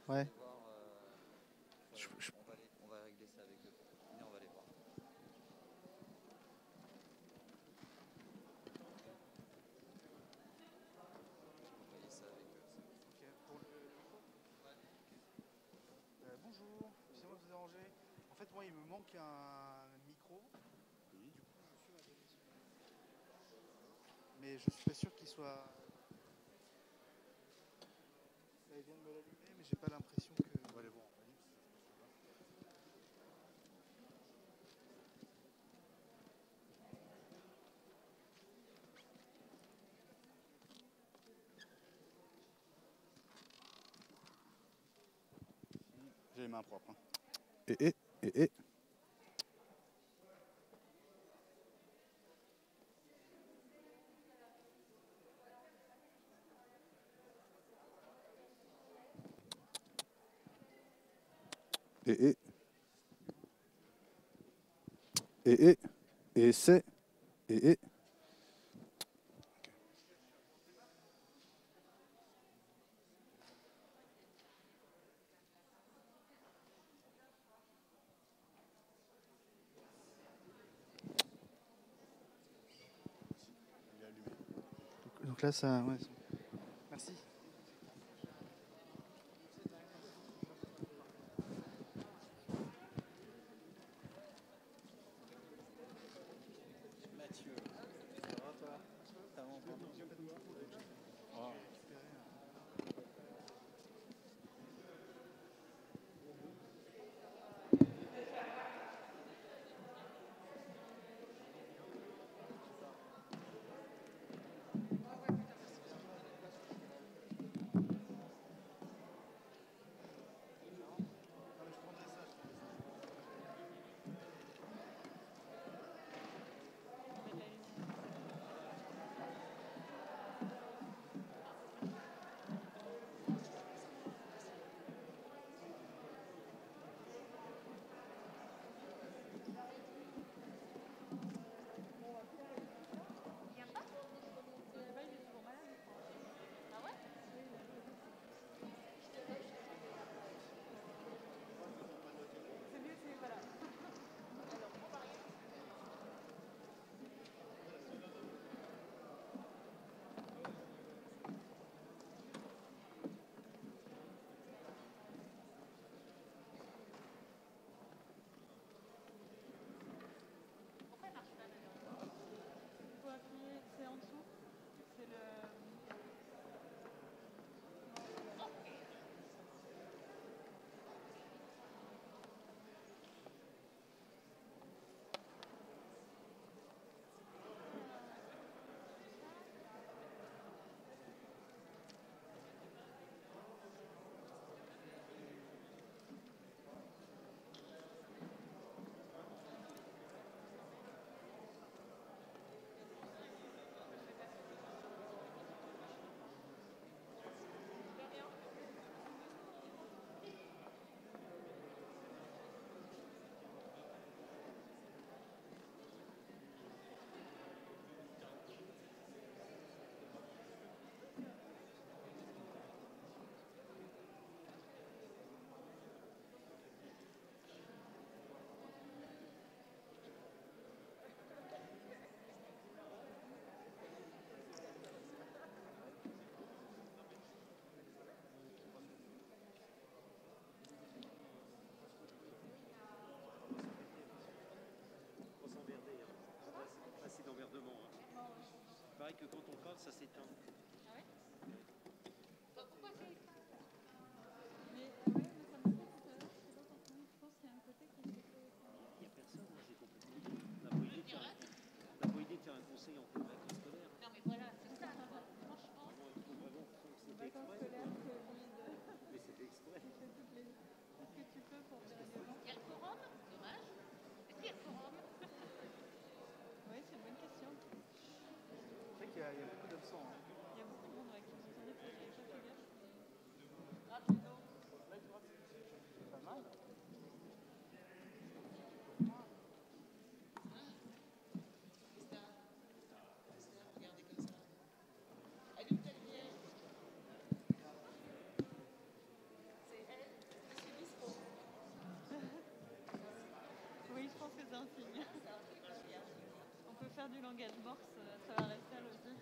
Ouais. aller voir. Je- On va régler ça avec eux. Venez, on va aller voir. On va régler ça avec eux. Ok, pour le micro. Bonjour, excusez-moi de vous déranger. En fait, moi, il me manque un micro. Oui. Du coup, monsieur m'a donné son numéro. Mais je suis pas sûr qu'il soit. Là, il vient de me l'allumer, mais j'ai pas l'impression que. On va aller voir en famille, si ça se passe là-bas. J'ai les mains propres. Hein. Et. Et. Et c'est. Et. Il est allumé. Donc là, ça. Ouais. Merci. Mathieu, ça va toi? T'as entendu? Oh. C'est en dessous. C'est le. Assez d'emmerdement. Hein. Il paraît que quand on parle, ça s'éteint. Ah ouais? Pourquoi c'est ça? Mais ouais, mais ça m'a fait tout à l'heure, je sais pas pourquoi. Je pense qu'il y a un côté qui s'est fait. Il n'y a personne, hein, j'ai complètement idée. On n'a pas idée de faire un conseil entre vacances scolaires. Non, mais voilà, c'est ça, quoi. Franchement. Vraiment, il faut vraiment que c'était Vacances exprès. scolaires, c'est vide. Mais c'était exprès. Tu fais toutes les. Tout ce que tu peux pour dire également. Il y a le forum? Dommage. Est-ce qu'il y a le forum? Oui, c'est une bonne question. C'est vrai qu'il y a beaucoup d'absents. Hein. Il y a beaucoup de monde qui sont tombés, j'avais pas fait gaffe. C'est pas mal. C'est elle. langage morse à travers la salle aussi.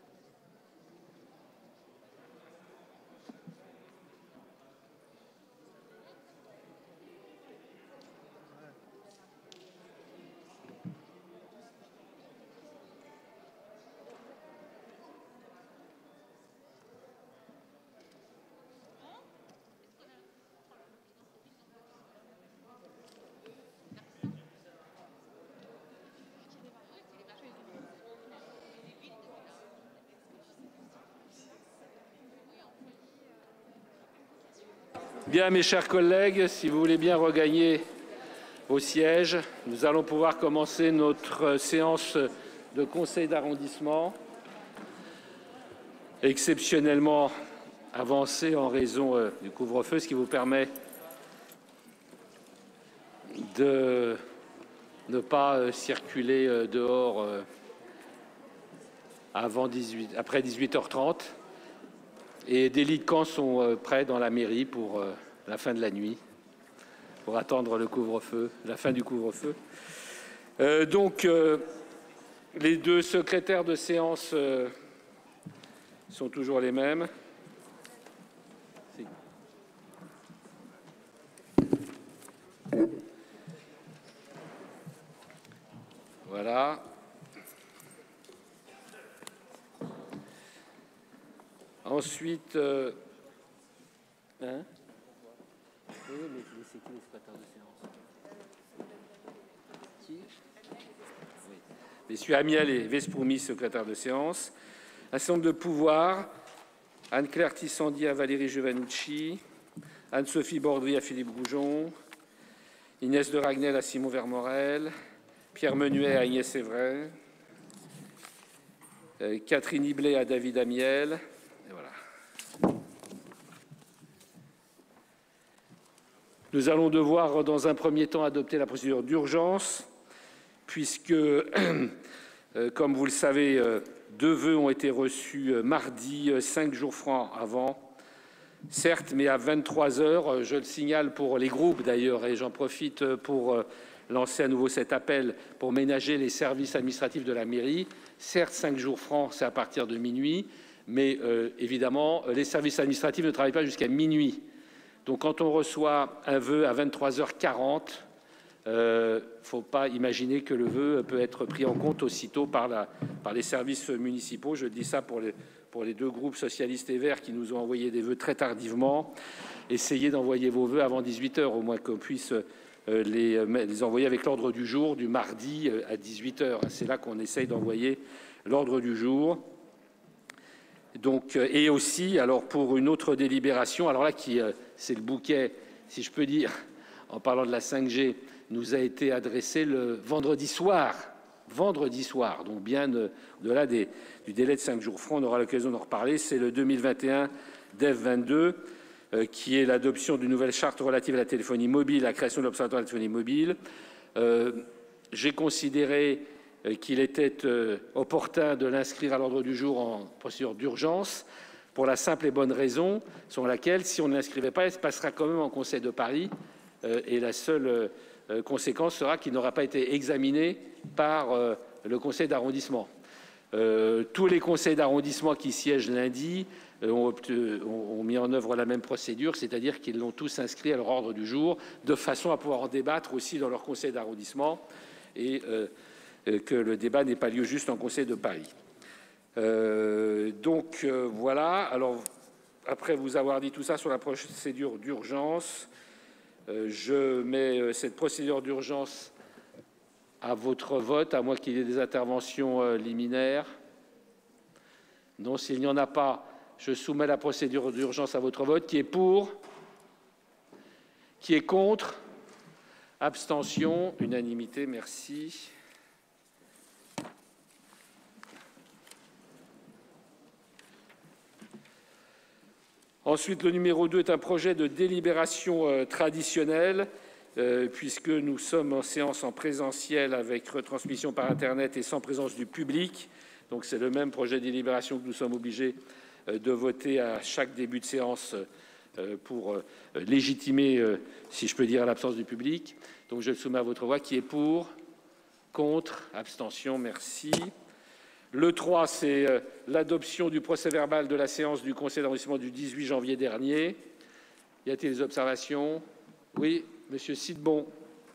Bien, mes chers collègues, si vous voulez bien regagner vos sièges, nous allons pouvoir commencer notre séance de conseil d'arrondissement, exceptionnellement avancée en raison du couvre-feu, ce qui vous permet de ne pas circuler dehors après 18h30. Et des lits de camp sont prêts dans la mairie pour la fin de la nuit, pour attendre le couvre-feu, la fin du couvre-feu. Donc, les deux secrétaires de séance sont toujours les mêmes. Voilà. Ensuite, oui, mais c'est qui les secrétaires de séance? Qui? Oui. Messieurs Amiel et Vespourmi, secrétaires de séance. Un certain nombre de pouvoirs. Anne-Claire Tissandi à Valérie Giovannucci. Anne-Sophie Bordry à Philippe Goujon. Inès de Ragnel à Simon Vermorel. Pierre Menuet à Agnès Evray. Catherine Hiblet à David Amiel. Et voilà. Nous allons devoir, dans un premier temps, adopter la procédure d'urgence, puisque, comme vous le savez, 2 vœux ont été reçus mardi, 5 jours francs avant. Certes, mais à 23 heures, je le signale pour les groupes d'ailleurs, et j'en profite pour lancer à nouveau cet appel pour ménager les services administratifs de la mairie. Certes, 5 jours francs, c'est à partir de minuit. Mais évidemment, les services administratifs ne travaillent pas jusqu'à minuit. Donc quand on reçoit un vœu à 23h40, il ne faut pas imaginer que le vœu peut être pris en compte aussitôt par les services municipaux. Je dis ça pour les 2 groupes socialistes et verts qui nous ont envoyé des vœux très tardivement. Essayez d'envoyer vos vœux avant 18h, au moins qu'on puisse les envoyer avec l'ordre du jour du mardi à 18h. C'est là qu'on essaye d'envoyer l'ordre du jour. Donc, et aussi, alors pour une autre délibération, alors là, c'est le bouquet, si je peux dire, en parlant de la 5G, nous a été adressé le vendredi soir, donc bien au-delà du délai de 5 jours francs, on aura l'occasion d'en reparler, c'est le 2021 DEF 22, qui est l'adoption d'une nouvelle charte relative à la téléphonie mobile, la création de l'Observatoire de la téléphonie mobile. J'ai considéré qu'il était opportun de l'inscrire à l'ordre du jour en procédure d'urgence pour la simple et bonne raison sur laquelle, si on ne l'inscrivait pas, elle se passera quand même en Conseil de Paris et la seule conséquence sera qu'il n'aura pas été examiné par le Conseil d'arrondissement. Tous les conseils d'arrondissement qui siègent lundi ont mis en œuvre la même procédure, c'est-à-dire qu'ils l'ont tous inscrit à leur ordre du jour de façon à pouvoir en débattre aussi dans leur conseil d'arrondissement et que le débat n'ait pas lieu juste en Conseil de Paris. Voilà. Alors, après vous avoir dit tout ça sur la procédure d'urgence, je mets cette procédure d'urgence à votre vote, à moins qu'il y ait des interventions liminaires. Non, s'il n'y en a pas, je soumets la procédure d'urgence à votre vote. Qui est pour? Qui est contre? Abstention? Unanimité, merci. Ensuite, le numéro 2 est un projet de délibération traditionnelle, puisque nous sommes en séance en présentiel avec retransmission par Internet et sans présence du public. Donc c'est le même projet de délibération que nous sommes obligés de voter à chaque début de séance pour légitimer, si je peux dire, l'absence du public. Donc je le soumets à votre voix. Qui est pour? Contre? Abstention? Merci. Le 3, c'est l'adoption du procès-verbal de la séance du conseil d'arrondissement du 18 janvier dernier. Y a-t-il des observations? Oui, monsieur Sidbon.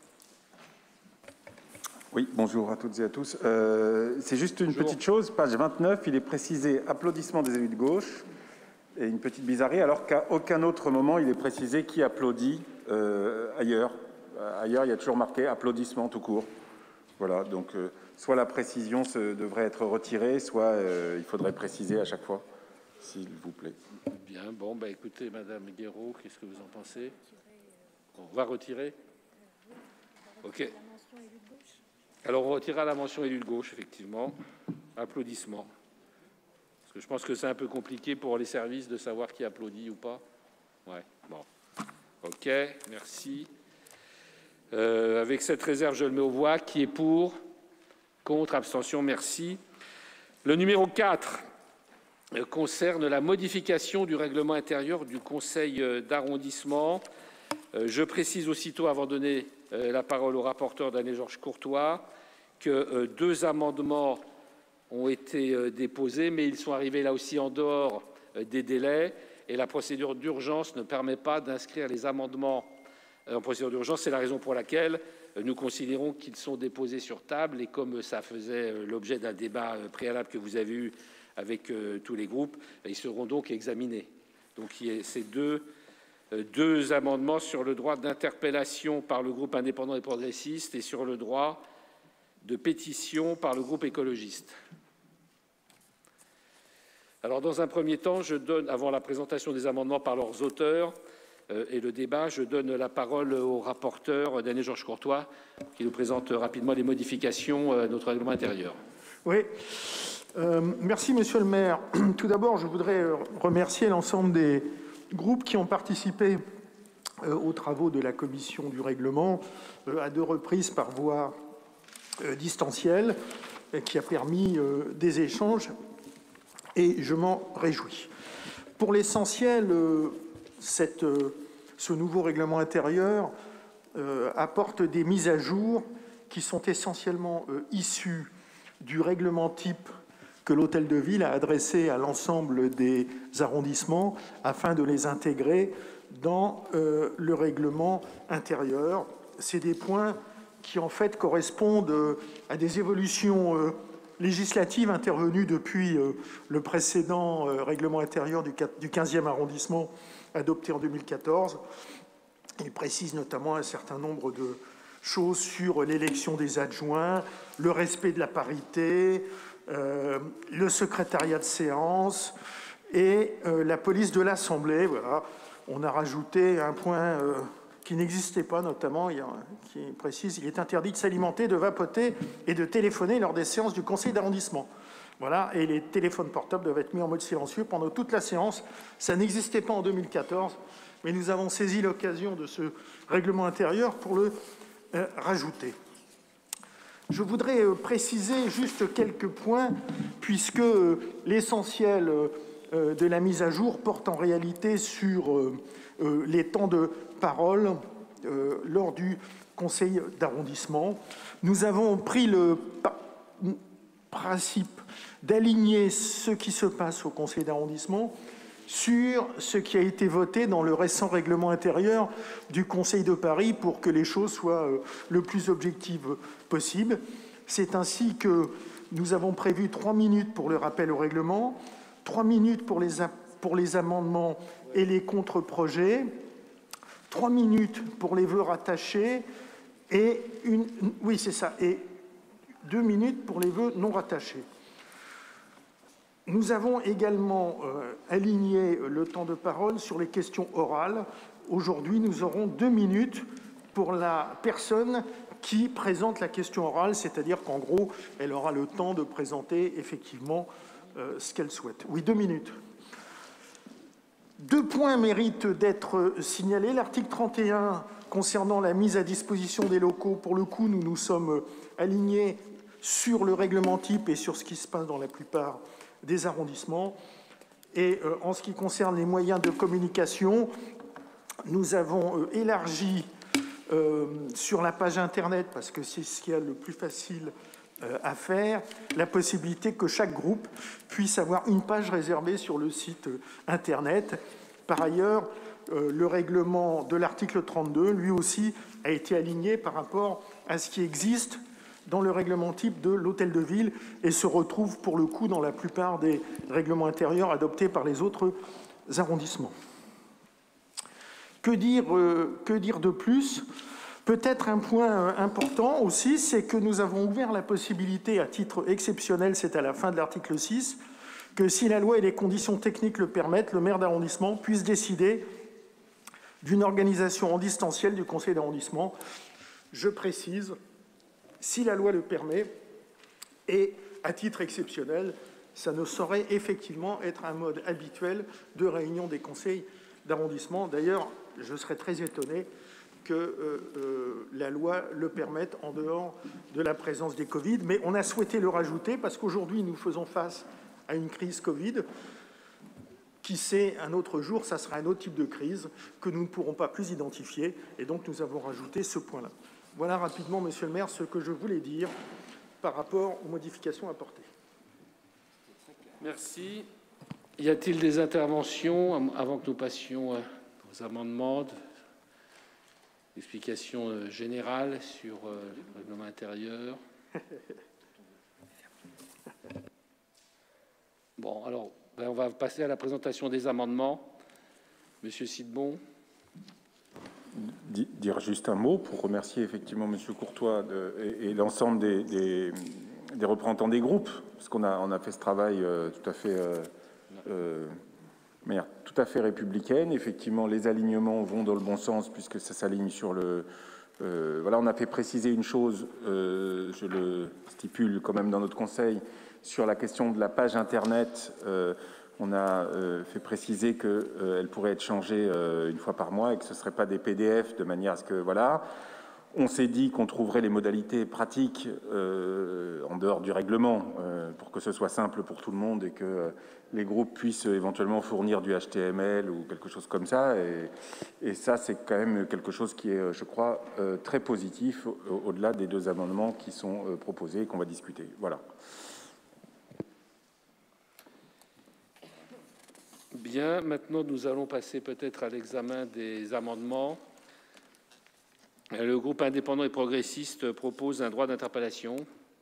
Oui, bonjour à toutes et à tous. C'est juste une petite chose, page 29, il est précisé applaudissements des élus de gauche et une petite bizarrerie, alors qu'à aucun autre moment il est précisé qui applaudit ailleurs. Ailleurs, il y a toujours marqué applaudissements tout court. Voilà, donc soit la précision devrait être retirée, soit il faudrait préciser à chaque fois, s'il vous plaît. Bien, bon, bah écoutez, Madame Guéraud, qu'est-ce que vous en pensez? On va retirer? Ok. Alors, on retirera la mention élu de gauche, effectivement. Applaudissements. Parce que je pense que c'est un peu compliqué pour les services de savoir qui applaudit ou pas. Ouais, bon. Ok, merci. Avec cette réserve, je le mets aux voix. Qui est pour? Contre, abstention, merci. Le numéro 4 concerne la modification du règlement intérieur du conseil d'arrondissement. Je précise aussitôt, avant de donner la parole au rapporteur Danné-Georges Courtois, que 2 amendements ont été déposés, mais ils sont arrivés là aussi en dehors des délais, et la procédure d'urgence ne permet pas d'inscrire les amendements en procédure d'urgence. C'est la raison pour laquelle nous considérons qu'ils sont déposés sur table, et comme ça faisait l'objet d'un débat préalable que vous avez eu avec tous les groupes, ils seront donc examinés. Donc il y a ces deux amendements sur le droit d'interpellation par le groupe indépendant et progressiste et sur le droit de pétition par le groupe écologiste. Alors, dans un premier temps, je donne, avant la présentation des amendements par leurs auteurs et le débat, je donne la parole au rapporteur Danné-Georges Courtois, qui nous présente rapidement les modifications à notre règlement intérieur. Oui. Merci, Monsieur le maire. Tout d'abord, je voudrais remercier l'ensemble des groupes qui ont participé aux travaux de la commission du règlement à 2 reprises par voie distancielle, qui a permis des échanges, et je m'en réjouis. Pour l'essentiel, ce nouveau règlement intérieur apporte des mises à jour qui sont essentiellement issues du règlement type que l'Hôtel de Ville a adressé à l'ensemble des arrondissements afin de les intégrer dans le règlement intérieur. C'est des points qui, en fait, correspondent à des évolutions législatives intervenues depuis le précédent règlement intérieur du 15e arrondissement adopté en 2014. Il précise notamment un certain nombre de choses sur l'élection des adjoints, le respect de la parité, le secrétariat de séance et la police de l'Assemblée. Voilà. On a rajouté un point qui n'existait pas, notamment, qui précise qu'il est interdit de s'alimenter, de vapoter et de téléphoner lors des séances du conseil d'arrondissement. Voilà, et les téléphones portables doivent être mis en mode silencieux pendant toute la séance. Ça n'existait pas en 2014, mais nous avons saisi l'occasion de ce règlement intérieur pour le rajouter. Je voudrais préciser juste quelques points, puisque l'essentiel de la mise à jour porte en réalité sur les temps de parole lors du conseil d'arrondissement. Nous avons pris le principe d'aligner ce qui se passe au conseil d'arrondissement sur ce qui a été voté dans le récent règlement intérieur du Conseil de Paris pour que les choses soient le plus objectives possible. C'est ainsi que nous avons prévu 3 minutes pour le rappel au règlement, 3 minutes pour les amendements et les contre-projets, 3 minutes pour les vœux rattachés et 2 minutes pour les vœux non rattachés. Nous avons également aligné le temps de parole sur les questions orales. Aujourd'hui, nous aurons 2 minutes pour la personne qui présente la question orale, c'est-à-dire qu'en gros, elle aura le temps de présenter effectivement ce qu'elle souhaite. Oui, 2 minutes. 2 points méritent d'être signalés. L'article 31 concernant la mise à disposition des locaux, pour le coup, nous nous sommes alignés sur le règlement type et sur ce qui se passe dans la plupart des arrondissements. Et en ce qui concerne les moyens de communication, nous avons élargi sur la page Internet, parce que c'est ce qui est le plus facile à faire, la possibilité que chaque groupe puisse avoir une page réservée sur le site Internet. Par ailleurs, le règlement de l'article 32, lui aussi, a été aligné par rapport à ce qui existe dans le règlement type de l'hôtel de ville et se retrouve pour le coup dans la plupart des règlements intérieurs adoptés par les autres arrondissements. Que dire de plus ? Peut-être un point important aussi, c'est que nous avons ouvert la possibilité, à titre exceptionnel, c'est à la fin de l'article 6, que si la loi et les conditions techniques le permettent, le maire d'arrondissement puisse décider d'une organisation en distanciel du conseil d'arrondissement. Je précise, si la loi le permet, et à titre exceptionnel, ça ne saurait effectivement être un mode habituel de réunion des conseils d'arrondissement. D'ailleurs, je serais très étonné que la loi le permette en dehors de la présence des Covid, mais on a souhaité le rajouter parce qu'aujourd'hui, nous faisons face à une crise Covid. Qui sait, un autre jour, ça sera un autre type de crise que nous ne pourrons pas plus identifier, et donc nous avons rajouté ce point-là. Voilà rapidement, Monsieur le maire, ce que je voulais dire par rapport aux modifications apportées. Merci. Y a-t-il des interventions avant que nous passions aux amendements, explications générales sur le règlement intérieur? Bon, alors, on va passer à la présentation des amendements. Monsieur Sidbon. Dire juste un mot pour remercier effectivement Monsieur Courtois et l'ensemble des représentants des groupes, parce qu'on a fait ce travail tout à fait de manière tout à fait républicaine. Effectivement, les alignements vont dans le bon sens puisque ça s'aligne sur le... voilà, on a fait préciser une chose, je le stipule quand même dans notre conseil, sur la question de la page Internet. On a fait préciser qu'elle pourrait être changée une fois par mois et que ce ne serait pas des PDF, de manière à ce que... Voilà. On s'est dit qu'on trouverait les modalités pratiques en dehors du règlement pour que ce soit simple pour tout le monde et que les groupes puissent éventuellement fournir du HTML ou quelque chose comme ça. Et ça, c'est quand même quelque chose qui est, je crois, très positif au-delà des deux amendements qui sont proposés et qu'on va discuter. Voilà. Bien, maintenant nous allons passer peut-être à l'examen des amendements. Le groupe indépendant et progressiste propose un droit d'interpellation.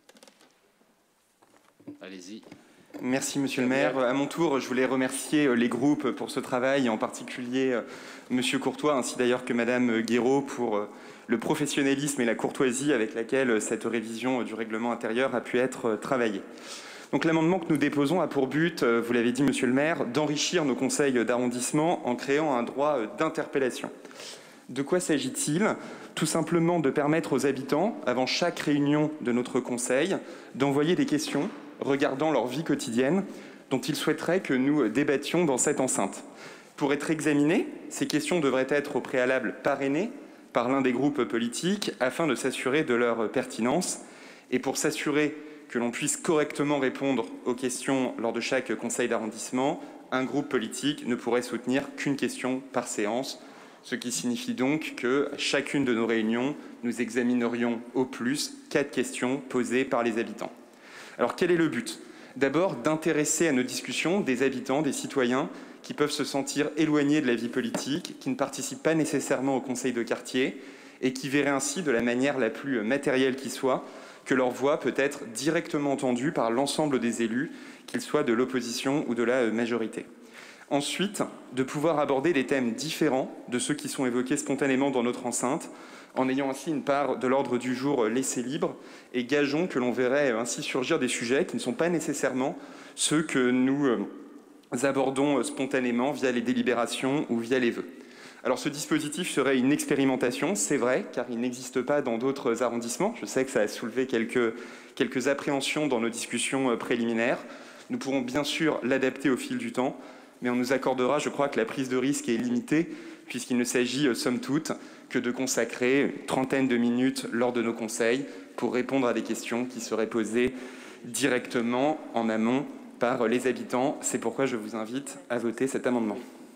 Allez-y. Merci, Monsieur le maire. À mon tour, je voulais remercier les groupes pour ce travail, et en particulier Monsieur Courtois, ainsi d'ailleurs que Madame Guéraud pour le professionnalisme et la courtoisie avec laquelle cette révision du règlement intérieur a pu être travaillée. Donc l'amendement que nous déposons a pour but, vous l'avez dit Monsieur le maire, d'enrichir nos conseils d'arrondissement en créant un droit d'interpellation. De quoi s'agit-il? Tout simplement de permettre aux habitants, avant chaque réunion de notre conseil, d'envoyer des questions regardant leur vie quotidienne dont ils souhaiteraient que nous débattions dans cette enceinte. Pour être examinées, ces questions devraient être au préalable parrainées par l'un des groupes politiques afin de s'assurer de leur pertinence et pour s'assurer que l'on puisse correctement répondre aux questions lors de chaque conseil d'arrondissement, un groupe politique ne pourrait soutenir qu'une question par séance, ce qui signifie donc que chacune de nos réunions, nous examinerions au plus 4 questions posées par les habitants. Alors quel est le but? D'abord, d'intéresser à nos discussions des habitants, des citoyens qui peuvent se sentir éloignés de la vie politique, qui ne participent pas nécessairement au conseil de quartier et qui verraient ainsi, de la manière la plus matérielle qui soit, que leur voix peut être directement entendue par l'ensemble des élus, qu'ils soient de l'opposition ou de la majorité. Ensuite, de pouvoir aborder des thèmes différents de ceux qui sont évoqués spontanément dans notre enceinte, en ayant ainsi une part de l'ordre du jour laissée libre, et gageons que l'on verrait ainsi surgir des sujets qui ne sont pas nécessairement ceux que nous abordons spontanément via les délibérations ou via les vœux. Alors ce dispositif serait une expérimentation, c'est vrai, car il n'existe pas dans d'autres arrondissements. Je sais que ça a soulevé quelques appréhensions dans nos discussions préliminaires. Nous pourrons bien sûr l'adapter au fil du temps, mais on nous accordera, je crois, que la prise de risque est limitée, puisqu'il ne s'agit, somme toute, que de consacrer une trentaine de minutes lors de nos conseils pour répondre à des questions qui seraient posées directement en amont par les habitants. C'est pourquoi je vous invite à voter cet amendement.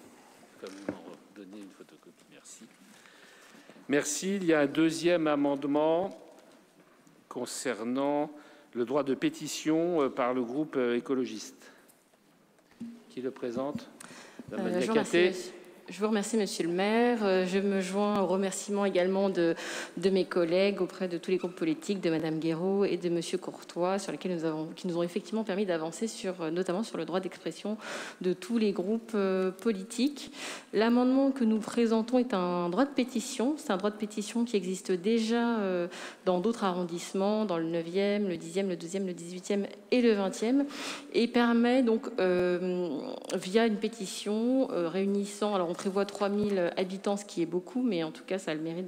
Merci. Merci. Il y a un deuxième amendement concernant le droit de pétition par le groupe écologiste. Qui le présente? Je vous remercie, Monsieur le maire. Je me joins aux remerciements également de mes collègues auprès de tous les groupes politiques, de Madame Guéraud et de Monsieur Courtois, sur lesquels qui nous ont effectivement permis d'avancer notamment sur le droit d'expression de tous les groupes politiques. L'amendement que nous présentons est un droit de pétition. C'est un droit de pétition qui existe déjà dans d'autres arrondissements, dans le 9e, le 10e, le 12e, le 18e et le 20e, et permet donc, via une pétition réunissant, alors on prévoit 3000 habitants, ce qui est beaucoup, mais en tout cas, ça a le mérite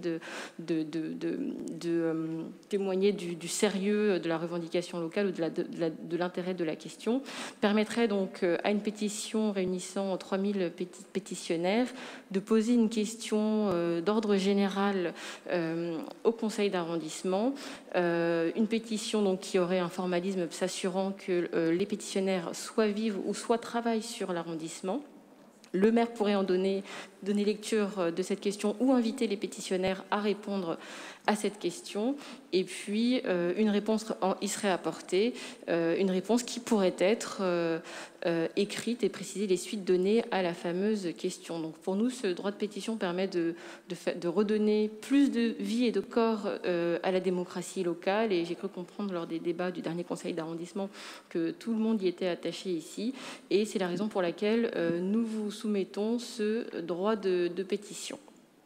de témoigner du sérieux de la revendication locale ou de l'intérêt de la question. Permettrait donc à une pétition réunissant 3000 pétitionnaires de poser une question d'ordre général au conseil d'arrondissement. Une pétition donc, qui aurait un formalisme s'assurant que les pétitionnaires soit vivent ou soit travaillent sur l'arrondissement. Le maire pourrait en donner lecture de cette question ou inviter les pétitionnaires à répondre à cette question. Et puis, une réponse y serait apportée, une réponse qui pourrait être écrite et préciser les suites données à la fameuse question. Donc, pour nous, ce droit de pétition permet de redonner plus de vie et de corps à la démocratie locale. Et j'ai cru comprendre lors des débats du dernier conseil d'arrondissement que tout le monde y était attaché ici. Et c'est la raison pour laquelle nous vous soumettons ce droit de pétition.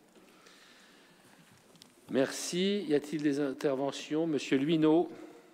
Merci. Y a-t-il des interventions? Monsieur Luineau.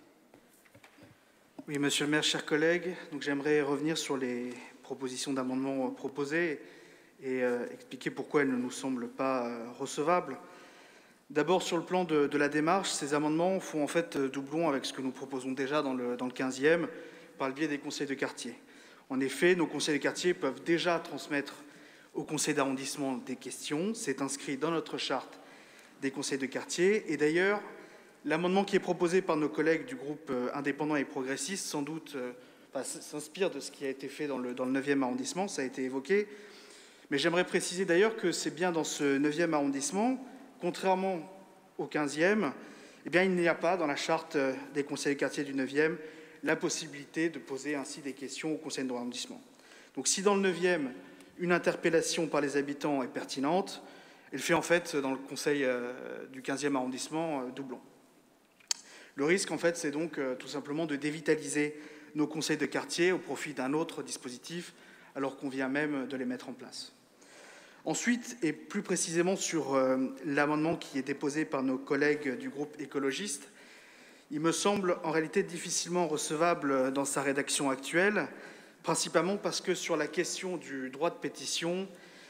Oui, monsieur le maire, chers collègues, donc j'aimerais revenir sur les propositions d'amendements proposées et expliquer pourquoi elles ne nous semblent pas recevables. D'abord, sur le plan de la démarche, ces amendements font en fait doublon avec ce que nous proposons déjà dans le 15e par le biais des conseils de quartier. En effet, nos conseils de quartier peuvent déjà transmettre au conseil d'arrondissement des questions. C'est inscrit dans notre charte des conseils de quartier. Et d'ailleurs, l'amendement qui est proposé par nos collègues du groupe indépendant et progressiste, sans doute, s'inspire de ce qui a été fait dans le 9e arrondissement, ça a été évoqué. Mais j'aimerais préciser d'ailleurs que c'est bien dans ce 9e arrondissement, contrairement au 15e, eh bien, il n'y a pas dans la charte des conseils de quartier du 9e la possibilité de poser ainsi des questions au conseil d'arrondissement. Donc si dans le 9e, une interpellation par les habitants est pertinente, elle fait en fait dans le conseil du 15e arrondissement doublon. Le risque en fait c'est donc tout simplement de dévitaliser nos conseils de quartier au profit d'un autre dispositif alors qu'on vient même de les mettre en place. Ensuite, et plus précisément sur l'amendement qui est déposé par nos collègues du groupe écologiste, il me semble en réalité difficilement recevable dans sa rédaction actuelle, principalement parce que sur la question du droit de pétition,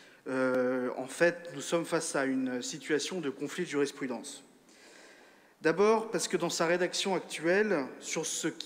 en fait, nous sommes face à une situation de conflit de jurisprudence. D'abord, parce que dans sa rédaction actuelle, sur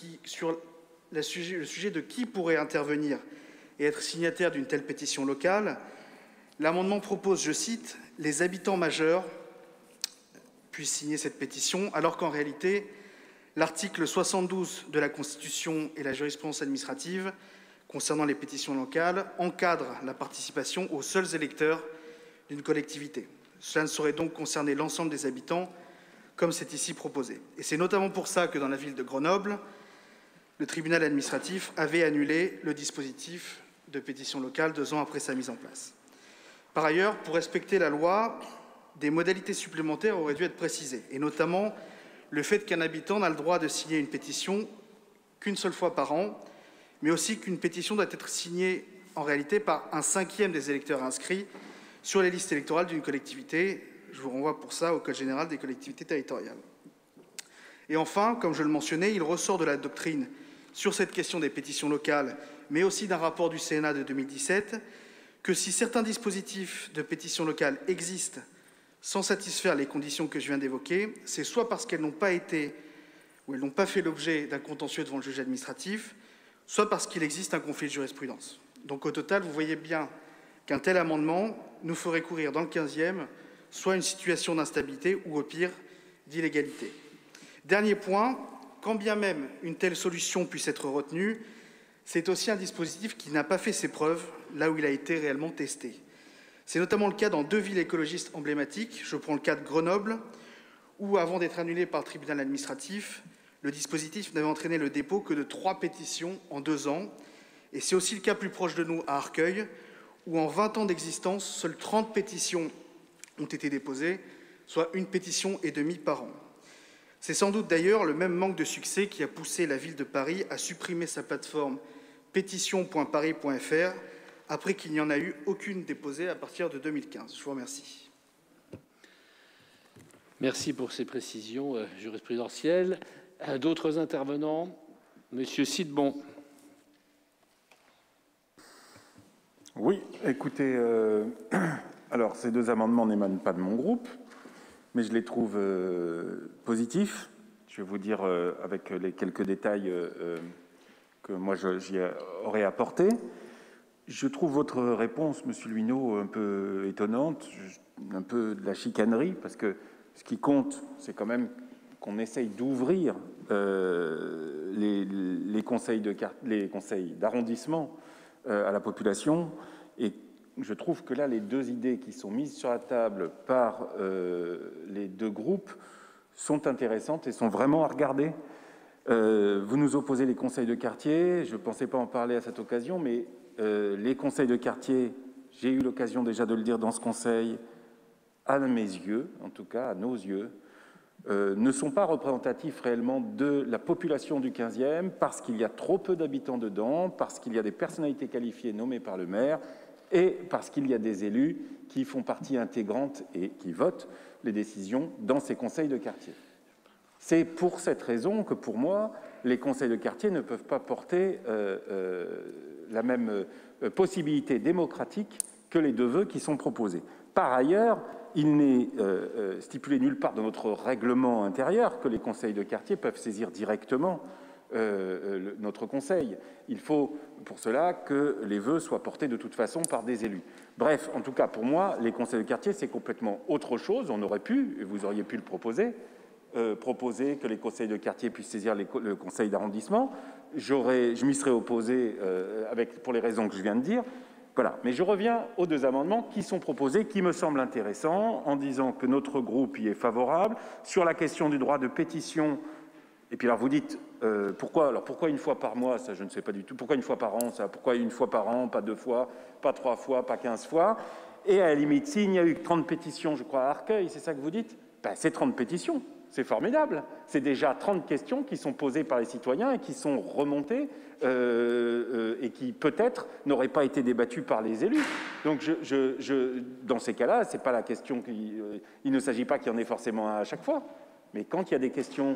le sujet de qui pourrait intervenir et être signataire d'une telle pétition locale, l'amendement propose, je cite, « les habitants majeurs puissent signer cette pétition », alors qu'en réalité, l'article 72 de la Constitution et la jurisprudence administrative concernant les pétitions locales encadre la participation aux seuls électeurs d'une collectivité. Cela ne saurait donc concerner l'ensemble des habitants, comme c'est ici proposé. Et c'est notamment pour ça que dans la ville de Grenoble, le tribunal administratif avait annulé le dispositif de pétition locale 2 ans après sa mise en place. Par ailleurs, pour respecter la loi, des modalités supplémentaires auraient dû être précisées, et notamment le fait qu'un habitant n'a le droit de signer une pétition qu'une seule fois par an, mais aussi qu'une pétition doit être signée en réalité par un 5e des électeurs inscrits sur les listes électorales d'une collectivité. Je vous renvoie pour ça au Code général des collectivités territoriales. Et enfin, comme je le mentionnais, il ressort de la doctrine sur cette question des pétitions locales, mais aussi d'un rapport du Sénat de 2017, que si certains dispositifs de pétition locale existent sans satisfaire les conditions que je viens d'évoquer, c'est soit parce qu'elles n'ont pas été ou elles n'ont pas fait l'objet d'un contentieux devant le juge administratif, soit parce qu'il existe un conflit de jurisprudence. Donc au total, vous voyez bien qu'un tel amendement nous ferait courir dans le 15e soit une situation d'instabilité ou au pire d'illégalité. Dernier point, quand bien même une telle solution puisse être retenue, c'est aussi un dispositif qui n'a pas fait ses preuves là où il a été réellement testé. C'est notamment le cas dans 2 villes écologistes emblématiques. Je prends le cas de Grenoble, où, avant d'être annulé par le tribunal administratif, Le dispositif n'avait entraîné le dépôt que de 3 pétitions en 2 ans, et c'est aussi le cas plus proche de nous à Arcueil, où en 20 ans d'existence, seules 30 pétitions ont été déposées, soit 1,5 pétition par an. C'est sans doute d'ailleurs le même manque de succès qui a poussé la ville de Paris à supprimer sa plateforme pétition.paris.fr après qu'il n'y en a eu aucune déposée à partir de 2015. Je vous remercie. Merci pour ces précisions jurisprudentielles. D'autres intervenants? Monsieur Sidbon. Oui, écoutez, alors ces 2 amendements n'émanent pas de mon groupe, mais je les trouve positifs. Je vais vous dire avec les quelques détails que moi j'y aurais apporté. Je trouve votre réponse, Monsieur Luineau, un peu étonnante, un peu de la chicanerie, parce que ce qui compte, c'est quand même qu'on essaye d'ouvrir les conseils d'arrondissement à la population. Et je trouve que là, les 2 idées qui sont mises sur la table par les 2 groupes sont intéressantes et sont vraiment à regarder. Vous nous opposez les conseils de quartier, je ne pensais pas en parler à cette occasion, mais les conseils de quartier, j'ai eu l'occasion déjà de le dire dans ce conseil, à mes yeux, en tout cas à nos yeux, ne sont pas représentatifs réellement de la population du 15e, parce qu'il y a trop peu d'habitants dedans, parce qu'il y a des personnalités qualifiées nommées par le maire, et parce qu'il y a des élus qui font partie intégrante et qui votent les décisions dans ces conseils de quartier. C'est pour cette raison que, pour moi, les conseils de quartier ne peuvent pas porter la même possibilité démocratique que les 2 vœux qui sont proposés. Par ailleurs, il n'est stipulé nulle part dans notre règlement intérieur que les conseils de quartier peuvent saisir directement notre conseil. Il faut pour cela que les vœux soient portés de toute façon par des élus. Bref, en tout cas, pour moi, les conseils de quartier, c'est complètement autre chose. On aurait pu, et vous auriez pu le proposer, proposer que les conseils de quartier puissent saisir le conseil d'arrondissement. Je m'y serais opposé pour les raisons que je viens de dire. Voilà. Mais je reviens aux 2 amendements qui sont proposés, qui me semblent intéressants, en disant que notre groupe y est favorable. Sur la question du droit de pétition, et puis alors vous dites, pourquoi une fois par mois, ça je ne sais pas du tout, pourquoi une fois par an, ça, pourquoi une fois par an, pas 2 fois, pas 3 fois, pas 15 fois, et à la limite, s'il y a eu 30 pétitions, je crois, à Arcueil, c'est ça que vous dites, ben, c'est 30 pétitions. C'est formidable. C'est déjà 30 questions qui sont posées par les citoyens et qui sont remontées et qui, peut-être, n'auraient pas été débattues par les élus. Donc, dans ces cas-là, ce n'est pas la question il ne s'agit pas qu'il y en ait forcément un à chaque fois. Mais quand il y a des questions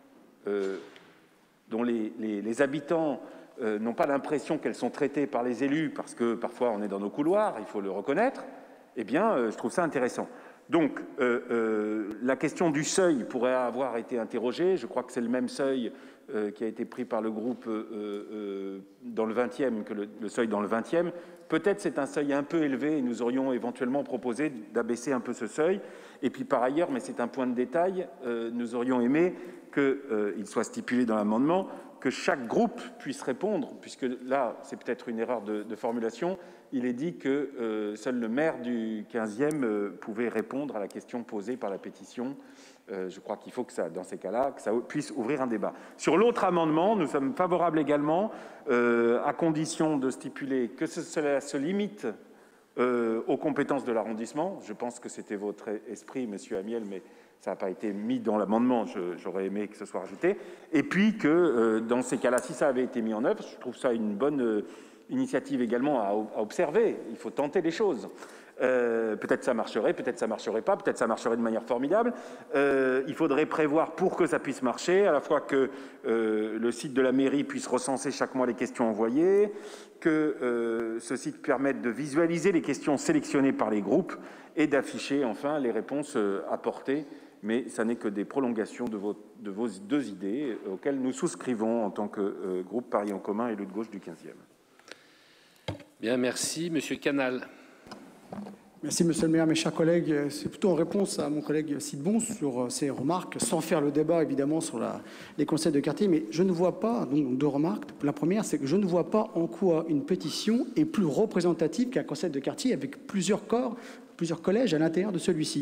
dont les habitants n'ont pas l'impression qu'elles sont traitées par les élus, parce que parfois on est dans nos couloirs, il faut le reconnaître, eh bien, je trouve ça intéressant. Donc, la question du seuil pourrait avoir été interrogée. Je crois que c'est le même seuil qui a été pris par le groupe dans le 20e que le seuil dans le 20e. Peut-être c'est un seuil un peu élevé et nous aurions éventuellement proposé d'abaisser un peu ce seuil. Et puis par ailleurs, mais c'est un point de détail, nous aurions aimé qu'il soit stipulé dans l'amendement que chaque groupe puisse répondre, puisque là, c'est peut-être une erreur de formulation, il est dit que seul le maire du 15e pouvait répondre à la question posée par la pétition. Je crois qu'il faut que ça, dans ces cas-là, que ça puisse ouvrir un débat. Sur l'autre amendement, nous sommes favorables également, à condition de stipuler que cela se limite aux compétences de l'arrondissement. Je pense que c'était votre esprit, Monsieur Amiel, mais ça n'a pas été mis dans l'amendement, j'aurais aimé que ce soit rajouté. Et puis que, dans ces cas-là, si ça avait été mis en œuvre, je trouve ça une bonne initiative également à observer. Il faut tenter les choses. Peut-être ça marcherait, peut-être ça marcherait pas, peut-être ça marcherait de manière formidable. Il faudrait prévoir pour que ça puisse marcher, à la fois que le site de la mairie puisse recenser chaque mois les questions envoyées, que ce site permette de visualiser les questions sélectionnées par les groupes et d'afficher enfin les réponses apportées. Mais ça n'est que des prolongations de vos 2 idées auxquelles nous souscrivons en tant que groupe Paris en commun et Lutte gauche du 15e. Bien, merci. Monsieur Canal. Merci, Monsieur le maire. Mes chers collègues, c'est plutôt en réponse à mon collègue Sidbon sur ses remarques, sans faire le débat, évidemment, sur les conseils de quartier, mais je ne vois pas, donc 2 remarques. La première, c'est que je ne vois pas en quoi une pétition est plus représentative qu'un conseil de quartier avec plusieurs corps, plusieurs collèges à l'intérieur de celui-ci.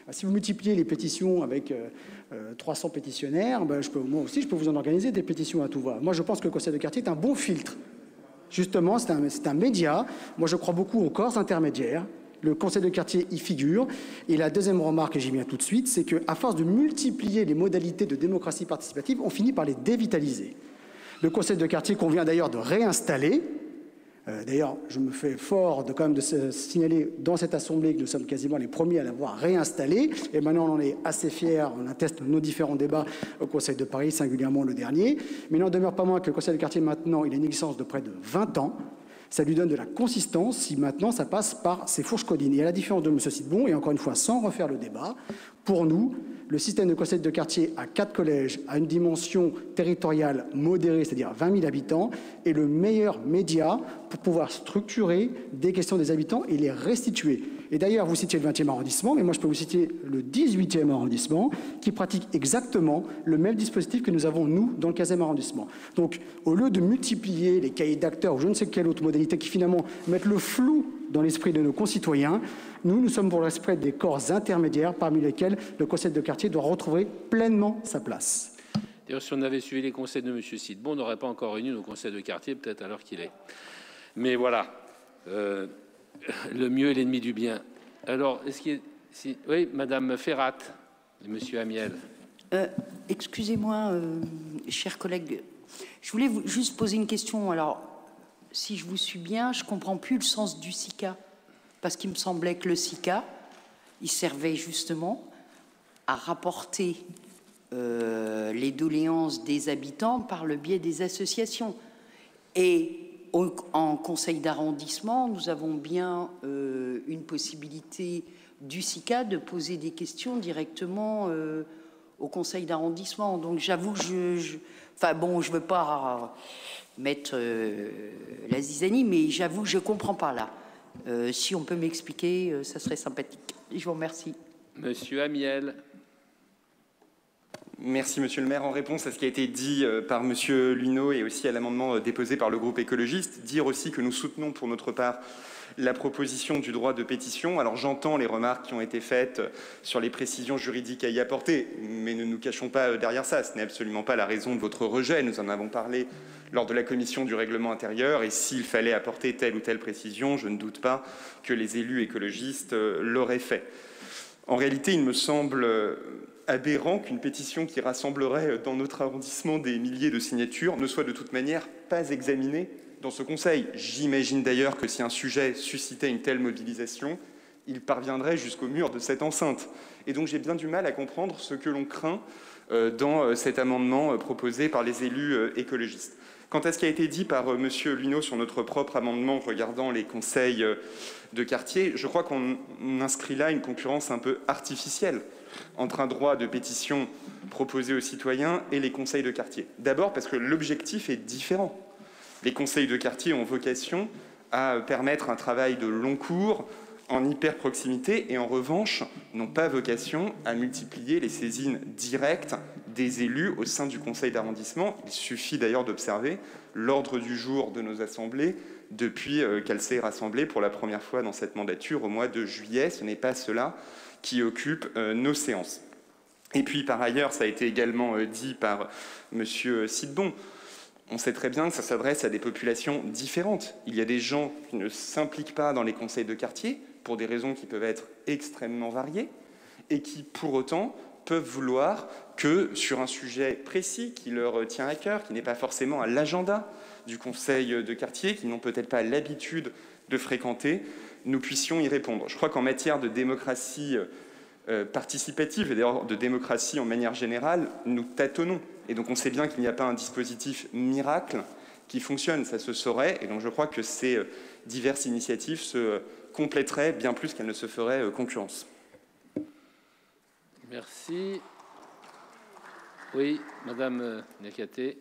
Si vous multipliez les pétitions avec 300 pétitionnaires, ben, moi aussi, je peux vous en organiser des pétitions à tout va. Moi, je pense que le conseil de quartier est un bon filtre. Justement, c'est un média. Moi, je crois beaucoup aux corps intermédiaires. Le conseil de quartier y figure. Et la deuxième remarque, et j'y viens tout de suite, c'est qu'à force de multiplier les modalités de démocratie participative, on finit par les dévitaliser. Le conseil de quartier qu'on vient d'ailleurs de réinstaller. D'ailleurs, je me fais fort quand même de signaler dans cette assemblée que nous sommes quasiment les premiers à l'avoir réinstallé. Et maintenant, on en est assez fiers. On atteste nos différents débats au Conseil de Paris, singulièrement le dernier. Mais il n'en demeure pas moins que le conseil de quartier, maintenant, il a une existence de près de 20 ans. Ça lui donne de la consistance si maintenant ça passe par ces fourches codines. Et à la différence de M. Sidbon, et encore une fois sans refaire le débat, pour nous, le système de conseil de quartier à 4 collèges, à une dimension territoriale modérée, c'est-à-dire 20 000 habitants, est le meilleur média pour pouvoir structurer des questions des habitants et les restituer. Et d'ailleurs, vous citiez le 20e arrondissement, mais moi je peux vous citer le 18e arrondissement, qui pratique exactement le même dispositif que nous avons, nous, dans le 15e arrondissement. Donc, au lieu de multiplier les cahiers d'acteurs ou je ne sais quelle autre modalité qui finalement mettent le flou dans l'esprit de nos concitoyens, nous sommes pour le respect des corps intermédiaires parmi lesquels le conseil de quartier doit retrouver pleinement sa place. D'ailleurs, si on avait suivi les conseils de M. Sidbon, on n'aurait pas encore réuni nos conseils de quartier, peut-être à l'heure qu'il est. Mais voilà, le mieux est l'ennemi du bien. Alors, est-ce qu'il y a... Oui, Madame Ferrat et Monsieur Amiel. Excusez-moi, chers collègues, je voulais juste poser une question. Alors, si je vous suis bien, je ne comprends plus le sens du SICA. Parce qu'il me semblait que le SICA, il servait justement à rapporter les doléances des habitants par le biais des associations. Et en conseil d'arrondissement, nous avons bien une possibilité du SICA de poser des questions directement au conseil d'arrondissement. Donc j'avoue que enfin bon, je ne veux pas mettre la zizanie, mais j'avoue que je ne comprends pas là. Si on peut m'expliquer, ça serait sympathique. Je vous remercie. Monsieur Amiel. Merci, Monsieur le maire. En réponse à ce qui a été dit par Monsieur Luneau et aussi à l'amendement déposé par le groupe écologiste, dire aussi que nous soutenons pour notre part la proposition du droit de pétition. Alors j'entends les remarques qui ont été faites sur les précisions juridiques à y apporter, mais ne nous cachons pas derrière ça. Ce n'est absolument pas la raison de votre rejet. Nous en avons parlé lors de la commission du règlement intérieur, et s'il fallait apporter telle ou telle précision, je ne doute pas que les élus écologistes l'auraient fait. En réalité, il me semble aberrant qu'une pétition qui rassemblerait dans notre arrondissement des milliers de signatures ne soit de toute manière pas examinée dans ce Conseil. J'imagine d'ailleurs que si un sujet suscitait une telle mobilisation, il parviendrait jusqu'au mur de cette enceinte. Et donc j'ai bien du mal à comprendre ce que l'on craint dans cet amendement proposé par les élus écologistes. Quant à ce qui a été dit par M. Luneau sur notre propre amendement regardant les conseils de quartier, je crois qu'on inscrit là une concurrence un peu artificielle entre un droit de pétition proposé aux citoyens et les conseils de quartier. D'abord parce que l'objectif est différent. Les conseils de quartier ont vocation à permettre un travail de long cours en hyper-proximité et en revanche n'ont pas vocation à multiplier les saisines directes des élus au sein du conseil d'arrondissement. Il suffit d'ailleurs d'observer l'ordre du jour de nos assemblées depuis qu'elle s'est rassemblée pour la première fois dans cette mandature au mois de juillet. Ce n'est pas cela qui occupe nos séances. Et puis par ailleurs, ça a été également dit par M. Sidbon, on sait très bien que ça s'adresse à des populations différentes. Il y a des gens qui ne s'impliquent pas dans les conseils de quartier pour des raisons qui peuvent être extrêmement variées et qui, pour autant, peuvent vouloir que, sur un sujet précis qui leur tient à cœur, qui n'est pas forcément à l'agenda du conseil de quartier, qui n'ont peut-être pas l'habitude de fréquenter, nous puissions y répondre. Je crois qu'en matière de démocratie participative et d'ailleurs de démocratie en manière générale, nous tâtonnons. Et donc on sait bien qu'il n'y a pas un dispositif miracle qui fonctionne, ça se saurait. Et donc je crois que ces diverses initiatives se compléteraient bien plus qu'elles ne se feraient concurrence. Merci. Oui, Madame Niakaté.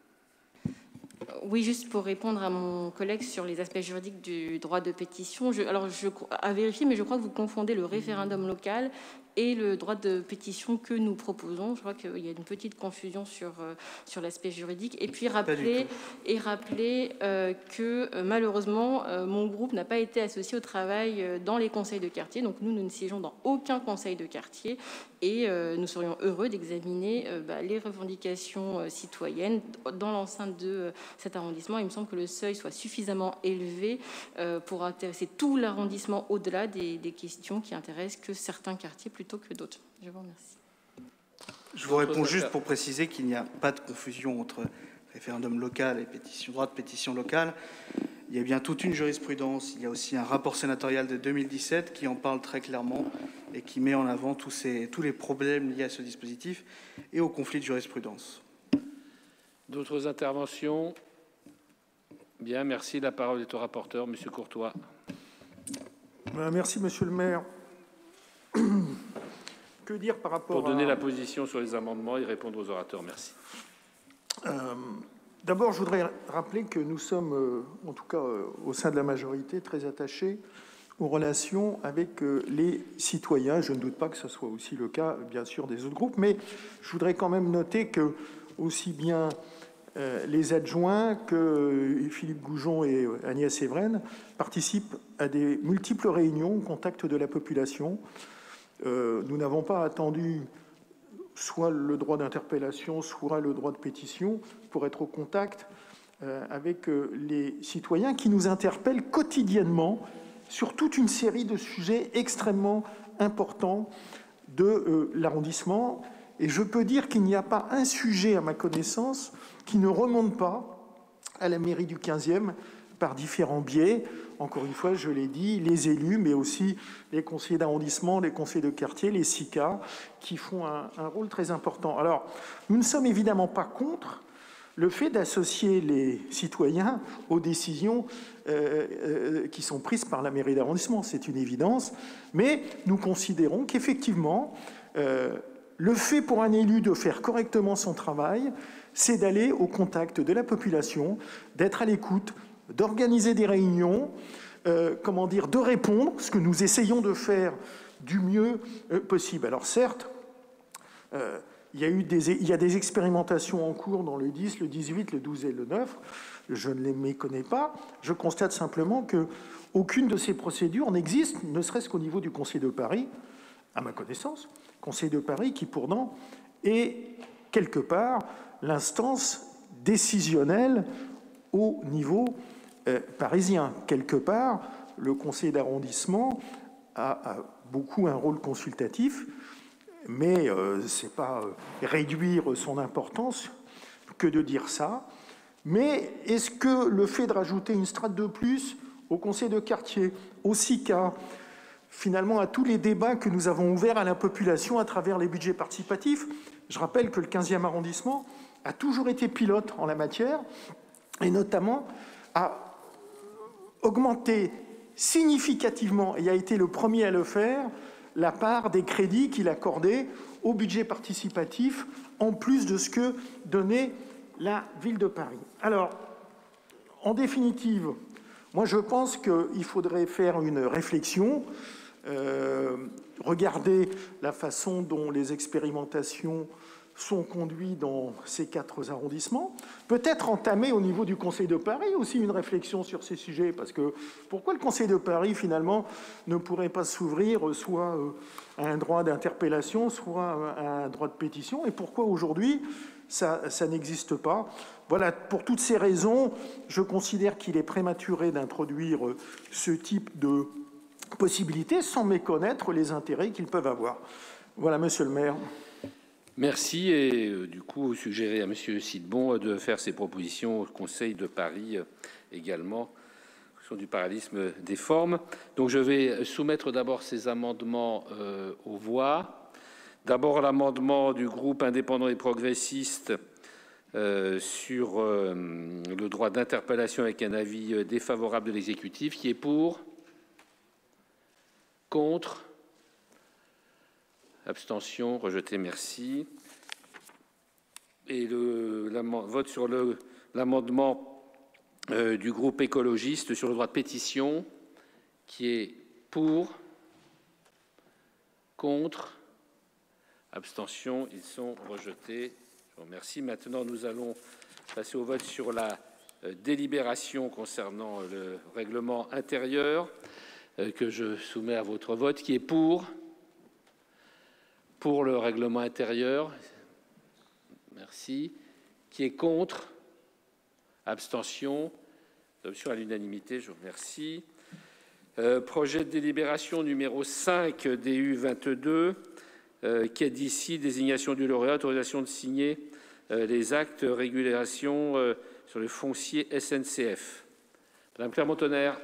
Oui, juste pour répondre à mon collègue sur les aspects juridiques du droit de pétition. À vérifier, mais je crois que vous confondez le référendum local et le droit de pétition que nous proposons. Je crois qu'il y a une petite confusion sur l'aspect juridique. Et puis rappeler que malheureusement, mon groupe n'a pas été associé au travail dans les conseils de quartier. Donc nous ne siégeons dans aucun conseil de quartier et nous serions heureux d'examiner les revendications citoyennes dans l'enceinte de cet arrondissement. Il me semble que le seuil soit suffisamment élevé pour intéresser tout l'arrondissement au-delà des questions qui intéressent que certains quartiers plutôt que d'autres. Je vous remercie. Je vous réponds juste pour préciser qu'il n'y a pas de confusion entre référendum local et droit de pétition locale. Il y a bien toute une jurisprudence. Il y a aussi un rapport sénatorial de 2017 qui en parle très clairement et qui met en avant tous les problèmes liés à ce dispositif et au conflit de jurisprudence. D'autres interventions? Bien, merci. La parole est au rapporteur, Monsieur Courtois. Merci, Monsieur le maire. Que dire par rapport Pour donner la position sur les amendements et répondre aux orateurs. Merci. D'abord, je voudrais rappeler que nous sommes, en tout cas au sein de la majorité, très attachés aux relations avec les citoyens. Je ne doute pas que ce soit aussi le cas, bien sûr, des autres groupes, mais je voudrais quand même noter que aussi bien les adjoints que Philippe Goujon et Agnès Evren participent à des multiples réunions au contact de la population. Nous n'avons pas attendu soit le droit d'interpellation, soit le droit de pétition pour être au contact avec les citoyens qui nous interpellent quotidiennement sur toute une série de sujets extrêmement importants de l'arrondissement. Et je peux dire qu'il n'y a pas un sujet, à ma connaissance, qui ne remonte pas à la mairie du 15e par différents biais. Encore une fois, je l'ai dit, les élus, mais aussi les conseillers d'arrondissement, les conseillers de quartier, les SICA, qui font un rôle très important. Alors, nous ne sommes évidemment pas contre le fait d'associer les citoyens aux décisions qui sont prises par la mairie d'arrondissement. C'est une évidence, mais nous considérons qu'effectivement, le fait pour un élu de faire correctement son travail, c'est d'aller au contact de la population, d'être à l'écoute, d'organiser des réunions, de répondre, ce que nous essayons de faire du mieux possible. Alors certes, il y a des expérimentations en cours dans le 10, le 18, le 12 et le 9. Je ne les méconnais pas. Je constate simplement qu'aucune de ces procédures n'existe, ne serait-ce qu'au niveau du Conseil de Paris, à ma connaissance. Conseil de Paris qui, pourtant, est quelque part l'instance décisionnelle au niveau parisien. Quelque part, le conseil d'arrondissement a beaucoup un rôle consultatif, mais ce n'est pas réduire son importance que de dire ça. Mais est-ce que le fait de rajouter une strate de plus au conseil de quartier, au SICA, finalement à tous les débats que nous avons ouverts à la population à travers les budgets participatifs, je rappelle que le 15e arrondissement a toujours été pilote en la matière, et notamment a augmenté significativement, et a été le premier à le faire, la part des crédits qu'il accordait au budget participatif, en plus de ce que donnait la ville de Paris. Alors, en définitive, moi je pense qu'il faudrait faire une réflexion, regarder la façon dont les expérimentations sont conduites dans ces 4 arrondissements, peut-être entamer au niveau du Conseil de Paris aussi une réflexion sur ces sujets, parce que pourquoi le Conseil de Paris finalement ne pourrait pas s'ouvrir soit à un droit d'interpellation, soit à un droit de pétition, et pourquoi aujourd'hui ça n'existe pas. Voilà, pour toutes ces raisons, je considère qu'il est prématuré d'introduire ce type de possibilités sans méconnaître les intérêts qu'ils peuvent avoir. Voilà, monsieur le maire. Merci. Et du coup, vous suggérez à monsieur Sidbon de faire ses propositions au Conseil de Paris également, sur du parallélisme des formes. Donc, je vais soumettre d'abord ces amendements aux voix. D'abord, l'amendement du groupe indépendant et progressiste sur le droit d'interpellation avec un avis défavorable de l'exécutif. Qui est pour? Contre? Abstention? Rejeté? Merci. Et vote sur l'amendement du groupe écologiste sur le droit de pétition. Qui est pour? Contre? Abstention, ils sont rejetés. Je vous remercie. Maintenant, nous allons passer au vote sur la délibération concernant le règlement intérieur que je soumets à votre vote. Qui est pour le règlement intérieur? Merci. Qui est contre? Abstention. Adoption à l'unanimité. Je vous remercie. Projet de délibération numéro 5 DU 22. Qui est d'ici désignation du lauréat, autorisation de signer les actes régulation sur le foncier SNCF. Madame Clermont-Tonnerre.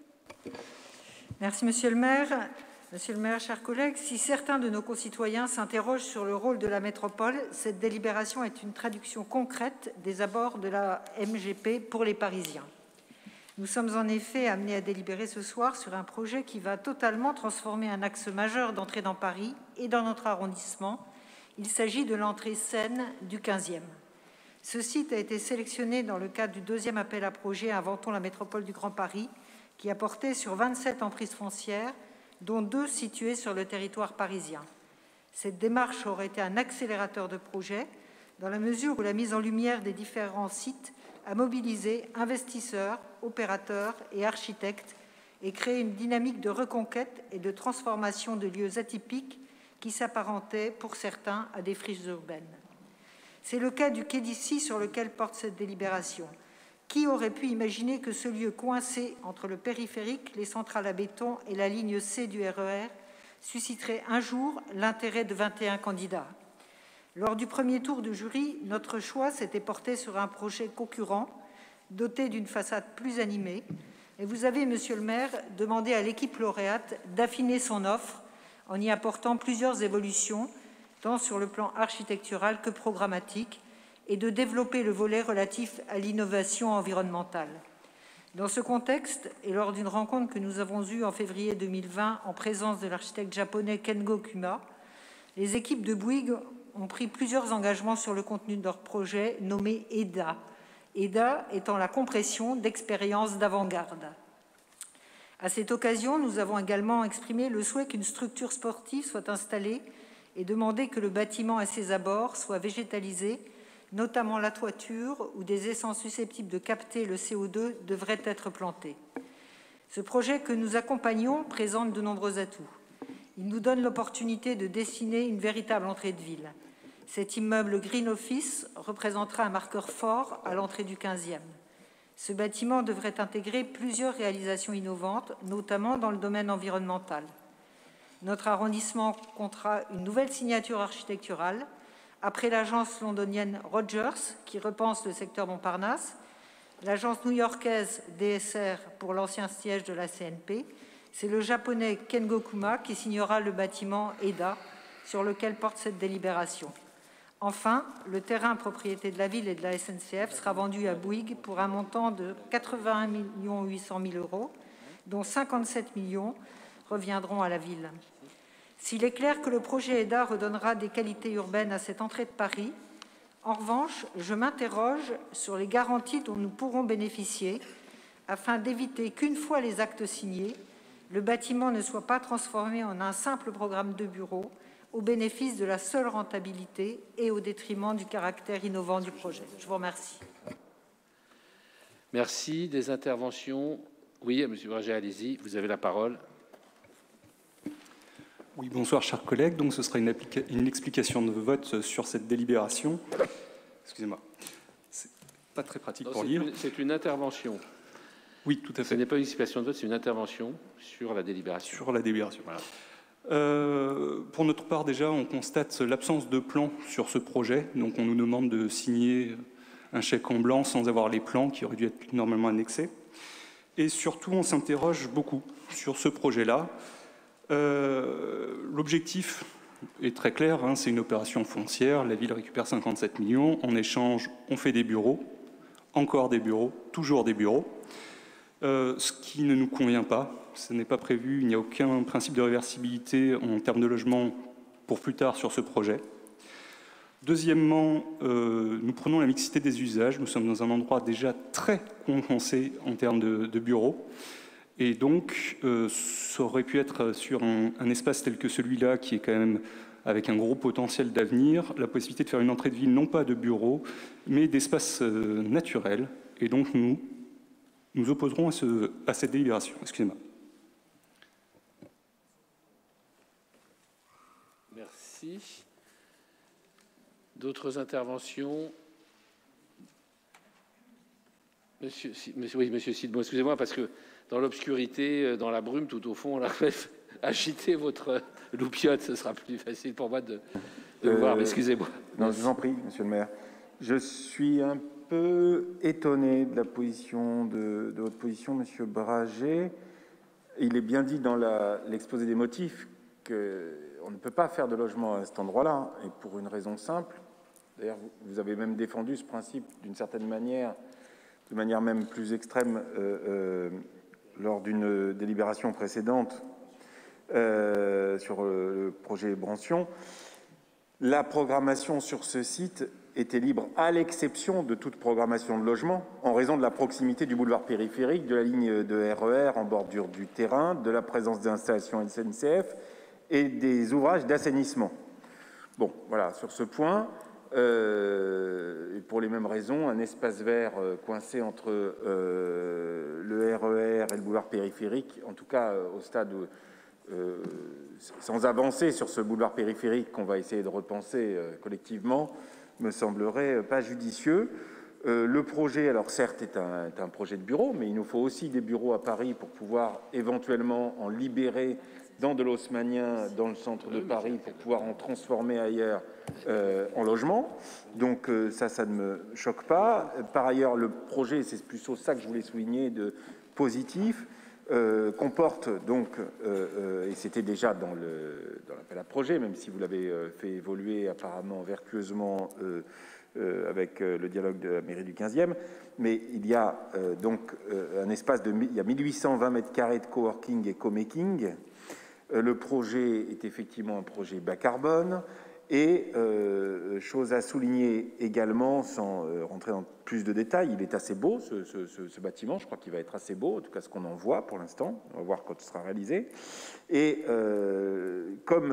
Merci, Monsieur le maire. Monsieur le maire, chers collègues, si certains de nos concitoyens s'interrogent sur le rôle de la métropole, cette délibération est une traduction concrète des abords de la MGP pour les Parisiens. Nous sommes en effet amenés à délibérer ce soir sur un projet qui va totalement transformer un axe majeur d'entrée dans Paris et dans notre arrondissement. Il s'agit de l'entrée Seine du 15e. Ce site a été sélectionné dans le cadre du 2e appel à projet Inventons la métropole du Grand Paris, qui a porté sur 27 emprises foncières, dont 2 situées sur le territoire parisien. Cette démarche aurait été un accélérateur de projet, dans la mesure où la mise en lumière des différents sites a mobilisé investisseurs, opérateurs et architectes et créé une dynamique de reconquête et de transformation de lieux atypiques qui s'apparentaient pour certains à des friches urbaines. C'est le cas du quai d'Issy sur lequel porte cette délibération. Qui aurait pu imaginer que ce lieu coincé entre le périphérique, les centrales à béton et la ligne C du RER susciterait un jour l'intérêt de 21 candidats? Lors du premier tour de jury, notre choix s'était porté sur un projet concurrent, doté d'une façade plus animée. Et vous avez, Monsieur le maire, demandé à l'équipe lauréate d'affiner son offre en y apportant plusieurs évolutions, tant sur le plan architectural que programmatique, et de développer le volet relatif à l'innovation environnementale. Dans ce contexte, et lors d'une rencontre que nous avons eue en février 2020 en présence de l'architecte japonais Kengo Kuma, les équipes de Bouygues ont pris plusieurs engagements sur le contenu de leur projet nommé EDA. EDA étant la compression d'expériences d'avant-garde. À cette occasion, nous avons également exprimé le souhait qu'une structure sportive soit installée et demandé que le bâtiment à ses abords soit végétalisé, notamment la toiture, où des essences susceptibles de capter le CO2 devraient être plantées. Ce projet que nous accompagnons présente de nombreux atouts. Il nous donne l'opportunité de dessiner une véritable entrée de ville. Cet immeuble Green Office représentera un marqueur fort à l'entrée du 15e. Ce bâtiment devrait intégrer plusieurs réalisations innovantes, notamment dans le domaine environnemental. Notre arrondissement comptera une nouvelle signature architecturale, après l'agence londonienne Rogers, qui repense le secteur Montparnasse, l'agence new-yorkaise DSR pour l'ancien siège de la CNP, c'est le japonais Kengo Kuma qui signera le bâtiment EDA sur lequel porte cette délibération. Enfin, le terrain propriété de la ville et de la SNCF sera vendu à Bouygues pour un montant de 81 800 000 €, dont 57 millions reviendront à la ville. S'il est clair que le projet EDA redonnera des qualités urbaines à cette entrée de Paris, en revanche, je m'interroge sur les garanties dont nous pourrons bénéficier afin d'éviter qu'une fois les actes signés, le bâtiment ne soit pas transformé en un simple programme de bureau au bénéfice de la seule rentabilité et au détriment du caractère innovant du projet. Je vous remercie. Merci. Des interventions? Oui, M. Berger, allez-y, vous avez la parole. Oui, bonsoir, chers collègues. Donc, ce sera une explication de vote sur cette délibération. Excusez-moi. C'est pas très pratique pour lire. C'est une intervention. Oui, tout à fait. Ce n'est pas une explication de vote, c'est une intervention sur la délibération. Sur la délibération, voilà. Pour notre part, déjà, on constate l'absence de plan sur ce projet. Donc, on nous demande de signer un chèque en blanc sans avoir les plans qui auraient dû être normalement annexés. Et surtout, on s'interroge beaucoup sur ce projet-là. L'objectif est très clair, hein, c'est une opération foncière. La ville récupère 57 millions. En échange, on fait des bureaux, encore des bureaux, toujours des bureaux. Ce qui ne nous convient pas. Ce n'est pas prévu, il n'y a aucun principe de réversibilité en termes de logement pour plus tard sur ce projet. Deuxièmement, nous prenons la mixité des usages. Nous sommes dans un endroit déjà très compensé en termes de bureaux. Et donc, ça aurait pu être sur un espace tel que celui-là, qui est quand même avec un gros potentiel d'avenir, la possibilité de faire une entrée de ville, non pas de bureaux, mais d'espace naturel. Et donc, nous opposerons à cette délibération. Excusez-moi. Merci. D'autres interventions? Monsieur Sidbon, excusez-moi, parce que dans l'obscurité, dans la brume, tout au fond, on a fait agiter votre loupiote. Ce sera plus facile pour moi de voir, excusez-moi. Non, je vous en prie, monsieur le maire. Je suis un peu étonné de la position de votre position, monsieur Braget. Il est bien dit dans l'exposé des motifs qu'on ne peut pas faire de logement à cet endroit-là, et pour une raison simple. D'ailleurs, vous avez même défendu ce principe d'une certaine manière, de manière même plus extrême, lors d'une délibération précédente sur le projet Brancion. La programmation sur ce site était libre, à l'exception de toute programmation de logement, en raison de la proximité du boulevard périphérique, de la ligne de RER en bordure du terrain, de la présence d'installations SNCF et des ouvrages d'assainissement. Bon, voilà, sur ce point, et pour les mêmes raisons, un espace vert coincé entre le RER et le boulevard périphérique, en tout cas au stade où, sans avancer sur ce boulevard périphérique qu'on va essayer de repenser collectivement, me semblerait pas judicieux. Le projet, alors certes, est un projet de bureau, mais il nous faut aussi des bureaux à Paris pour pouvoir éventuellement en libérer dans de l'haussmannien, dans le centre de Paris, pour pouvoir en transformer ailleurs en logement. Donc ça ne me choque pas. Par ailleurs, le projet, c'est plutôt ça que je voulais souligner de positif, comporte donc, et c'était déjà dans l'appel à projet, même si vous l'avez fait évoluer apparemment vertueusement avec le dialogue de la mairie du 15e, mais il y a donc un espace il y a 1820 mètres carrés de coworking et co-making. Le projet est effectivement un projet bas carbone et, chose à souligner également, sans rentrer dans plus de détails, il est assez beau ce bâtiment, je crois qu'il va être assez beau, en tout cas ce qu'on en voit pour l'instant, on va voir quand ce sera réalisé. Et comme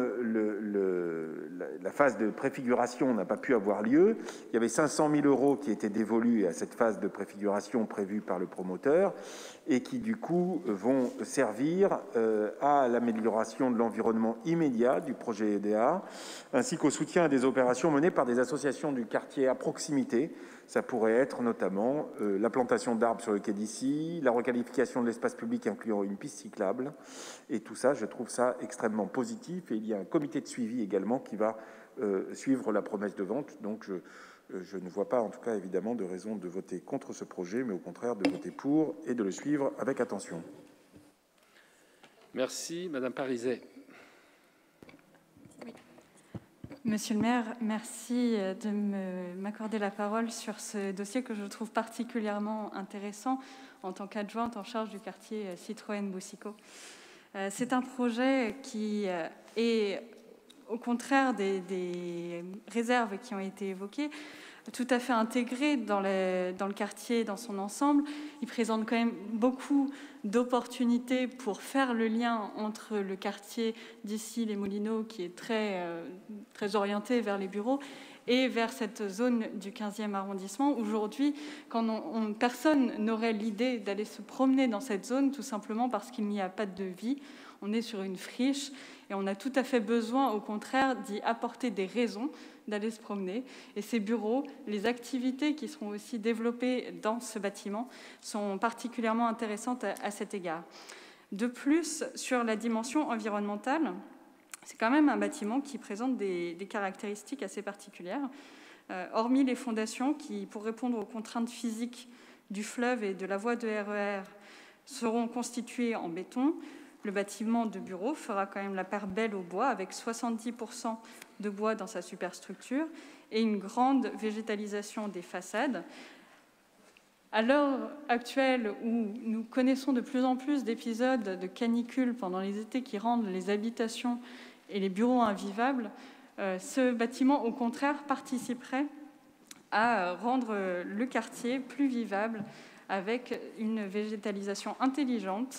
la phase de préfiguration n'a pas pu avoir lieu, il y avait 500 000 € qui étaient dévolus à cette phase de préfiguration prévue par le promoteur et qui du coup vont servir à l'amélioration de l'environnement immédiat du projet EDA, ainsi qu'au soutien à des opérations menées par des associations du quartier à proximité. Ça pourrait être notamment la plantation d'arbres sur le quai d'Issy, la requalification de l'espace public incluant une piste cyclable. Et tout ça, je trouve ça extrêmement positif. Et il y a un comité de suivi également qui va suivre la promesse de vente. Donc je ne vois pas, en tout cas, évidemment, de raison de voter contre ce projet, mais au contraire de voter pour et de le suivre avec attention. Merci. Madame Pariset. Monsieur le maire, merci de m'accorder la parole sur ce dossier que je trouve particulièrement intéressant en tant qu'adjointe en charge du quartier Citroën-Boussicot. C'est un projet qui est, au contraire des réserves qui ont été évoquées, tout à fait intégré dans le quartier dans son ensemble. Il présente quand même beaucoup d'opportunités pour faire le lien entre le quartier d'ici, les Moulineaux, qui est très orienté vers les bureaux, et vers cette zone du 15e arrondissement. Aujourd'hui, personne n'aurait l'idée d'aller se promener dans cette zone, tout simplement parce qu'il n'y a pas de vie. On est sur une friche et on a tout à fait besoin, au contraire, d'y apporter des raisons d'aller se promener. Et ces bureaux, les activités qui seront aussi développées dans ce bâtiment sont particulièrement intéressantes à cet égard. De plus, sur la dimension environnementale, c'est quand même un bâtiment qui présente des caractéristiques assez particulières. Hormis les fondations qui, pour répondre aux contraintes physiques du fleuve et de la voie de RER, seront constituées en béton, le bâtiment de bureau fera quand même la part belle au bois, avec 70% de bois dans sa superstructure et une grande végétalisation des façades. À l'heure actuelle, où nous connaissons de plus en plus d'épisodes de canicule pendant les étés qui rendent les habitations et les bureaux invivables, ce bâtiment, au contraire, participerait à rendre le quartier plus vivable avec une végétalisation intelligente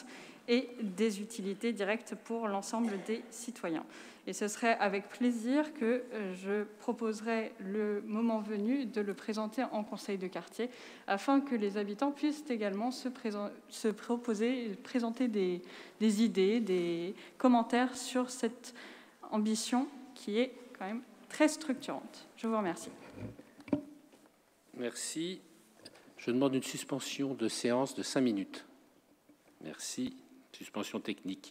et des utilités directes pour l'ensemble des citoyens. Et ce serait avec plaisir que je proposerai le moment venu de le présenter en conseil de quartier afin que les habitants puissent également présenter des idées, des commentaires sur cette ambition qui est quand même très structurante. Je vous remercie. Merci. Je demande une suspension de séance de 5 minutes. Merci. Suspension technique.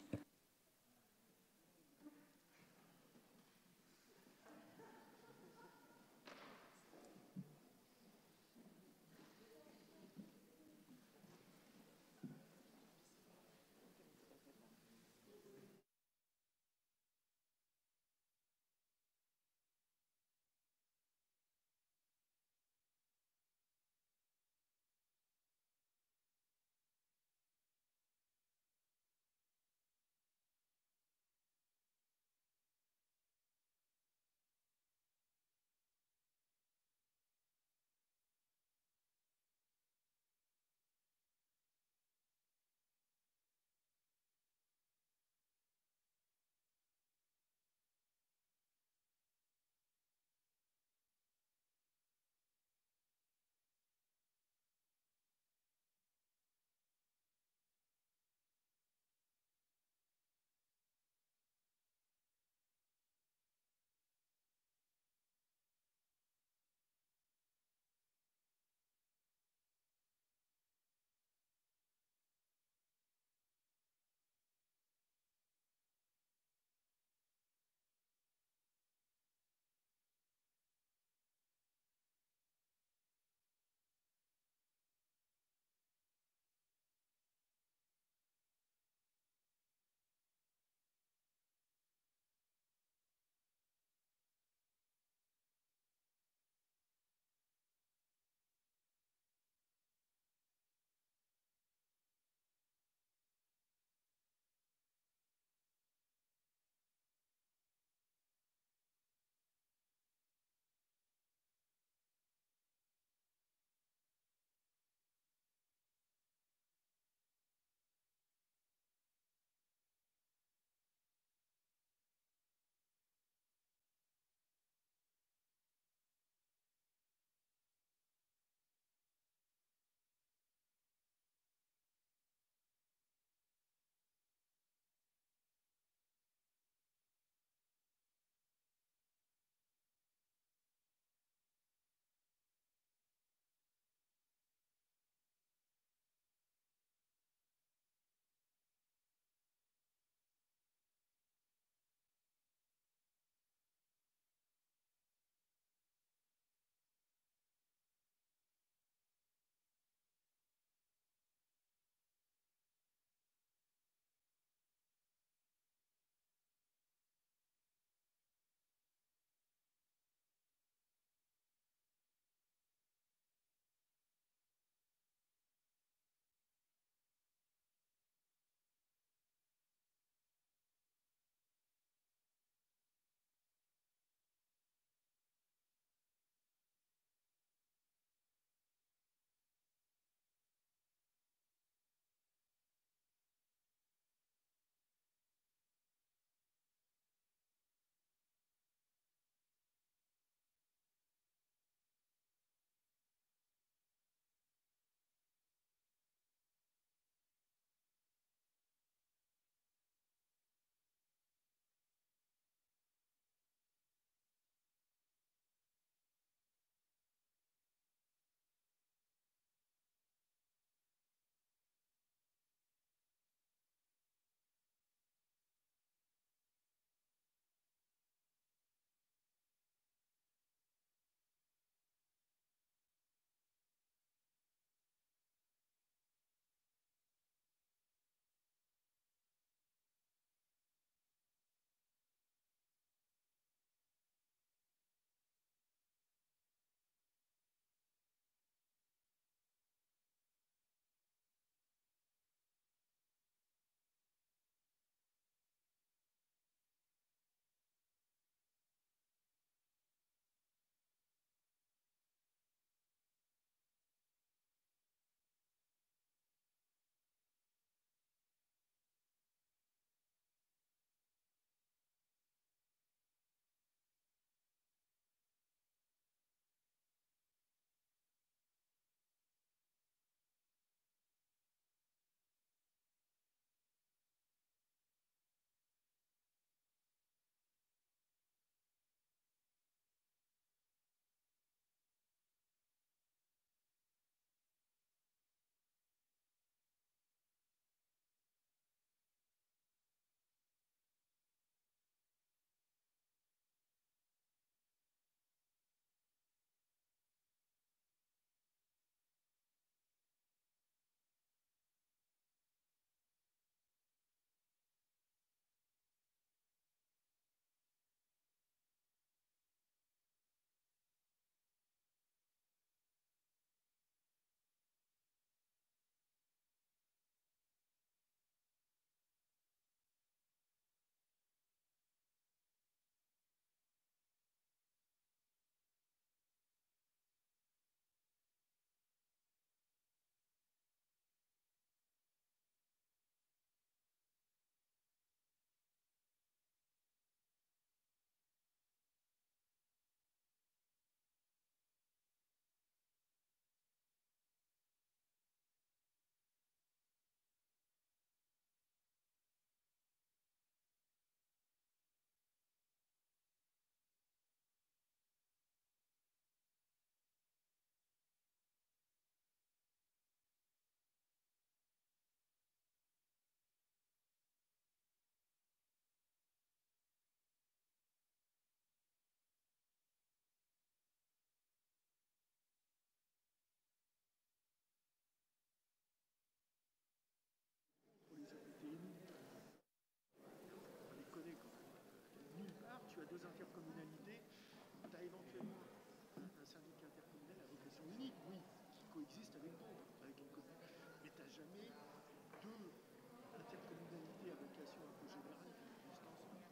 éventuellement un syndicat intercommunal à vocation unique, oui, qui coexiste avec d'autres, avec une commune. Mais tu n'as jamais deux intercommunalités à vocation un peu générale qui existent ensemble.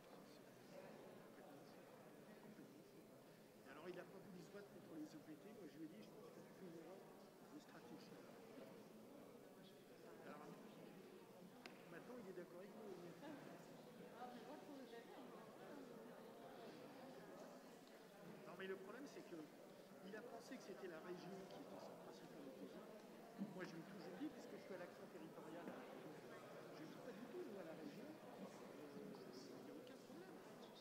Et alors, il n'a pas voulu se battre contre les EPT. Moi, je lui ai dit, je pense que tu fais une erreur de stratégie. Alors, maintenant, il est d'accord avec nous. Non, mais le problème, c'est qu'il a pensé que c'était la région qui était son principal opposant. Moi, je lui ai toujours dit, puisque je suis à l'action territoriale, je ne dis pas du tout, nous, à la région, il n'y a aucun problème.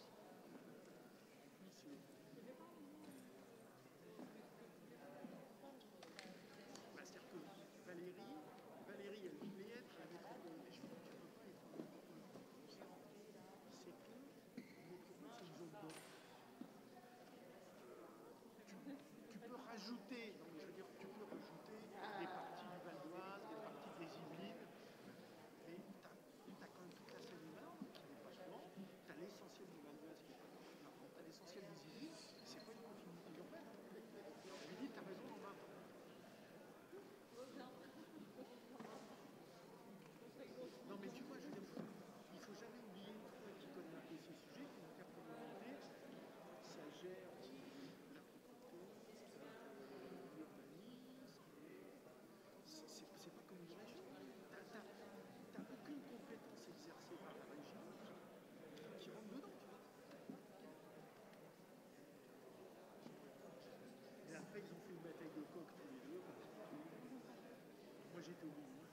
C'est-à-dire que Valérie, elle voulait être la métropole région. Tu ne peux pas être une métropole. C'est que une métropole, c'est une zone d'eau. Tu peux rajouter, non, mais je veux dire, tu peux rajouter des parties du Val d'Oise, des parties des Yvelines, mais tu as quand même toute la Seine-et-Marne qui n'est pas souvent, tu as l'essentiel du Val d'Oise qui n'est pas souvent, tu as l'essentiel des Yvelines, c'est pas une continuité urbaine. Je lui dis, tu as raison en 20 ans. Non, mais tu vois, je veux dire, il ne faut jamais oublier, toi qui connais un peu ces sujets, qu'une intercommunalité, ça gère la propreté, l'urbanisme, c'est pas comme une région. Tu n'as aucune compétence exercée par la région qui rentre dedans, tu vois. Et après, ils ont fait une bataille de coq tous les deux. Moi, j'étais au milieu.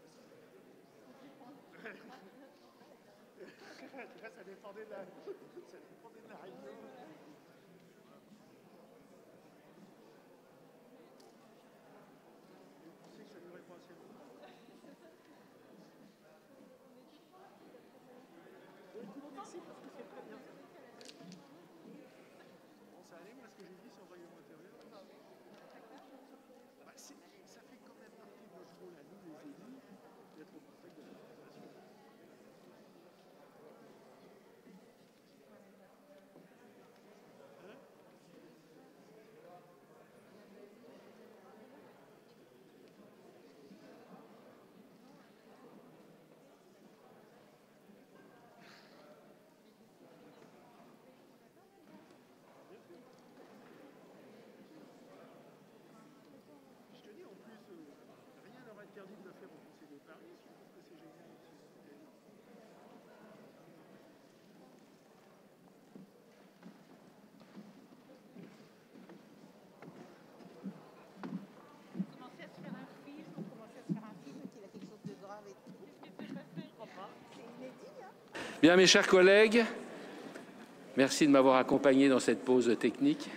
Ça dépendait de la réunion. Vous pensez que ça durait pas assez longtemps? Merci parce que c'est très bien. Bon, ça allait, moi, ce que j'ai dit sur le règlement intérieur. Bah, ça fait quand même partie de notre rôle à nous, les élus, d'être au contact de la population. Je te dis, en plus, rien n'aurait interdit de le faire au Conseil de Paris. Je trouve que c'est génial aussi. Commencer à se faire un film, on commençait à se faire un film qu'il a quelque chose de grave et tout. Qu'est-ce qui s'est passé? Je crois pas. C'est inédit, hein? Bien, mes chers collègues, merci de m'avoir accompagné dans cette pause technique.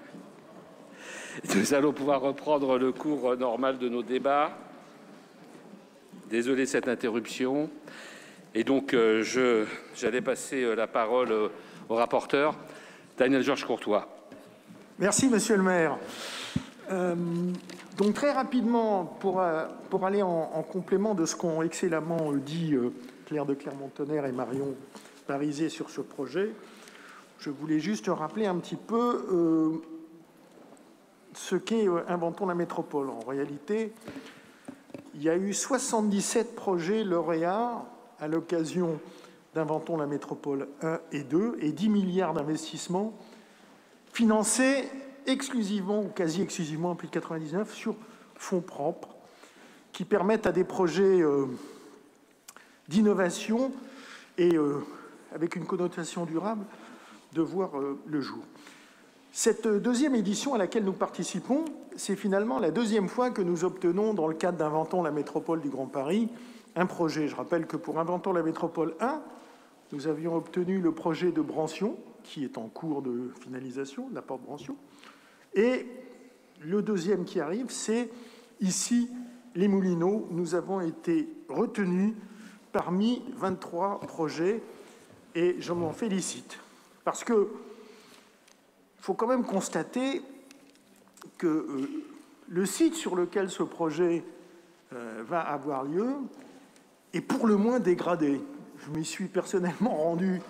Nous allons pouvoir reprendre le cours normal de nos débats. Désolé de cette interruption. Et donc, j'allais passer la parole au rapporteur, Daniel Georges Courtois. Merci, monsieur le maire. Donc, très rapidement, pour aller en complément de ce qu'ont excellemment dit Claire de Clermont-Tonnerre et Marion Parizet sur ce projet, je voulais juste rappeler un petit peu ce qu'est Inventons la métropole. En réalité, il y a eu 77 projets lauréats à l'occasion d'Inventons la métropole 1 et 2 et 10 milliards d'investissements financés exclusivement ou quasi exclusivement depuis 1999 sur fonds propres qui permettent à des projets d'innovation et avec une connotation durable de voir le jour. Cette deuxième édition à laquelle nous participons, c'est finalement la deuxième fois que nous obtenons, dans le cadre d'Inventons la métropole du Grand Paris, un projet. Je rappelle que pour Inventons la métropole 1, nous avions obtenu le projet de Brancion, qui est en cours de finalisation, de la porte Brancion. Et le deuxième qui arrive, c'est ici, les Moulineaux. Nous avons été retenus parmi 23 projets et je m'en félicite. Parce que il faut quand même constater que le site sur lequel ce projet va avoir lieu est pour le moins dégradé. Je m'y suis personnellement rendu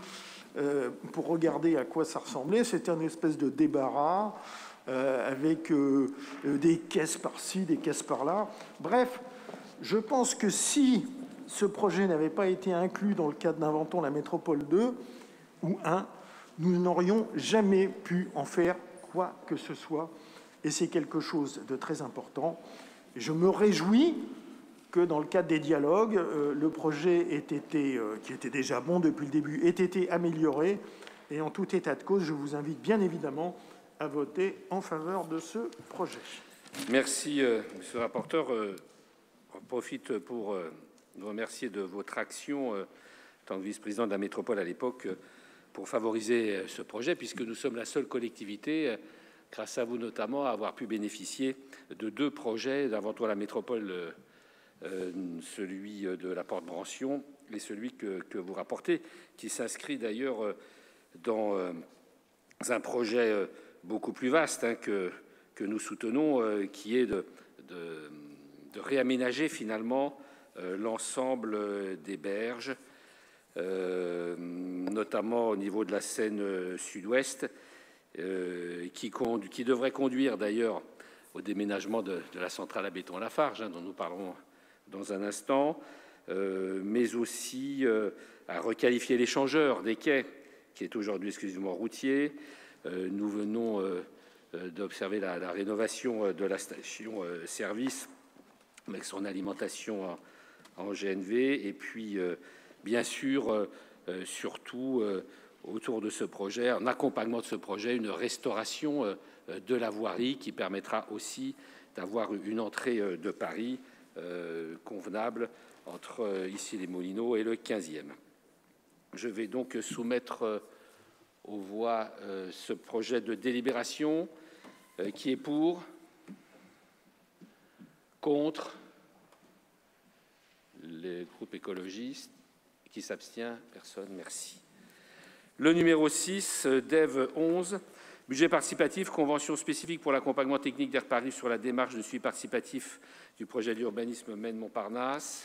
pour regarder à quoi ça ressemblait. C'était un espèce de débarras avec des caisses par-ci, des caisses par-là. Bref, je pense que si ce projet n'avait pas été inclus dans le cadre d'Inventons la Métropole 2 ou 1, nous n'aurions jamais pu en faire quoi que ce soit. Et c'est quelque chose de très important. Je me réjouis que dans le cadre des dialogues, le projet qui était déjà bon depuis le début, ait été amélioré. Et en tout état de cause, je vous invite bien évidemment à voter en faveur de ce projet. Merci, monsieur le rapporteur. J'en profite pour vous remercier de votre action, en tant que vice-président de la métropole à l'époque, pour favoriser ce projet, puisque nous sommes la seule collectivité, grâce à vous notamment, à avoir pu bénéficier de 2 projets d'Inventons la métropole, celui de la Porte Brancion et celui que vous rapportez, qui s'inscrit d'ailleurs dans un projet beaucoup plus vaste que nous soutenons, qui est de réaménager finalement l'ensemble des berges, notamment au niveau de la Seine sud-ouest, qui devrait conduire d'ailleurs au déménagement de la centrale à béton Lafarge, dont nous parlerons dans un instant, mais aussi à requalifier l'échangeur des quais, qui est aujourd'hui exclusivement routier. Nous venons d'observer la rénovation de la station-service avec son alimentation en GNV, et puis bien sûr, surtout autour de ce projet, en accompagnement de ce projet, une restauration de la voirie qui permettra aussi d'avoir une entrée de Paris convenable entre ici les Moulineaux et le 15e. Je vais donc soumettre aux voix ce projet de délibération. Qui est pour? Contre? Les groupes écologistes? Qui s'abstient? Personne. Merci. Le numéro 6, DEV 11, budget participatif, convention spécifique pour l'accompagnement technique d'Air Paris sur la démarche de suivi participatif du projet d'urbanisme Maine-Montparnasse.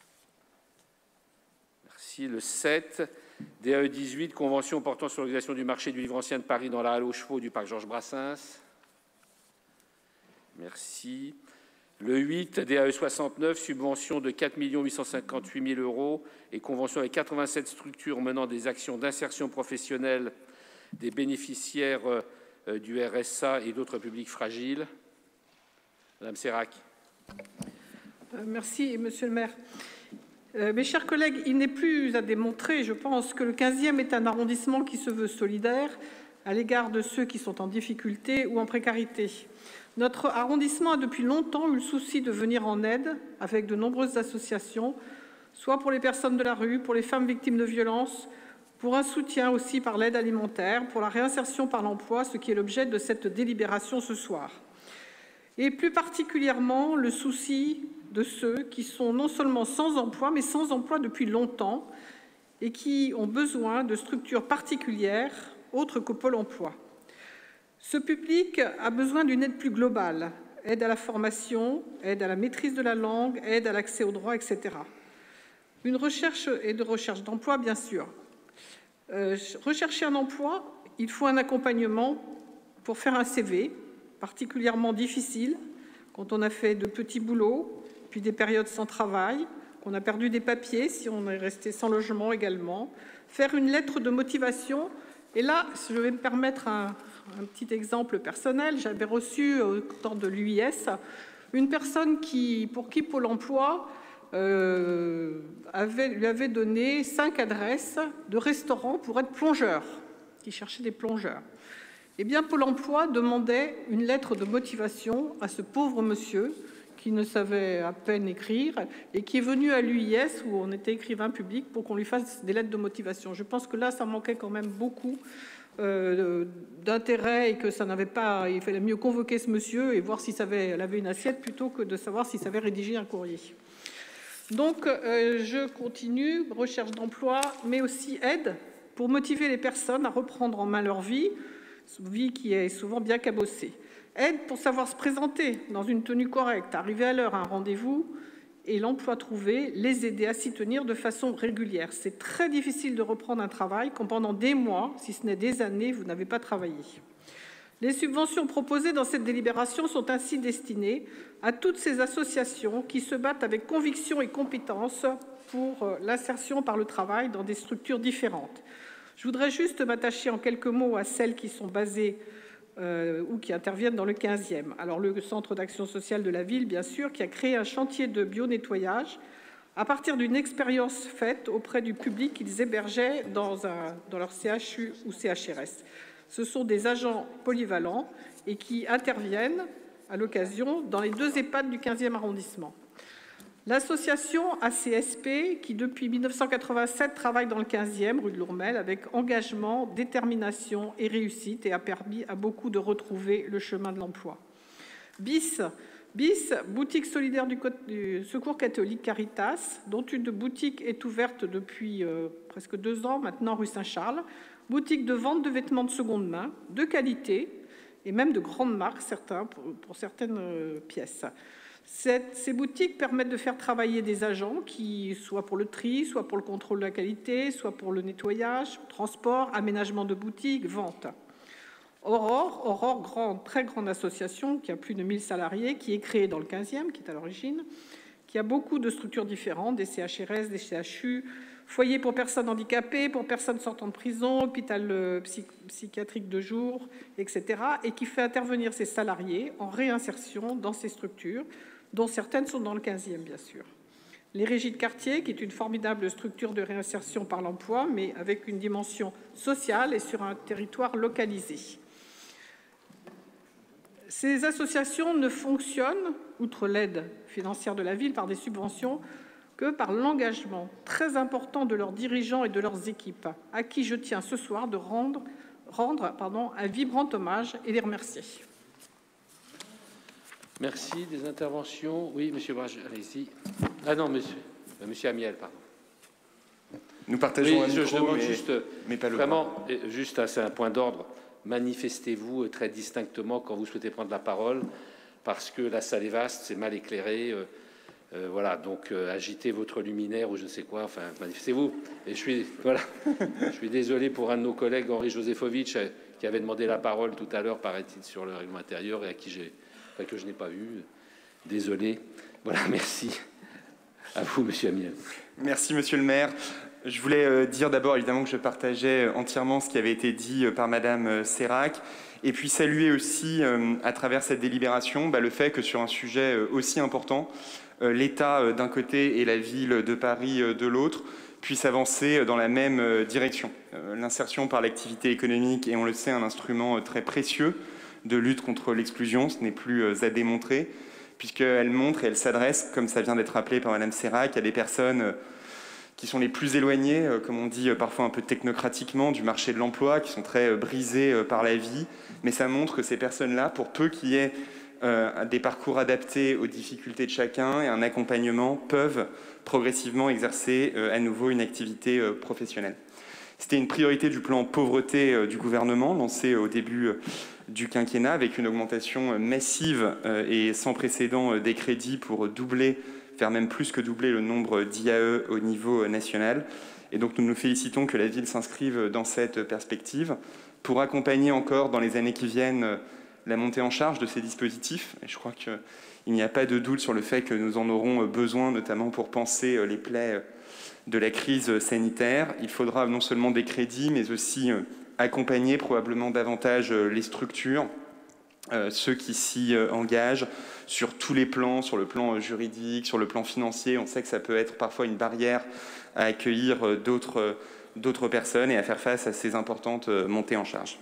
Merci. Le 7, DAE 18, convention portant sur l'organisation du marché du livre ancien de Paris dans la halle aux chevaux du parc Georges Brassens. Merci. Le 8, DAE 69, subvention de 4 858 000 € et convention avec 87 structures menant des actions d'insertion professionnelle des bénéficiaires du RSA et d'autres publics fragiles. Madame Serac. Merci, monsieur le maire. Mes chers collègues, il n'est plus à démontrer, je pense, que le 15e est un arrondissement qui se veut solidaire à l'égard de ceux qui sont en difficulté ou en précarité. Notre arrondissement a depuis longtemps eu le souci de venir en aide avec de nombreuses associations, soit pour les personnes de la rue, pour les femmes victimes de violences, pour un soutien aussi par l'aide alimentaire, pour la réinsertion par l'emploi, ce qui est l'objet de cette délibération ce soir. Et plus particulièrement le souci de ceux qui sont non seulement sans emploi, mais sans emploi depuis longtemps et qui ont besoin de structures particulières autres qu'au Pôle emploi. Ce public a besoin d'une aide plus globale, aide à la formation, aide à la maîtrise de la langue, aide à l'accès aux droits, etc. Une recherche et de recherche d'emploi, bien sûr. Rechercher un emploi, il faut un accompagnement pour faire un CV, particulièrement difficile, quand on a fait de petits boulots, puis des périodes sans travail, qu'on a perdu des papiers, si on est resté sans logement également. Faire une lettre de motivation. Et là, je vais me permettre un petit exemple personnel. J'avais reçu au temps de l'UIS une personne pour qui Pôle emploi lui avait donné 5 adresses de restaurants pour être plongeur, qui cherchait des plongeurs. Eh bien, Pôle emploi demandait une lettre de motivation à ce pauvre monsieur qui ne savait à peine écrire et qui est venu à l'UIS, où on était écrivain public, pour qu'on lui fasse des lettres de motivation. Je pense que là, ça manquait quand même beaucoup d'intérêt et que ça n'avait pas... Il fallait mieux convoquer ce monsieur et voir s'il savait laver une assiette plutôt que de savoir s'il savait rédiger un courrier. Donc, je continue, recherche d'emploi, mais aussi aide pour motiver les personnes à reprendre en main leur vie qui est souvent bien cabossée. Aide pour savoir se présenter dans une tenue correcte, arriver à l'heure à un rendez-vous et l'emploi trouvé, les aider à s'y tenir de façon régulière. C'est très difficile de reprendre un travail quand pendant des mois, si ce n'est des années, vous n'avez pas travaillé. Les subventions proposées dans cette délibération sont ainsi destinées à toutes ces associations qui se battent avec conviction et compétence pour l'insertion par le travail dans des structures différentes. Je voudrais juste m'attacher en quelques mots à celles qui sont basées ou qui interviennent dans le 15e. Alors le Centre d'action sociale de la ville, bien sûr, qui a créé un chantier de bio-nettoyage à partir d'une expérience faite auprès du public qu'ils hébergeaient dans leur CHU ou CHRS. Ce sont des agents polyvalents et qui interviennent à l'occasion dans les 2 EHPAD du 15e arrondissement. L'association ACSP, qui depuis 1987 travaille dans le 15e, rue de Lourmel, avec engagement, détermination et réussite, et a permis à beaucoup de retrouver le chemin de l'emploi. BIS, boutique solidaire du Secours catholique Caritas, dont une boutique est ouverte depuis presque 2 ans maintenant, rue Saint-Charles, boutique de vente de vêtements de seconde main, de qualité, et même de grandes marques, pour certaines pièces. Ces boutiques permettent de faire travailler des agents qui, soit pour le tri, soit pour le contrôle de la qualité, soit pour le nettoyage, transport, aménagement de boutiques, vente. Aurore, très grande association qui a plus de 1000 salariés, qui est créée dans le 15e, qui est à l'origine, qui a beaucoup de structures différentes, des CHRS, des CHU, foyer pour personnes handicapées, pour personnes sortant de prison, hôpital psychiatrique de jour, etc., et qui fait intervenir ses salariés en réinsertion dans ces structures, dont certaines sont dans le 15e, bien sûr. Les régies de quartier, qui est une formidable structure de réinsertion par l'emploi, mais avec une dimension sociale et sur un territoire localisé. Ces associations ne fonctionnent, outre l'aide financière de la ville par des subventions, que par l'engagement très important de leurs dirigeants et de leurs équipes, à qui je tiens ce soir de rendre un vibrant hommage et les remercier. Merci. Des interventions? Oui, monsieur Brage, allez-y. Ah non, monsieur Amiel, pardon. Nous partageons un micro, je demande mais pas le vraiment, juste, c'est un point d'ordre. Manifestez-vous très distinctement quand vous souhaitez prendre la parole, parce que la salle est vaste, c'est mal éclairé. Voilà, donc agitez votre luminaire ou je ne sais quoi, enfin, manifestez-vous. Et je suis désolé pour un de nos collègues, Henri Josefovitch, qui avait demandé la parole tout à l'heure, paraît-il, sur le règlement intérieur, et que je n'ai pas vu. Désolé. Voilà, merci. À vous, monsieur Amiel. Merci, monsieur le maire. Je voulais dire d'abord, évidemment, que je partageais entièrement ce qui avait été dit par madame Serac, et puis saluer aussi, à travers cette délibération, le fait que sur un sujet aussi important, l'État d'un côté et la ville de Paris de l'autre puissent avancer dans la même direction. L'insertion par l'activité économique est, on le sait, un instrument très précieux de lutte contre l'exclusion. Ce n'est plus à démontrer, puisqu'elle montre et elle s'adresse, comme ça vient d'être rappelé par madame Serac, à des personnes qui sont les plus éloignées, comme on dit parfois un peu technocratiquement, du marché de l'emploi, qui sont très brisées par la vie. Mais ça montre que ces personnes-là, pour peu qu'il y ait des parcours adaptés aux difficultés de chacun et un accompagnement, peuvent progressivement exercer à nouveau une activité professionnelle. C'était une priorité du plan pauvreté du gouvernement, lancé au début du quinquennat, avec une augmentation massive et sans précédent des crédits pour doubler, faire même plus que doubler le nombre d'IAE au niveau national. Et donc nous nous félicitons que la ville s'inscrive dans cette perspective pour accompagner encore dans les années qui viennent la montée en charge de ces dispositifs. Et je crois qu'il n'y a pas de doute sur le fait que nous en aurons besoin, notamment pour panser les plaies de la crise sanitaire. Il faudra non seulement des crédits, mais aussi accompagner probablement davantage les structures, ceux qui s'y engagent sur tous les plans, sur le plan juridique, sur le plan financier. On sait que ça peut être parfois une barrière à accueillir d'autres personnes et à faire face à ces importantes montées en charge.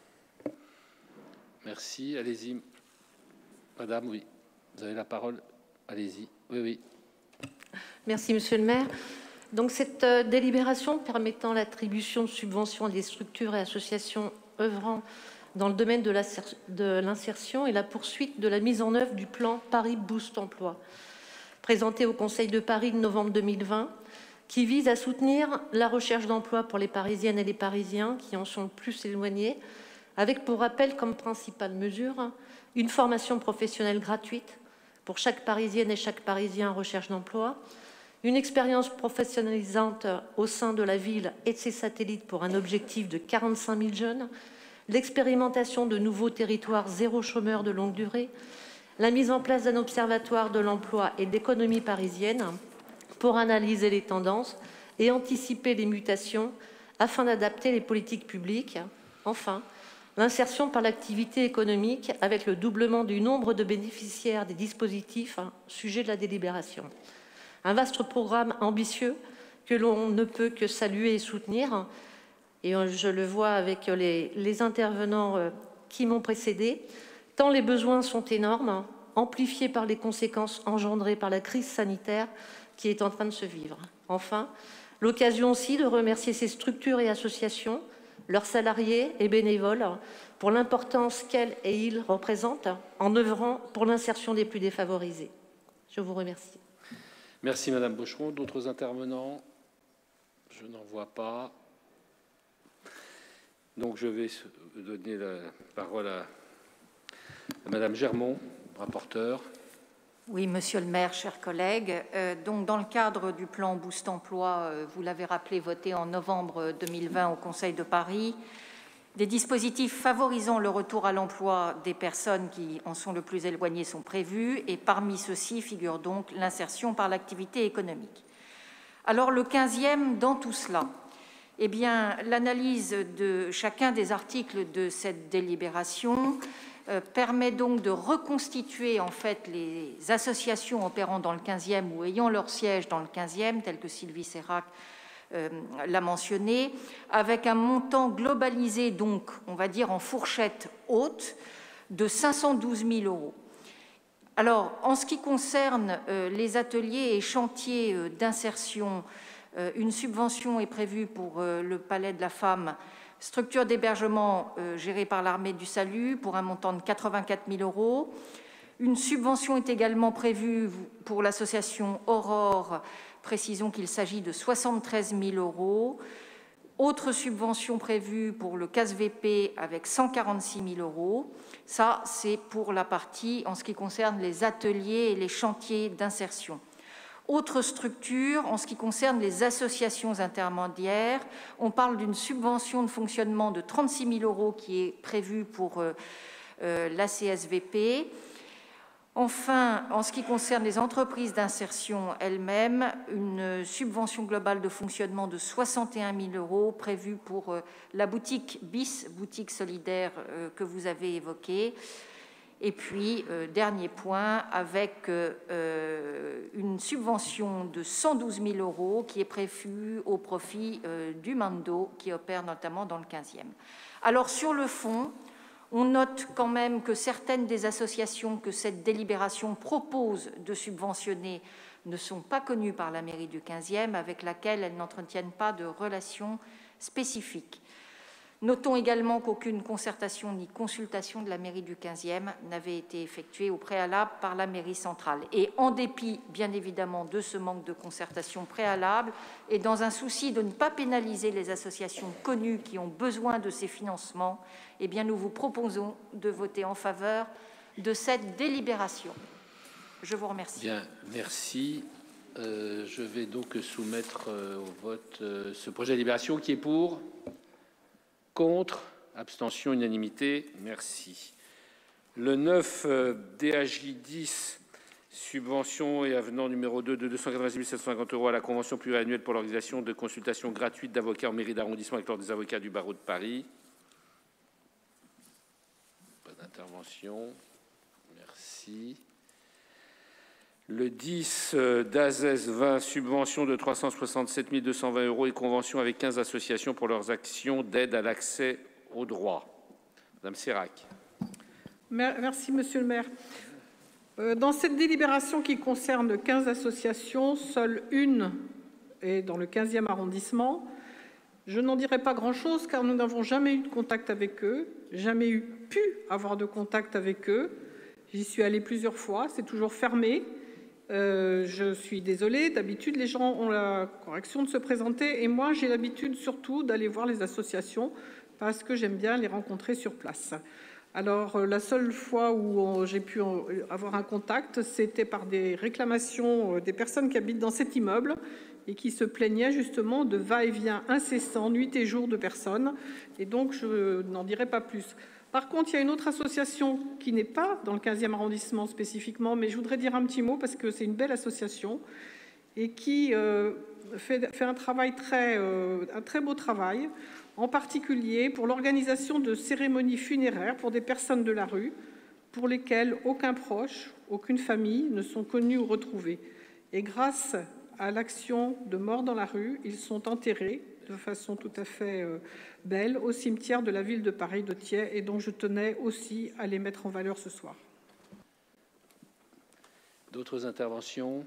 Merci. Allez-y. Madame, oui. Vous avez la parole. Allez-y. Oui, oui. Merci, monsieur le maire. Donc, cette délibération permettant l'attribution de subventions à des structures et associations œuvrant dans le domaine de l'insertion et la poursuite de la mise en œuvre du plan Paris Boost Emploi, présenté au Conseil de Paris de novembre 2020, qui vise à soutenir la recherche d'emploi pour les Parisiennes et les Parisiens qui en sont le plus éloignés, avec pour rappel comme principale mesure une formation professionnelle gratuite, pour chaque Parisienne et chaque Parisien en recherche d'emploi, une expérience professionnalisante au sein de la ville et de ses satellites pour un objectif de 45 000 jeunes, l'expérimentation de nouveaux territoires zéro chômeur de longue durée, la mise en place d'un observatoire de l'emploi et de l'économie parisienne pour analyser les tendances et anticiper les mutations afin d'adapter les politiques publiques. Enfin, l'insertion par l'activité économique avec le doublement du nombre de bénéficiaires des dispositifs sujet de la délibération. Un vaste programme ambitieux que l'on ne peut que saluer et soutenir. Et je le vois avec les intervenants qui m'ont précédé, tant les besoins sont énormes, amplifiés par les conséquences engendrées par la crise sanitaire qui est en train de se vivre. Enfin, l'occasion aussi de remercier ces structures et associations, leurs salariés et bénévoles, pour l'importance qu'elles et ils représentent en œuvrant pour l'insertion des plus défavorisés. Je vous remercie. Merci Madame Bocheron. D'autres intervenants? Je n'en vois pas. Donc je vais donner la parole à Madame Germont, rapporteure. Oui, Monsieur le maire, chers collègues. Donc, dans le cadre du plan Boost Emploi, vous l'avez rappelé, voté en novembre 2020 au Conseil de Paris, des dispositifs favorisant le retour à l'emploi des personnes qui en sont le plus éloignées sont prévus, et parmi ceux-ci figure donc l'insertion par l'activité économique. Alors, le 15e dans tout cela, eh bien, l'analyse de chacun des articles de cette délibération permet donc de reconstituer en fait les associations opérant dans le 15e ou ayant leur siège dans le 15e, telles que Sylvie Serrac l'a mentionné, avec un montant globalisé, donc on va dire en fourchette haute, de 512 000 €. Alors, en ce qui concerne les ateliers et chantiers d'insertion, une subvention est prévue pour le Palais de la Femme, structure d'hébergement gérée par l'Armée du Salut pour un montant de 84 000 €. Une subvention est également prévue pour l'association Aurore, précisons qu'il s'agit de 73 000 €. Autre subvention prévue pour le CASVP avec 146 000 €. Ça, c'est pour la partie en ce qui concerne les ateliers et les chantiers d'insertion. Autre structure, en ce qui concerne les associations intermédiaires, on parle d'une subvention de fonctionnement de 36 000 € qui est prévue pour la CSVP. Enfin, en ce qui concerne les entreprises d'insertion elles-mêmes, une subvention globale de fonctionnement de 61 000 € prévue pour la boutique BIS, boutique solidaire que vous avez évoquée. Et puis, dernier point, avec une subvention de 112 000 € qui est prévue au profit du Mando, qui opère notamment dans le 15e. Alors, sur le fond, on note quand même que certaines des associations que cette délibération propose de subventionner ne sont pas connues par la mairie du 15e, avec laquelle elles n'entretiennent pas de relations spécifiques. Notons également qu'aucune concertation ni consultation de la mairie du 15e n'avait été effectuée au préalable par la mairie centrale. Et en dépit, bien évidemment, de ce manque de concertation préalable, et dans un souci de ne pas pénaliser les associations connues qui ont besoin de ces financements, eh bien, nous vous proposons de voter en faveur de cette délibération. Je vous remercie. Bien, merci. Je vais donc soumettre au vote ce projet de délibération qui est pour. Contre, abstention, unanimité, merci. Le 9, DHJ10, subvention et avenant numéro 2 de 290 750 € à la convention pluriannuelle pour l'organisation de consultations gratuites d'avocats en mairie d'arrondissement avec l'ordre des avocats du barreau de Paris. Pas d'intervention, merci. Le 10, d'AZES 20, subvention de 367 220 € et convention avec 15 associations pour leurs actions d'aide à l'accès aux droits. Madame Serrac. Merci, Monsieur le maire. Dans cette délibération qui concerne 15 associations, seule une est dans le 15e arrondissement. Je n'en dirai pas grand-chose car nous n'avons jamais eu de contact avec eux, jamais pu avoir de contact avec eux. J'y suis allée plusieurs fois, c'est toujours fermé. Je suis désolée, d'habitude les gens ont la correction de se présenter et moi j'ai l'habitude surtout d'aller voir les associations parce que j'aime bien les rencontrer sur place. Alors, la seule fois où j'ai pu avoir un contact, c'était par des réclamations des personnes qui habitent dans cet immeuble et qui se plaignaient justement de va-et-vient incessant, nuit et jour de personnes. Et donc, je n'en dirai pas plus. Par contre, il y a une autre association qui n'est pas dans le 15e arrondissement spécifiquement, mais je voudrais dire un petit mot parce que c'est une belle association et qui fait un très beau travail, en particulier pour l'organisation de cérémonies funéraires pour des personnes de la rue, pour lesquelles aucun proche, aucune famille ne sont connus ou retrouvés. Et grâce à l'action de Mort dans la rue, ils sont enterrés de façon tout à fait belle au cimetière de la ville de Paris de Thiais, et donc je tenais aussi à les mettre en valeur ce soir. D'autres interventions?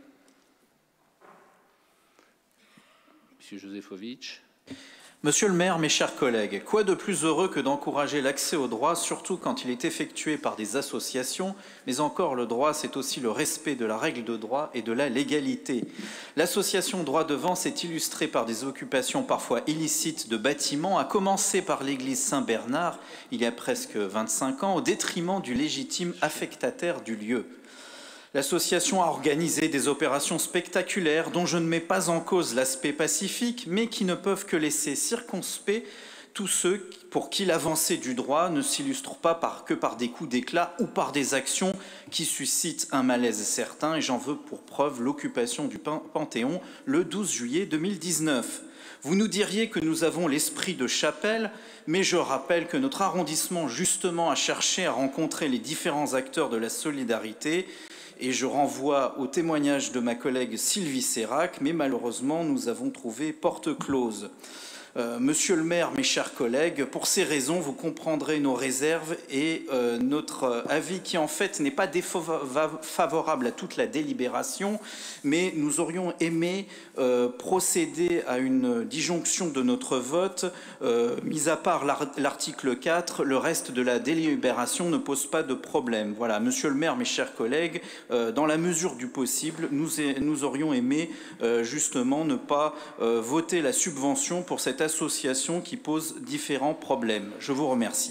Monsieur Josefovitch. Monsieur le maire, mes chers collègues, quoi de plus heureux que d'encourager l'accès au droit, surtout quand il est effectué par des associations, mais encore le droit, c'est aussi le respect de la règle de droit et de la légalité. L'association Droit devant s'est illustrée par des occupations parfois illicites de bâtiments, à commencer par l'église Saint-Bernard, il y a presque 25 ans, au détriment du légitime affectataire du lieu. L'association a organisé des opérations spectaculaires dont je ne mets pas en cause l'aspect pacifique, mais qui ne peuvent que laisser circonspects tous ceux pour qui l'avancée du droit ne s'illustre pas que par des coups d'éclat ou par des actions qui suscitent un malaise certain. Et j'en veux pour preuve l'occupation du Panthéon le 12 juillet 2019. Vous nous diriez que nous avons l'esprit de chapelle, mais je rappelle que notre arrondissement justement a cherché à rencontrer les différents acteurs de la solidarité. Et je renvoie au témoignage de ma collègue Sylvie Sérac, mais malheureusement, nous avons trouvé porte close. Monsieur le maire, mes chers collègues, pour ces raisons, vous comprendrez nos réserves et notre avis qui, en fait, n'est pas défavorable à toute la délibération, mais nous aurions aimé procéder à une disjonction de notre vote. Mis à part l'article 4, le reste de la délibération ne pose pas de problème. Voilà, monsieur le maire, mes chers collègues, dans la mesure du possible, nous aurions aimé justement ne pas voter la subvention pour cette association qui pose différents problèmes. Je vous remercie.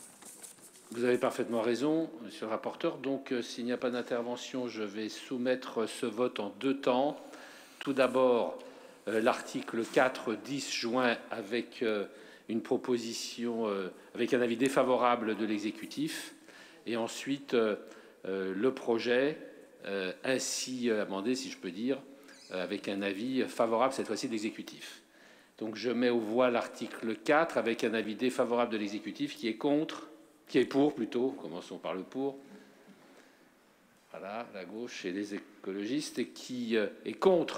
Vous avez parfaitement raison, monsieur le rapporteur. Donc, s'il n'y a pas d'intervention, je vais soumettre ce vote en deux temps. Tout d'abord, l'article 4 10 juin avec une proposition, avec un avis défavorable de l'exécutif. Et ensuite, le projet ainsi amendé, si je peux dire, avec un avis favorable, cette fois-ci, de l'exécutif. Donc je mets aux voix l'article 4 avec un avis défavorable de l'exécutif qui est contre, qui est pour plutôt, commençons par le pour. Voilà, la gauche et les écologistes, et qui est contre.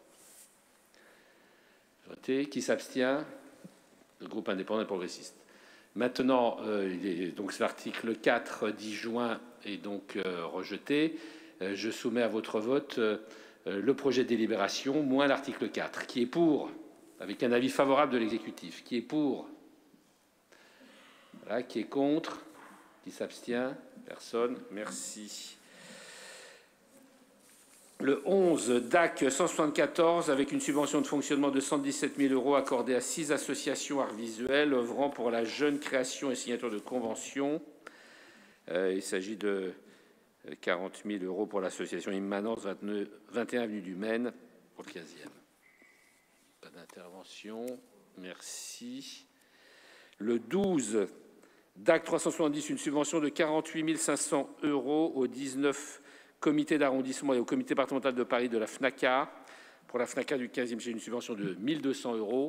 Voté, qui s'abstient, le groupe indépendant et progressiste. Maintenant, donc l'article 4 10 juin est donc rejeté. Je soumets à votre vote le projet de délibération moins l'article 4, qui est pour, avec un avis favorable de l'exécutif. Qui est pour? Voilà, qui est contre? Qui s'abstient? Personne. Merci. Le 11, DAC 174, avec une subvention de fonctionnement de 117 000 € accordée à 6 associations arts visuels œuvrant pour la jeune création et signature de conventions. Il s'agit de 40 000 € pour l'association Immanence 21 avenue du Maine, pour le 15e. Pas d'intervention. Merci. Le 12, DAC 370, une subvention de 48 500 € aux 19 comités d'arrondissement et au comité départemental de Paris de la FNACA. Pour la FNACA du 15e, j'ai une subvention de 1 200 €.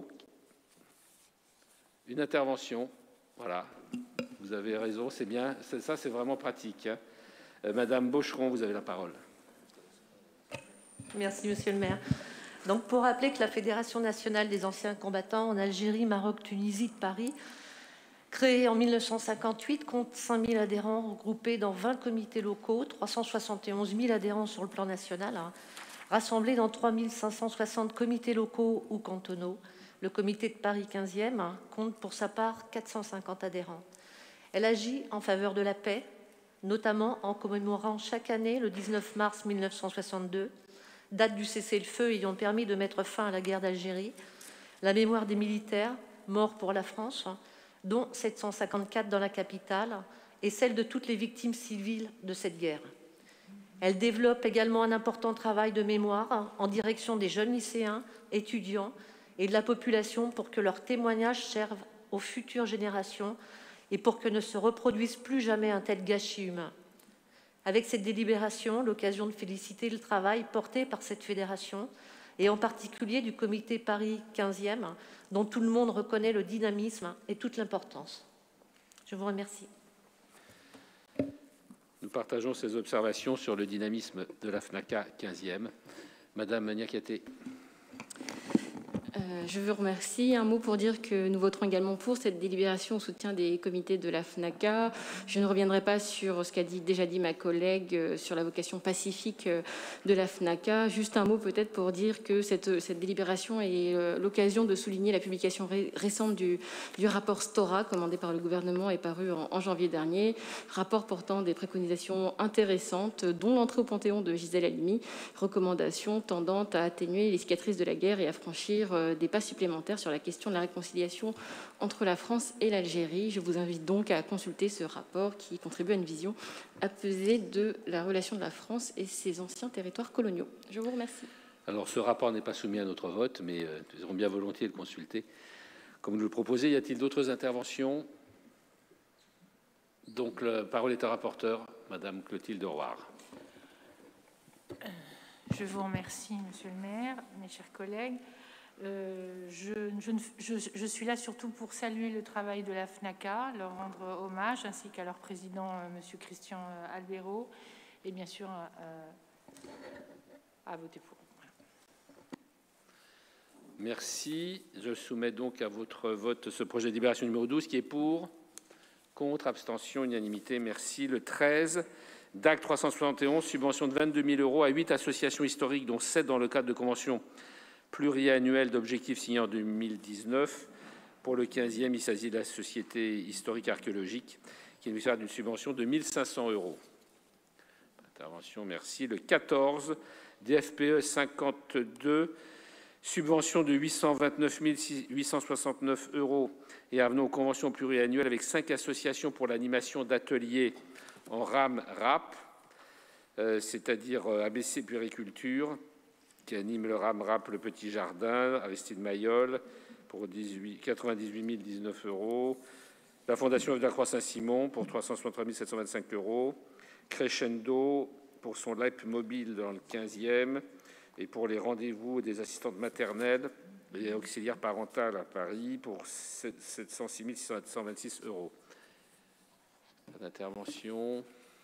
Une intervention. Voilà. Vous avez raison, c'est bien. Ça, c'est vraiment pratique. Hein. Madame Bocheron, vous avez la parole. Merci, monsieur le maire. Donc, pour rappeler que la Fédération nationale des anciens combattants en Algérie, Maroc, Tunisie de Paris, créée en 1958, compte 5 000 adhérents regroupés dans 20 comités locaux, 371 000 adhérents sur le plan national, rassemblés dans 3 560 comités locaux ou cantonaux. Le comité de Paris 15e compte pour sa part 450 adhérents. Elle agit en faveur de la paix, notamment en commémorant chaque année le 19 mars 1962, date du cessez-le-feu ayant permis de mettre fin à la guerre d'Algérie, la mémoire des militaires morts pour la France, dont 754 dans la capitale et celle de toutes les victimes civiles de cette guerre. Elle développe également un important travail de mémoire en direction des jeunes lycéens, étudiants et de la population pour que leurs témoignages servent aux futures générations et pour que ne se reproduise plus jamais un tel gâchis humain. Avec cette délibération, l'occasion de féliciter le travail porté par cette fédération et en particulier du comité Paris 15e, dont tout le monde reconnaît le dynamisme et toute l'importance. Je vous remercie. Nous partageons ces observations sur le dynamisme de la FNACA 15e. Madame Niakaté. Je vous remercie. Un mot pour dire que nous voterons également pour cette délibération au soutien des comités de la FNACA. Je ne reviendrai pas sur ce qu'a déjà dit ma collègue sur la vocation pacifique de la FNACA. Juste un mot peut-être pour dire que cette délibération est l'occasion de souligner la publication récente du rapport Stora, commandé par le gouvernement et paru en janvier dernier. Rapport portant des préconisations intéressantes, dont l'entrée au Panthéon de Gisèle Halimi, recommandations tendant à atténuer les cicatrices de la guerre et à franchir des pas supplémentaires sur la question de la réconciliation entre la France et l'Algérie. Je vous invite donc à consulter ce rapport qui contribue à une vision apaisée de la relation de la France et ses anciens territoires coloniaux. Je vous remercie. Alors, ce rapport n'est pas soumis à notre vote, mais nous aurons bien volontiers de le consulter. Comme vous le proposez, y a-t-il d'autres interventions? Donc, la parole est à rapporteur, Madame Clotilde Roire. Je vous remercie, Monsieur le maire, mes chers collègues. Je suis là surtout pour saluer le travail de la FNACA, leur rendre hommage, ainsi qu'à leur président, Monsieur Christian Albero, et bien sûr à voter pour. Merci. Je soumets donc à votre vote ce projet de délibération numéro 12 qui est pour, contre, abstention, unanimité. Merci. Le 13, DAC 371, subvention de 22 000 € à 8 associations historiques, dont 7 dans le cadre de conventions pluriannuelles d'objectifs signés en 2019. Pour le 15e, il s'agit de la Société historique archéologique qui nous sert d'une subvention de 1 500 €. Intervention, merci. Le 14, DFPE 52, subvention de 829 869 € et avenant aux conventions pluriannuelles avec 5 associations pour l'animation d'ateliers en RAM-RAP, c'est-à-dire ABC Puériculture, qui anime le RAM-RAP Le Petit Jardin, Aristide Mayol, pour 98 019 €. La Fondation de la Croix Saint-Simon, pour 363 725 €. Crescendo, pour son LEP mobile dans le 15e. Et pour les rendez-vous des assistantes maternelles et auxiliaires parentales à Paris, pour 706 626 €. Pas d'intervention.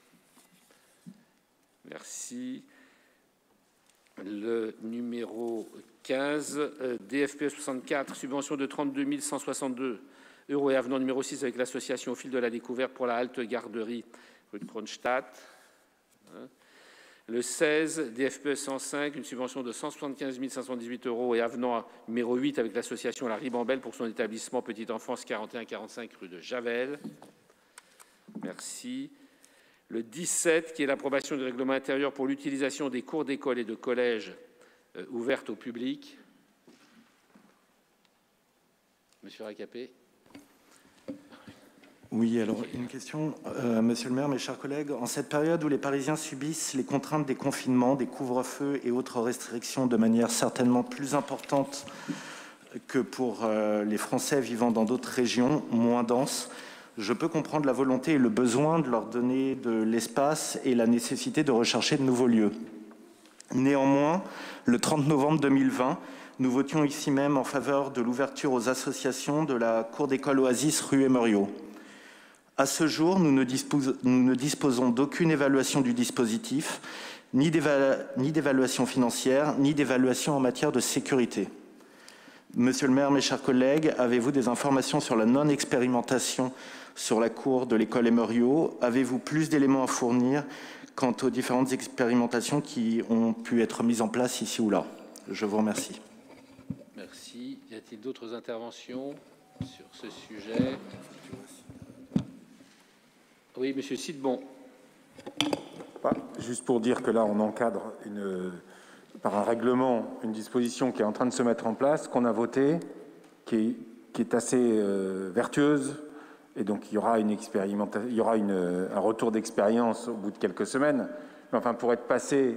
Merci. Le numéro 15, DFPE 64, subvention de 32 162 € et avenant numéro 6 avec l'association Au fil de la découverte pour la halte garderie rue de Kronstadt. Le 16, DFPE 105, une subvention de 175 518 € et avenant numéro 8 avec l'association La Ribambelle pour son établissement Petite Enfance 41-45 rue de Javel. Merci. Le 17, qui est l'approbation du règlement intérieur pour l'utilisation des cours d'école et de collège ouvertes au public. Monsieur Racapé. Oui, alors une question, Monsieur le maire, mes chers collègues. En cette période où les Parisiens subissent les contraintes des confinements, des couvre-feux et autres restrictions de manière certainement plus importante que pour les Français vivant dans d'autres régions moins denses, je peux comprendre la volonté et le besoin de leur donner de l'espace et la nécessité de rechercher de nouveaux lieux. Néanmoins, le 30 novembre 2020, nous votions ici même en faveur de l'ouverture aux associations de la cour d'école Oasis rue Emerio. À ce jour, nous ne disposons d'aucune évaluation du dispositif, ni d'évaluation financière, ni d'évaluation en matière de sécurité. Monsieur le maire, mes chers collègues, avez-vous des informations sur la non-expérimentation sur la cour de l'école Emerio? Avez-vous plus d'éléments à fournir quant aux différentes expérimentations qui ont pu être mises en place ici ou là? Je vous remercie. Merci. Y a-t-il d'autres interventions sur ce sujet? Oui, monsieur Sidbon. Juste pour dire que là, on encadre par un règlement une disposition qui est en train de se mettre en place, qu'on a votée, qui est assez vertueuse Et donc, il y aura un retour d'expérience au bout de quelques semaines. Mais enfin, pour être passé,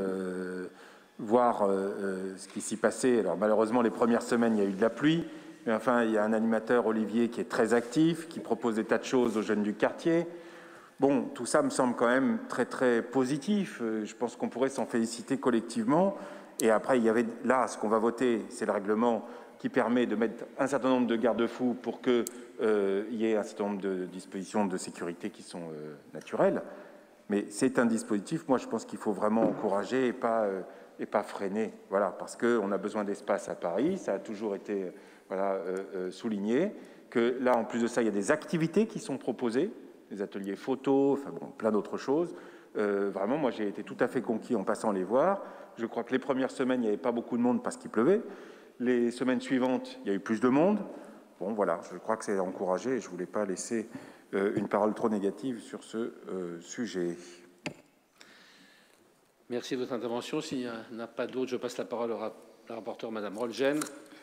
voir ce qui s'y passait. Alors, malheureusement, les premières semaines, il y a eu de la pluie. Mais enfin, il y a un animateur, Olivier, qui est très actif, qui propose des tas de choses aux jeunes du quartier. Bon, tout ça me semble quand même très, très positif. Je pense qu'on pourrait s'en féliciter collectivement. Et après, il y avait là, ce qu'on va voter, c'est le règlement qui permet de mettre un certain nombre de garde-fous pour qu'il y ait un certain nombre de dispositions de sécurité qui sont naturelles. Mais c'est un dispositif, moi, je pense qu'il faut vraiment encourager et pas freiner. Voilà, parce qu'on a besoin d'espace à Paris, ça a toujours été souligné. Que là, en plus de ça, il y a des activités qui sont proposées, des ateliers photos, enfin bon, plein d'autres choses. Vraiment, moi, j'ai été tout à fait conquis en passant les voir. Je crois que les premières semaines, il n'y avait pas beaucoup de monde parce qu'il pleuvait. Les semaines suivantes, il y a eu plus de monde. Bon, voilà, je crois que c'est encouragé et je ne voulais pas laisser une parole trop négative sur ce sujet. Merci de votre intervention. S'il n'y en a pas d'autres, je passe la parole à la rapporteure, Madame Rolgen.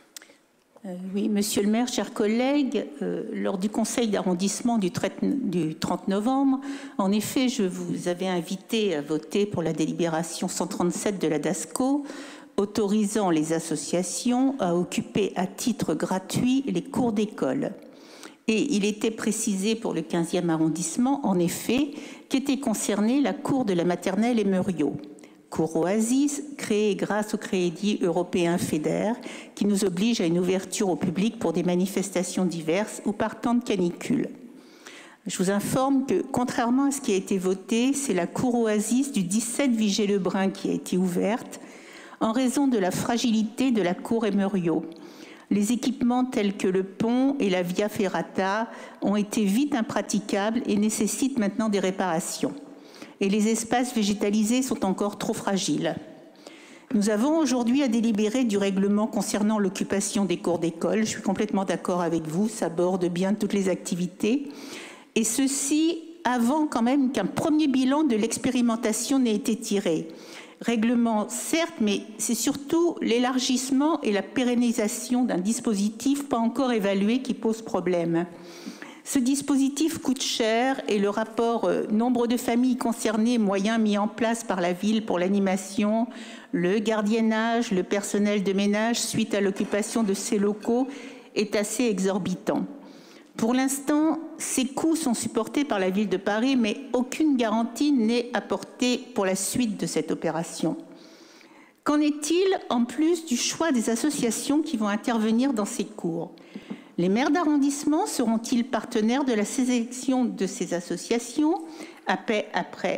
Oui, Monsieur le maire, chers collègues, lors du conseil d'arrondissement du 30 novembre, en effet, je vous avais invité à voter pour la délibération 137 de la DASCO, autorisant les associations à occuper à titre gratuit les cours d'école. Et il était précisé pour le 15e arrondissement, en effet, qu'était concernée la cour de la maternelle Emeuriot. Cour Oasis, créée grâce au Crédit européen FEDER, qui nous oblige à une ouverture au public pour des manifestations diverses ou par temps de canicule. Je vous informe que, contrairement à ce qui a été voté, c'est la Cour Oasis du 17 Vigée-Lebrun qui a été ouverte, en raison de la fragilité de la cour Emeuriot. Les équipements tels que le pont et la via ferrata ont été vite impraticables et nécessitent maintenant des réparations. Et les espaces végétalisés sont encore trop fragiles. Nous avons aujourd'hui à délibérer du règlement concernant l'occupation des cours d'école. Je suis complètement d'accord avec vous, ça borde bien toutes les activités. Et ceci avant quand même qu'un premier bilan de l'expérimentation n'ait été tiré. Règlement, certes, mais c'est surtout l'élargissement et la pérennisation d'un dispositif pas encore évalué qui pose problème. Ce dispositif coûte cher et le rapport nombre de familles concernées, moyens mis en place par la ville pour l'animation, le gardiennage, le personnel de ménage suite à l'occupation de ces locaux est assez exorbitant. Pour l'instant, ces coûts sont supportés par la ville de Paris, mais aucune garantie n'est apportée pour la suite de cette opération. Qu'en est-il en plus du choix des associations qui vont intervenir dans ces cours? Les maires d'arrondissement seront-ils partenaires de la sélection de ces associations après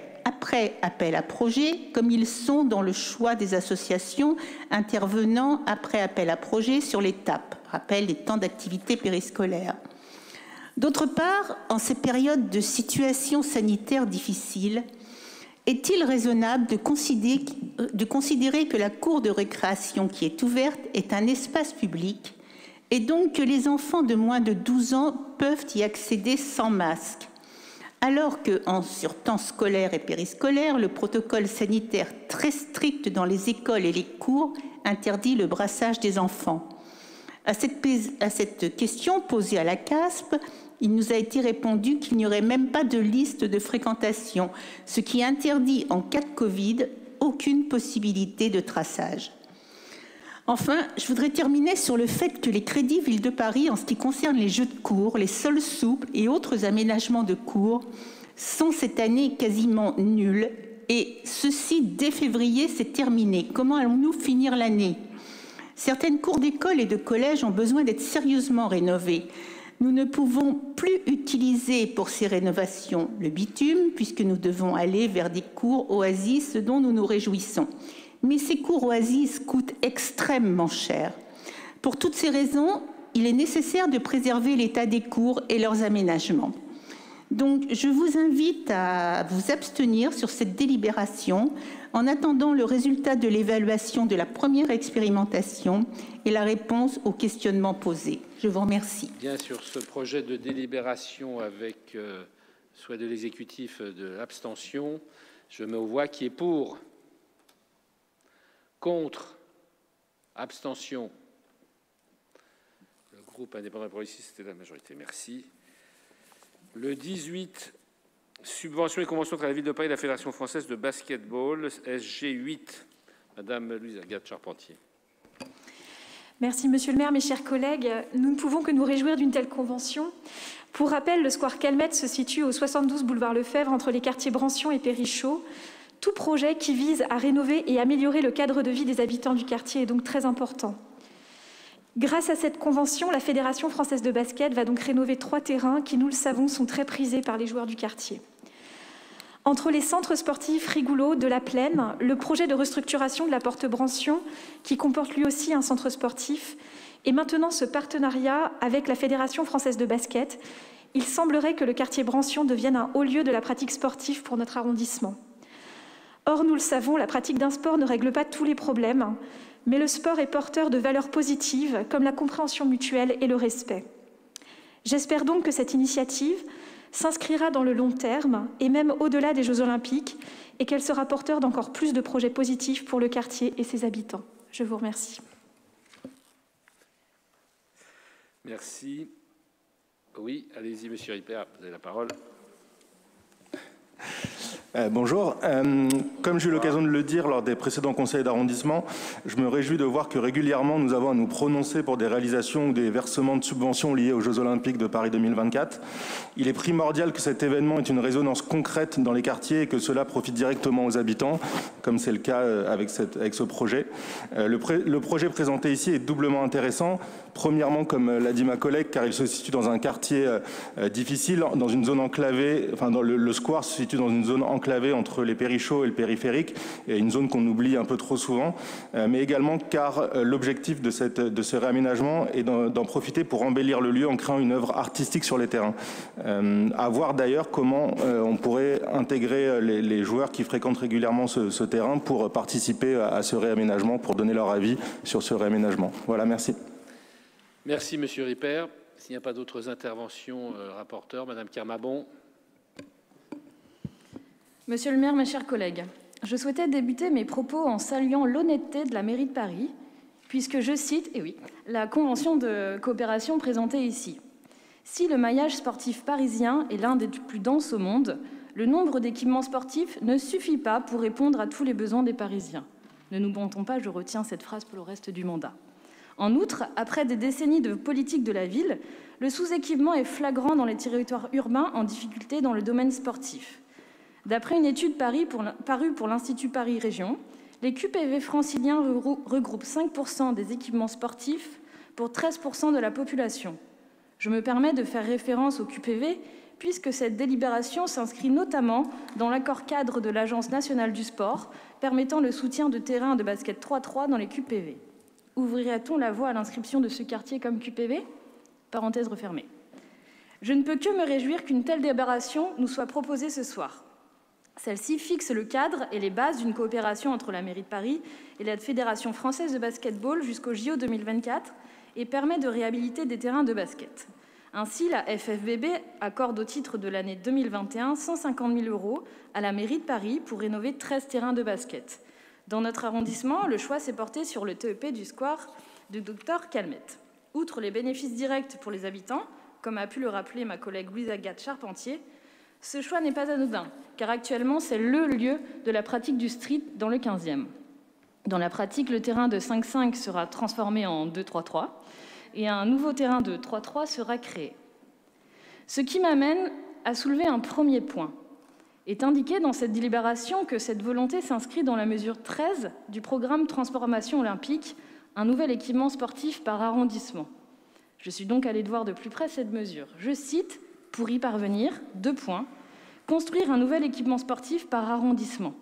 appel à projet, comme ils sont dans le choix des associations intervenant après appel à projet sur l'étape, rappel les temps d'activité périscolaire? D'autre part, en ces périodes de situation sanitaire difficile, est-il raisonnable de considérer que la cour de récréation qui est ouverte est un espace public et donc que les enfants de moins de 12 ans peuvent y accéder sans masque, alors qu'en temps scolaire et périscolaire, le protocole sanitaire très strict dans les écoles et les cours interdit le brassage des enfants? À cette question posée à la CASP, il nous a été répondu qu'il n'y aurait même pas de liste de fréquentation, ce qui interdit en cas de Covid aucune possibilité de traçage. Enfin, je voudrais terminer sur le fait que les crédits Ville de Paris, en ce qui concerne les jeux de cours, les sols souples et autres aménagements de cours, sont cette année quasiment nuls. Et ceci, dès février, c'est terminé. Comment allons-nous finir l'année? Certaines cours d'école et de collège ont besoin d'être sérieusement rénovées. Nous ne pouvons plus utiliser pour ces rénovations le bitume, puisque nous devons aller vers des cours oasis, ce dont nous nous réjouissons. Mais ces cours oasis coûtent extrêmement cher. Pour toutes ces raisons, il est nécessaire de préserver l'état des cours et leurs aménagements. Donc, je vous invite à vous abstenir sur cette délibération en attendant le résultat de l'évaluation de la première expérimentation et la réponse aux questionnements posés. Je vous remercie. Bien sûr, ce projet de délibération avec souhait de l'exécutif de l'abstention, je mets aux voix qui est pour, contre, abstention. Le groupe indépendant progressiste, c'était la majorité. Merci. Le 18, subventions et conventions entre la Ville de Paris et la Fédération française de basketball, SG8. Madame Louise Agathe-Charpentier. Merci, Monsieur le maire, mes chers collègues. Nous ne pouvons que nous réjouir d'une telle convention. Pour rappel, le square Calmette se situe au 72 boulevard Lefebvre, entre les quartiers Brancion et Périchaud. Tout projet qui vise à rénover et améliorer le cadre de vie des habitants du quartier est donc très important. Grâce à cette convention, la Fédération française de basket va donc rénover 3 terrains qui, nous le savons, sont très prisés par les joueurs du quartier. Entre les centres sportifs Rigoulot de la Plaine, le projet de restructuration de la Porte Brancion, qui comporte lui aussi un centre sportif, et maintenant ce partenariat avec la Fédération française de basket, il semblerait que le quartier Brancion devienne un haut lieu de la pratique sportive pour notre arrondissement. Or, nous le savons, la pratique d'un sport ne règle pas tous les problèmes, mais le sport est porteur de valeurs positives comme la compréhension mutuelle et le respect. J'espère donc que cette initiative s'inscrira dans le long terme et même au-delà des Jeux Olympiques et qu'elle sera porteur d'encore plus de projets positifs pour le quartier et ses habitants. Je vous remercie. Merci. Oui, allez-y, Monsieur Ripert, vous avez la parole. Bonjour. Comme j'ai eu l'occasion de le dire lors des précédents conseils d'arrondissement, je me réjouis de voir que régulièrement nous avons à nous prononcer pour des réalisations ou des versements de subventions liés aux Jeux Olympiques de Paris 2024. Il est primordial que cet événement ait une résonance concrète dans les quartiers et que cela profite directement aux habitants, comme c'est le cas avec ce projet. Le projet présenté ici est doublement intéressant. Premièrement, comme l'a dit ma collègue, car il se situe dans un quartier difficile, dans une zone enclavée, enfin dans le square se situe dans une zone enclavée entre les Périchauds et le périphérique, et une zone qu'on oublie un peu trop souvent, mais également car l'objectif de ce réaménagement est d'en profiter pour embellir le lieu en créant une œuvre artistique sur les terrains. À voir d'ailleurs comment on pourrait intégrer les joueurs qui fréquentent régulièrement ce terrain pour participer à ce réaménagement, pour donner leur avis sur ce réaménagement. Voilà, merci. Merci, Monsieur Ripert. S'il n'y a pas d'autres interventions, rapporteur, Madame Kermabon. Monsieur le maire, mes chers collègues, je souhaitais débuter mes propos en saluant l'honnêteté de la mairie de Paris, puisque je cite, et oui, la convention de coopération présentée ici. Si le maillage sportif parisien est l'un des plus denses au monde, le nombre d'équipements sportifs ne suffit pas pour répondre à tous les besoins des Parisiens. Ne nous mentons pas, je retiens cette phrase pour le reste du mandat. En outre, après des décennies de politique de la ville, le sous-équipement est flagrant dans les territoires urbains en difficulté dans le domaine sportif. D'après une étude parue pour l'Institut Paris Région, les QPV franciliens regroupent 5% des équipements sportifs pour 13% de la population. Je me permets de faire référence aux QPV puisque cette délibération s'inscrit notamment dans l'accord cadre de l'Agence nationale du sport permettant le soutien de terrains de basket 3-3 dans les QPV. Ouvrirait-on la voie à l'inscription de ce quartier comme QPV ? Parenthèse refermée. Je ne peux que me réjouir qu'une telle délibération nous soit proposée ce soir. Celle-ci fixe le cadre et les bases d'une coopération entre la mairie de Paris et la Fédération française de basketball jusqu'au JO 2024 et permet de réhabiliter des terrains de basket. Ainsi, la FFBB accorde au titre de l'année 2021 150 000 € à la mairie de Paris pour rénover 13 terrains de basket. Dans notre arrondissement, le choix s'est porté sur le TEP du square de Dr Calmette. Outre les bénéfices directs pour les habitants, comme a pu le rappeler ma collègue Louise Agathe-Charpentier, ce choix n'est pas anodin, car actuellement, c'est le lieu de la pratique du street dans le 15e. Dans la pratique, le terrain de 5-5 sera transformé en 2-3-3 et un nouveau terrain de 3-3 sera créé. Ce qui m'amène à soulever un premier point. Est indiqué dans cette délibération que cette volonté s'inscrit dans la mesure 13 du programme Transformation olympique, un nouvel équipement sportif par arrondissement. Je suis donc allée voir de plus près cette mesure. Je cite, pour y parvenir, 2 points, construire un nouvel équipement sportif par arrondissement.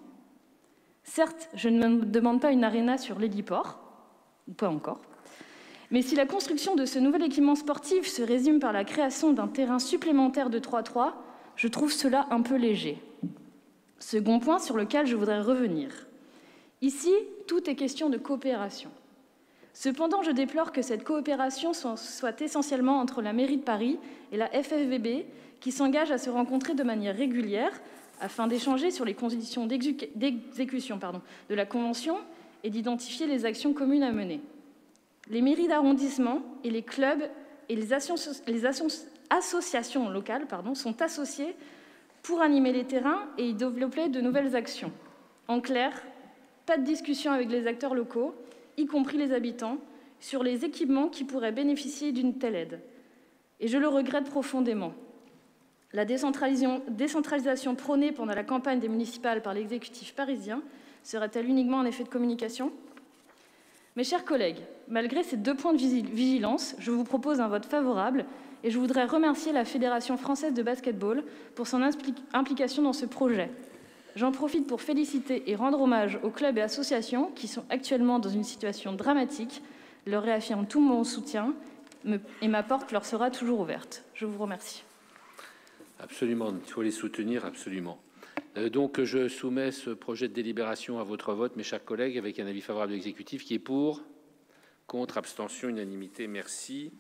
Certes, je ne me demande pas une aréna sur l'héliport, ou pas encore, mais si la construction de ce nouvel équipement sportif se résume par la création d'un terrain supplémentaire de 3-3, je trouve cela un peu léger. Second point sur lequel je voudrais revenir. Ici, tout est question de coopération. Cependant, je déplore que cette coopération soit essentiellement entre la mairie de Paris et la FFBB, qui s'engage à se rencontrer de manière régulière afin d'échanger sur les conditions d'exécution de la Convention et d'identifier les actions communes à mener. Les mairies d'arrondissement et les clubs et les associations locales sont associées pour animer les terrains et y développer de nouvelles actions. En clair, pas de discussion avec les acteurs locaux, y compris les habitants, sur les équipements qui pourraient bénéficier d'une telle aide. Et je le regrette profondément. La décentralisation prônée pendant la campagne des municipales par l'exécutif parisien serait-elle uniquement un effet de communication ? Mes chers collègues, malgré ces 2 points de vigilance, je vous propose un vote favorable et je voudrais remercier la Fédération française de basketball pour son implication dans ce projet. J'en profite pour féliciter et rendre hommage aux clubs et associations qui sont actuellement dans une situation dramatique, leur réaffirme tout mon soutien et ma porte leur sera toujours ouverte. Je vous remercie. Absolument, il faut les soutenir, absolument. Donc, je soumets ce projet de délibération à votre vote, mes chers collègues, avec un avis favorable de l'exécutif qui est pour, contre, abstention, unanimité, merci.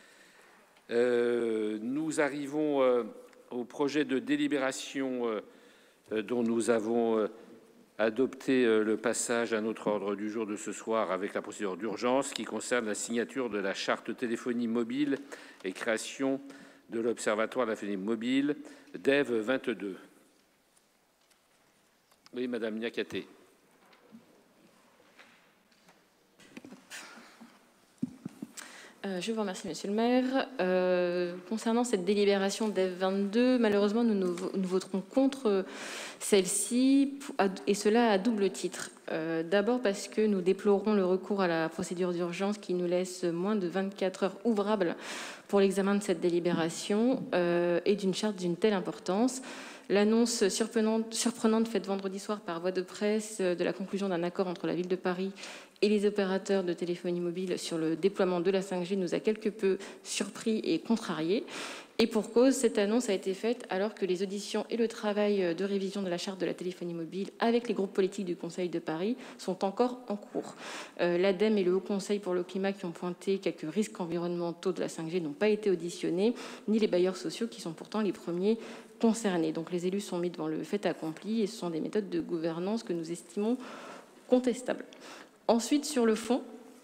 Nous arrivons au projet de délibération dont nous avons adopté le passage à notre ordre du jour de ce soir avec la procédure d'urgence qui concerne la signature de la charte téléphonie mobile et création de l'Observatoire de la téléphonie mobile, DEV 22. Oui, Madame Niakaté. Je vous remercie, Monsieur le maire. Concernant cette délibération DEV 22, malheureusement, nous voterons contre celle-ci, et cela à double titre. D'abord parce que nous déplorons le recours à la procédure d'urgence qui nous laisse moins de 24 heures ouvrables pour l'examen de cette délibération et d'une charte d'une telle importance. L'annonce surprenante faite vendredi soir par voie de presse de la conclusion d'un accord entre la Ville de Paris et les opérateurs de téléphonie mobile sur le déploiement de la 5G nous a quelque peu surpris et contrariés. Et pour cause, cette annonce a été faite alors que les auditions et le travail de révision de la charte de la téléphonie mobile avec les groupes politiques du Conseil de Paris sont encore en cours. L'ADEME et le Haut Conseil pour le climat qui ont pointé quelques risques environnementaux de la 5G n'ont pas été auditionnés, ni les bailleurs sociaux qui sont pourtant les premiers concernés. Donc les élus sont mis devant le fait accompli et ce sont des méthodes de gouvernance que nous estimons contestables. Ensuite, sur le fond,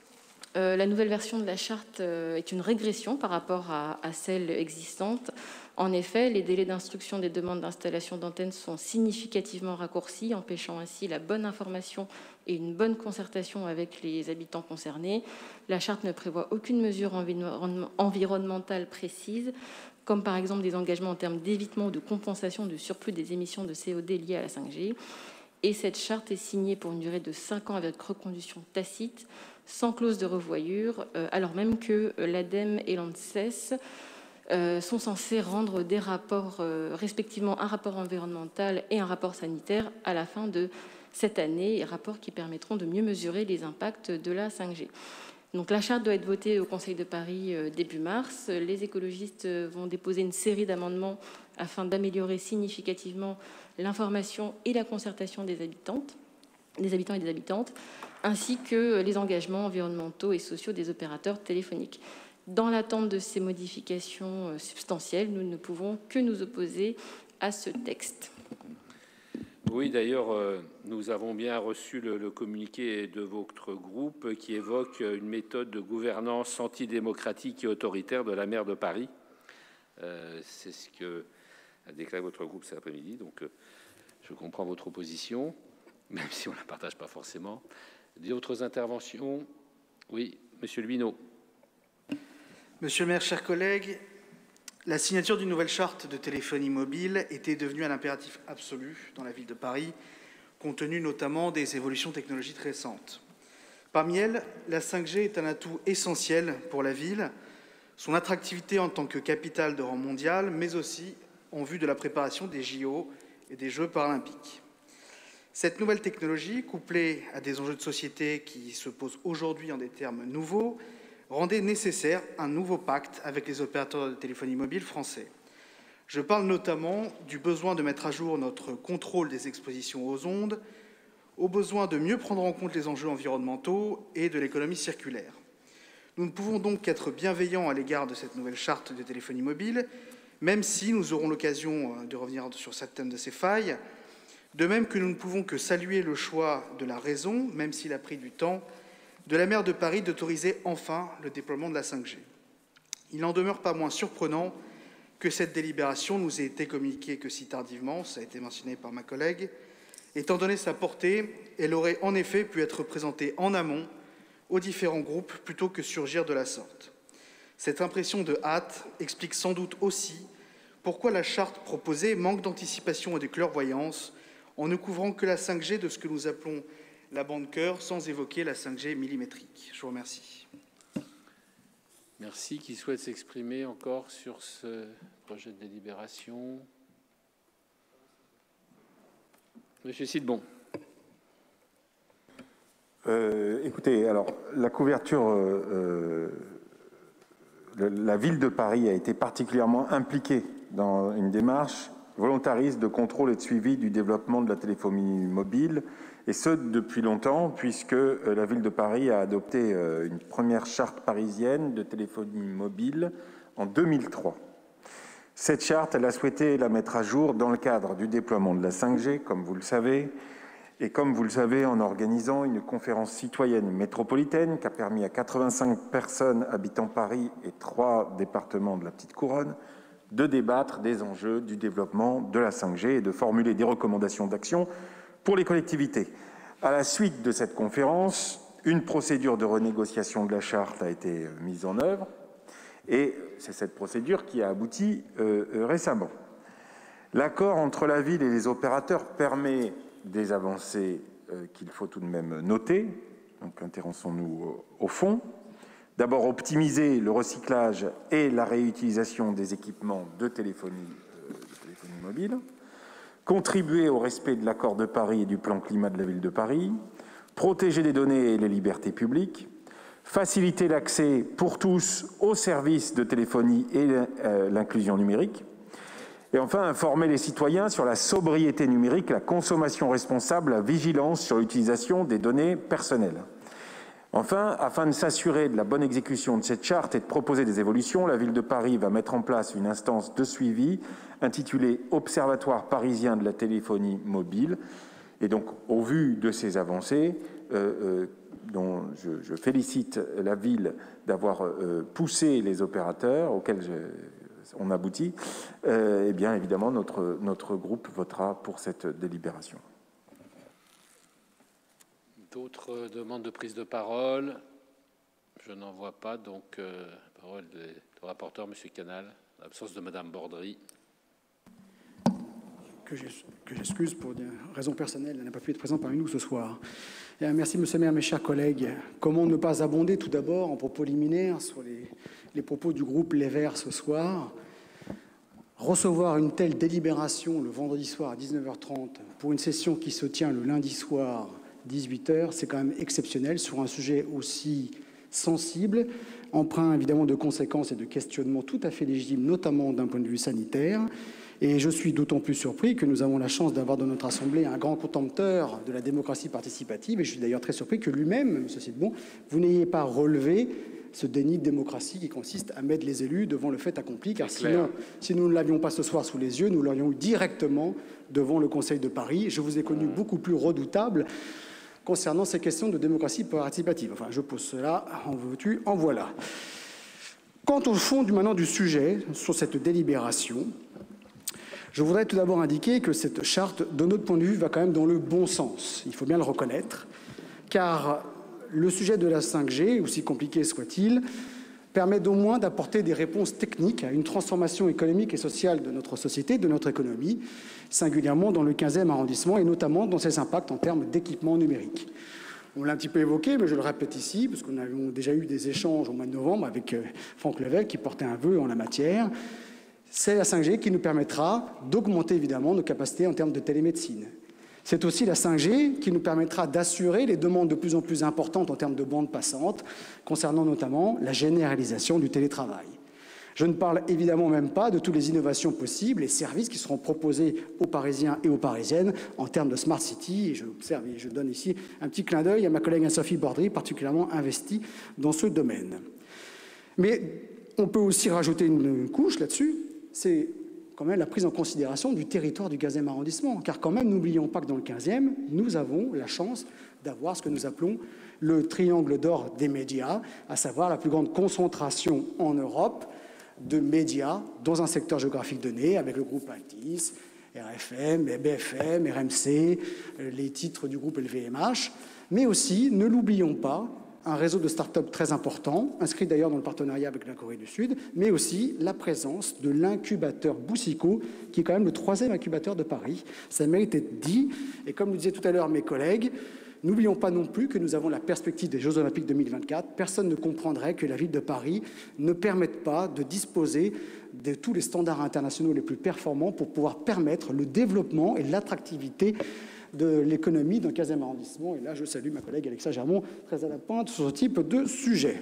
la nouvelle version de la charte est une régression par rapport à celle existante. En effet, les délais d'instruction des demandes d'installation d'antennes sont significativement raccourcis, empêchant ainsi la bonne information et une bonne concertation avec les habitants concernés. La charte ne prévoit aucune mesure environnementale précise, comme par exemple des engagements en termes d'évitement ou de compensation du surplus des émissions de CO2 liées à la 5G. Et cette charte est signée pour une durée de 5 ans avec reconduction tacite, sans clause de revoyure, alors même que l'ADEME et l'ANSES sont censés rendre des rapports, respectivement un rapport environnemental et un rapport sanitaire à la fin de cette année, rapports qui permettront de mieux mesurer les impacts de la 5G. Donc la charte doit être votée au Conseil de Paris début mars. Les écologistes vont déposer une série d'amendements afin d'améliorer significativement l'information et la concertation des habitants et des habitantes, ainsi que les engagements environnementaux et sociaux des opérateurs téléphoniques. Dans l'attente de ces modifications substantielles, nous ne pouvons que nous opposer à ce texte. Oui, d'ailleurs, nous avons bien reçu le communiqué de votre groupe qui évoque une méthode de gouvernance antidémocratique et autoritaire de la maire de Paris. C'est ce que a déclaré votre groupe cet après-midi. Donc, je comprends votre opposition, même si on ne la partage pas forcément. D'autres interventions? Oui, Monsieur Luineau. Monsieur le maire, chers collègues, la signature d'une nouvelle charte de téléphonie mobile était devenue un impératif absolu dans la ville de Paris, compte tenu notamment des évolutions technologiques récentes. Parmi elles, la 5G est un atout essentiel pour la ville, son attractivité en tant que capitale de rang mondial, mais aussi en vue de la préparation des JO et des Jeux paralympiques. Cette nouvelle technologie, couplée à des enjeux de société qui se posent aujourd'hui en des termes nouveaux, rendait nécessaire un nouveau pacte avec les opérateurs de téléphonie mobile français. Je parle notamment du besoin de mettre à jour notre contrôle des expositions aux ondes, au besoin de mieux prendre en compte les enjeux environnementaux et de l'économie circulaire. Nous ne pouvons donc qu'être bienveillants à l'égard de cette nouvelle charte de téléphonie mobile, même si nous aurons l'occasion de revenir sur certaines de ces failles, de même que nous ne pouvons que saluer le choix de la raison, même s'il a pris du temps, de la maire de Paris d'autoriser enfin le déploiement de la 5G. Il n'en demeure pas moins surprenant que cette délibération nous ait été communiquée que si tardivement, ça a été mentionné par ma collègue. Étant donné sa portée, elle aurait en effet pu être présentée en amont aux différents groupes plutôt que surgir de la sorte. Cette impression de hâte explique sans doute aussi pourquoi la charte proposée manque d'anticipation et de clairvoyance en ne couvrant que la 5G de ce que nous appelons la bande cœur sans évoquer la 5G millimétrique. Je vous remercie. Merci. Qui souhaite s'exprimer encore sur ce projet de délibération? Monsieur Sidbon. Écoutez, alors la couverture, la ville de Paris a été particulièrement impliquée dans une démarche volontariste de contrôle et de suivi du développement de la téléphonie mobile, et ce depuis longtemps, puisque la ville de Paris a adopté une première charte parisienne de téléphonie mobile en 2003. Cette charte, elle a souhaité la mettre à jour dans le cadre du déploiement de la 5G, comme vous le savez, et comme vous le savez, en organisant une conférence citoyenne métropolitaine qui a permis à 85 personnes habitant Paris et 3 départements de la Petite Couronne de débattre des enjeux du développement de la 5G et de formuler des recommandations d'action pour les collectivités. À la suite de cette conférence, une procédure de renégociation de la charte a été mise en œuvre et c'est cette procédure qui a abouti récemment. L'accord entre la ville et les opérateurs permet des avancées qu'il faut tout de même noter, donc intéressons-nous au fond. D'abord, optimiser le recyclage et la réutilisation des équipements de téléphonie mobile, contribuer au respect de l'accord de Paris et du plan climat de la ville de Paris, protéger les données et les libertés publiques, faciliter l'accès pour tous aux services de téléphonie et l'inclusion numérique, et enfin informer les citoyens sur la sobriété numérique, la consommation responsable, la vigilance sur l'utilisation des données personnelles. Enfin, afin de s'assurer de la bonne exécution de cette charte et de proposer des évolutions, la ville de Paris va mettre en place une instance de suivi intitulée « Observatoire parisien de la téléphonie mobile ». Et donc, au vu de ces avancées, dont je félicite la ville d'avoir poussé les opérateurs auxquels on aboutit, eh bien évidemment notre groupe votera pour cette délibération. D'autres demandes de prise de parole? Je n'en vois pas, donc parole du rapporteur, M. Canal, en l'absence de Mme Bordry. Que j'excuse pour des raisons personnelles, elle n'a pas pu être présente parmi nous ce soir. Et merci, Monsieur le maire, mes chers collègues. Comment ne pas abonder tout d'abord en propos liminaires sur les propos du groupe Les Verts ce soir? Recevoir une telle délibération le vendredi soir à 19h30 pour une session qui se tient le lundi soir 18h, c'est quand même exceptionnel sur un sujet aussi sensible, empreint évidemment de conséquences et de questionnements tout à fait légitimes, notamment d'un point de vue sanitaire. Et je suis d'autant plus surpris que nous avons la chance d'avoir dans notre Assemblée un grand contempteur de la démocratie participative. Et je suis d'ailleurs très surpris que lui-même, M. Sidbon, vous n'ayez pas relevé ce déni de démocratie qui consiste à mettre les élus devant le fait accompli. Car sinon, si nous ne l'avions pas ce soir sous les yeux, nous l'aurions eu directement devant le Conseil de Paris. Je vous ai connu beaucoup plus redoutable concernant ces questions de démocratie participative. Enfin, je pose cela, en veux-tu, en voilà. Quant au fond maintenant du sujet, sur cette délibération, je voudrais tout d'abord indiquer que cette charte, de notre point de vue, va quand même dans le bon sens. Il faut bien le reconnaître, car le sujet de la 5G, aussi compliqué soit-il, permet d'au moins d'apporter des réponses techniques à une transformation économique et sociale de notre société, de notre économie, singulièrement dans le 15e arrondissement et notamment dans ses impacts en termes d'équipement numérique. On l'a un petit peu évoqué, mais je le répète ici, parce que nous avons déjà eu des échanges au mois de novembre avec Franck Level qui portait un vœu en la matière. C'est la 5G qui nous permettra d'augmenter évidemment nos capacités en termes de télémédecine. C'est aussi la 5G qui nous permettra d'assurer les demandes de plus en plus importantes en termes de bandes passantes, concernant notamment la généralisation du télétravail. Je ne parle évidemment même pas de toutes les innovations possibles et services qui seront proposés aux Parisiens et aux Parisiennes en termes de Smart City. Et je observe et je donne ici un petit clin d'œil à ma collègue Anne-Sophie Bordry, particulièrement investie dans ce domaine. Mais on peut aussi rajouter une couche là-dessus, c'est quand même la prise en considération du territoire du 15e arrondissement. Car quand même, n'oublions pas que dans le 15e, nous avons la chance d'avoir ce que nous appelons le triangle d'or des médias, à savoir la plus grande concentration en Europe de médias dans un secteur géographique donné, avec le groupe Altis, RFM, BFM, RMC, les titres du groupe LVMH, mais aussi, ne l'oublions pas, un réseau de start-up très important, inscrit d'ailleurs dans le partenariat avec la Corée du Sud, mais aussi la présence de l'incubateur Boussico, qui est quand même le 3e incubateur de Paris. Ça mérite d'être dit. Et comme le disaient tout à l'heure mes collègues, n'oublions pas non plus que nous avons la perspective des Jeux Olympiques 2024. Personne ne comprendrait que la ville de Paris ne permette pas de disposer de tous les standards internationaux les plus performants pour pouvoir permettre le développement et l'attractivité de l'économie dans le 15e arrondissement. Et là, je salue ma collègue Alexa Germont, très à la pointe sur ce type de sujet.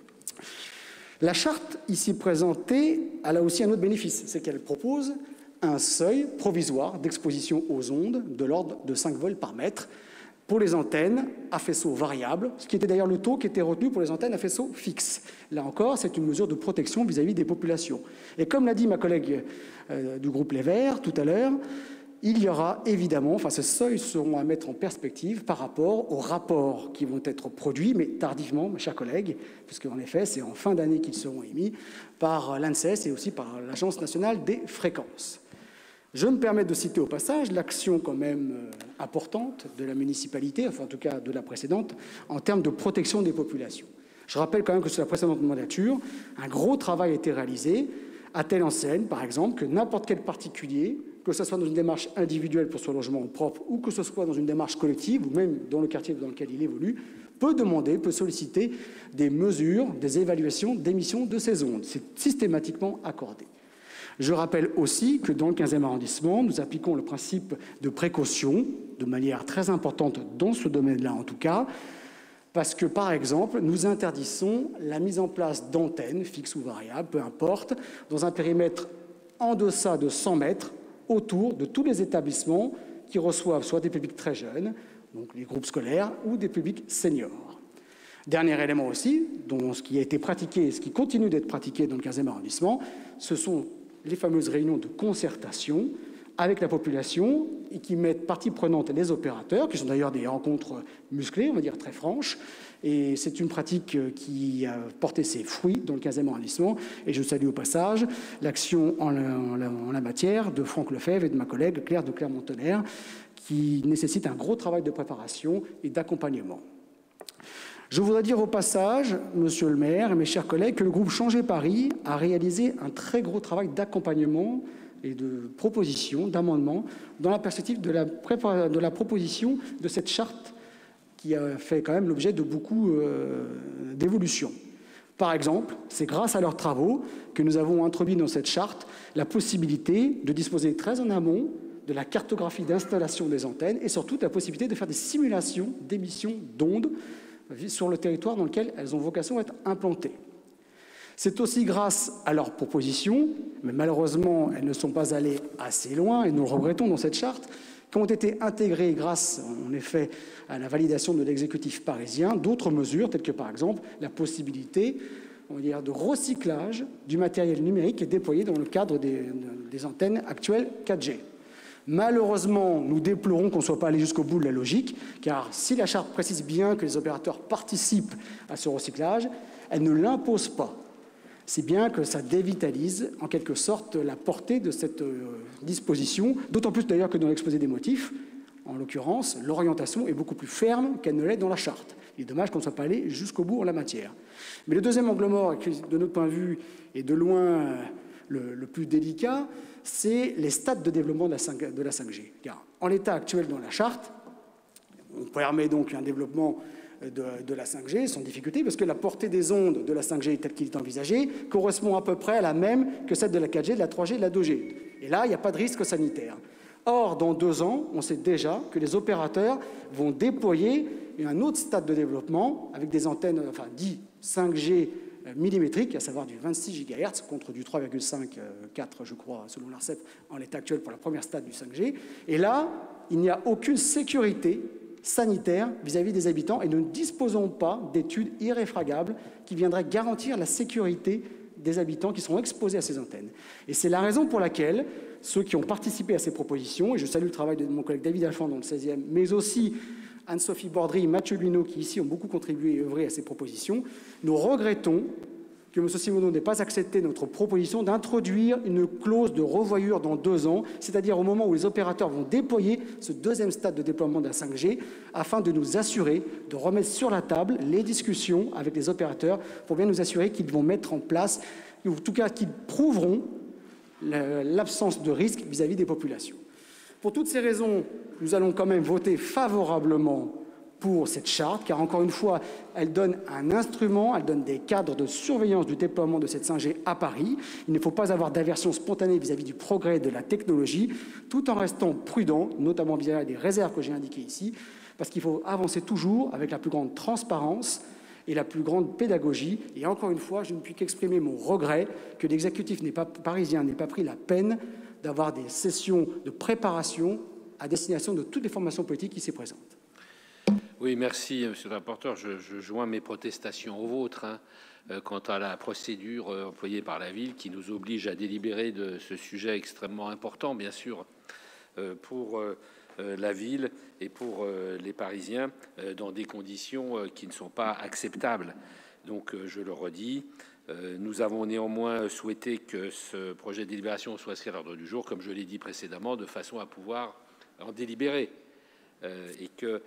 La charte ici présentée, elle a aussi un autre bénéfice, c'est qu'elle propose un seuil provisoire d'exposition aux ondes de l'ordre de 5 volts par mètre pour les antennes à faisceau variable, ce qui était d'ailleurs le taux qui était retenu pour les antennes à faisceau fixe. Là encore, c'est une mesure de protection vis-à-vis des populations. Et comme l'a dit ma collègue du groupe Les Verts tout à l'heure, il y aura évidemment, ces seuils seront à mettre en perspective par rapport aux rapports qui vont être produits, mais tardivement, mes chers collègues, puisqu'en effet, c'est en fin d'année qu'ils seront émis par l'ANSES et aussi par l'Agence nationale des fréquences. Je me permets de citer au passage l'action quand même importante de la municipalité, enfin en tout cas de la précédente, en termes de protection des populations. Je rappelle quand même que sur la précédente mandature, un gros travail a été réalisé, à telle enseigne, par exemple, que n'importe quel particulier, que ce soit dans une démarche individuelle pour son logement propre ou que ce soit dans une démarche collective ou même dans le quartier dans lequel il évolue, peut demander, peut solliciter des mesures, des évaluations d'émissions de ces ondes. C'est systématiquement accordé. Je rappelle aussi que dans le 15e arrondissement, nous appliquons le principe de précaution de manière très importante dans ce domaine-là en tout cas, parce que, par exemple, nous interdisons la mise en place d'antennes, fixes ou variables, peu importe, dans un périmètre en deçà de 100 mètres, autour de tous les établissements qui reçoivent soit des publics très jeunes, donc les groupes scolaires, ou des publics seniors. Dernier élément aussi, dont ce qui a été pratiqué et ce qui continue d'être pratiqué dans le 15e arrondissement, ce sont les fameuses réunions de concertation avec la population et qui mettent partie prenante les opérateurs, qui sont d'ailleurs des rencontres musclées, on va dire très franches. Et c'est une pratique qui a porté ses fruits dans le 15e arrondissement. Et je salue au passage l'action en la matière de Franck Lefebvre et de ma collègue Claire de Clermont-Tonnerre, qui nécessite un gros travail de préparation et d'accompagnement. Je voudrais dire au passage, Monsieur le maire et mes chers collègues, que le groupe Changer Paris a réalisé un très gros travail d'accompagnement et de proposition, d'amendement, dans la perspective de la proposition de cette charte qui a fait quand même l'objet de beaucoup d'évolutions. Par exemple, c'est grâce à leurs travaux que nous avons introduit dans cette charte la possibilité de disposer très en amont de la cartographie d'installation des antennes et surtout de la possibilité de faire des simulations d'émissions d'ondes sur le territoire dans lequel elles ont vocation à être implantées. C'est aussi grâce à leurs propositions, mais malheureusement, elles ne sont pas allées assez loin, et nous le regrettons dans cette charte, qui ont été intégrées grâce, en effet, à la validation de l'exécutif parisien, d'autres mesures, telles que, par exemple, la possibilité, on va dire, de recyclage du matériel numérique qui est déployé dans le cadre des antennes actuelles 4G. Malheureusement, nous déplorons qu'on ne soit pas allé jusqu'au bout de la logique, car si la charte précise bien que les opérateurs participent à ce recyclage, elle ne l'impose pas. C'est bien que ça dévitalise en quelque sorte la portée de cette disposition, d'autant plus d'ailleurs que dans l'exposé des motifs, en l'occurrence, l'orientation est beaucoup plus ferme qu'elle ne l'est dans la charte. Il est dommage qu'on ne soit pas allé jusqu'au bout en la matière. Mais le deuxième angle mort, qui de notre point de vue est de loin le plus délicat, c'est les stades de développement de la 5G. Car en l'état actuel dans la charte, on permet donc un développement de la 5G sans difficulté, parce que la portée des ondes de la 5G telle qu'il est envisagé correspond à peu près à la même que celle de la 4G, de la 3G et de la 2G. Et là, il n'y a pas de risque sanitaire. Or, dans 2 ans, on sait déjà que les opérateurs vont déployer un autre stade de développement avec des antennes, dit 5G millimétrique, à savoir du 26 GHz contre du 3,54, je crois, selon l'ARCEP, en l'état actuel pour la première stade du 5G. Et là, il n'y a aucune sécurité sanitaire vis-à-vis des habitants et nous ne disposons pas d'études irréfragables qui viendraient garantir la sécurité des habitants qui seront exposés à ces antennes. Et c'est la raison pour laquelle ceux qui ont participé à ces propositions, et je salue le travail de mon collègue David Alphand dans le 16e, mais aussi Anne-Sophie Bordry et Mathieu Luneau qui ici ont beaucoup contribué et œuvré à ces propositions, nous regrettons que M. Simoneau n'ait pas accepté notre proposition d'introduire une clause de revoyure dans 2 ans, c'est-à-dire au moment où les opérateurs vont déployer ce deuxième stade de déploiement de la 5G, afin de nous assurer de remettre sur la table les discussions avec les opérateurs pour bien nous assurer qu'ils vont mettre en place, ou en tout cas qu'ils prouveront l'absence de risque vis-à-vis des populations. Pour toutes ces raisons, nous allons quand même voter favorablement pour cette charte, car encore une fois, elle donne un instrument, elle donne des cadres de surveillance du déploiement de cette 5G à Paris. Il ne faut pas avoir d'aversion spontanée vis-à-vis du progrès de la technologie, tout en restant prudent, notamment via des réserves que j'ai indiquées ici, parce qu'il faut avancer toujours avec la plus grande transparence et la plus grande pédagogie. Et encore une fois, je ne puis qu'exprimer mon regret que l'exécutif parisien n'ait pas pris la peine d'avoir des sessions de préparation à destination de toutes les formations politiques qui s'y présentent. Oui, merci, monsieur le rapporteur. Je joins mes protestations aux vôtres quant à la procédure employée par la ville qui nous oblige à délibérer de ce sujet extrêmement important, bien sûr, pour la ville et pour les Parisiens dans des conditions qui ne sont pas acceptables. Donc, je le redis, nous avons néanmoins souhaité que ce projet de délibération soit inscrit à l'ordre du jour, comme je l'ai dit précédemment, de façon à pouvoir en délibérer et que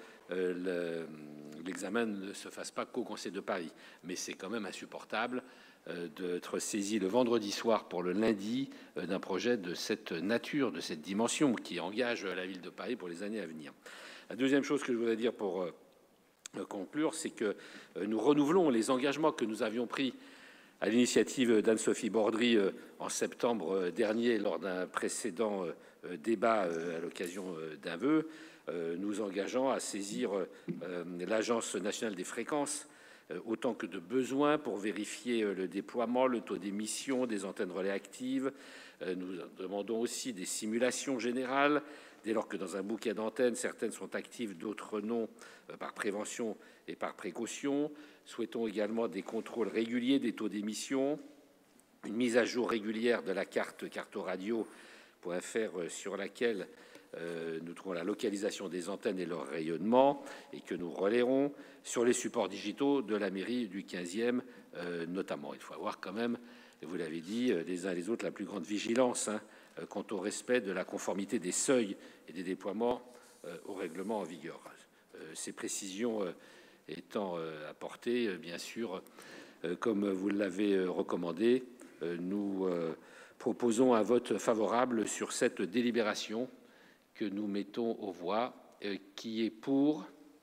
l'examen ne se fasse pas qu'au Conseil de Paris. Mais c'est quand même insupportable d'être saisi le vendredi soir pour le lundi d'un projet de cette nature, de cette dimension, qui engage la ville de Paris pour les années à venir. La deuxième chose que je voudrais dire pour conclure, c'est que nous renouvelons les engagements que nous avions pris à l'initiative d'Anne-Sophie Bordry en septembre dernier lors d'un précédent débat à l'occasion d'un vœu, nous engageant à saisir l'Agence nationale des fréquences autant que de besoin pour vérifier le déploiement, le taux d'émission des antennes relais actives. Nous demandons aussi des simulations générales, dès lors que dans un bouquet d'antennes, certaines sont actives, d'autres non, par prévention et par précaution. Souhaitons également des contrôles réguliers des taux d'émission, une mise à jour régulière de la carte cartoradio.fr sur laquelle nous trouvons la localisation des antennes et leur rayonnement et que nous relayerons sur les supports digitaux de la mairie du 15e notamment. Il faut avoir quand même, et vous l'avez dit, les uns et les autres, la plus grande vigilance quant au respect de la conformité des seuils et des déploiements au règlement en vigueur. Ces précisions étant apportées, bien sûr, comme vous l'avez recommandé, nous proposons un vote favorable sur cette délibération que nous mettons aux voix, qui est pour,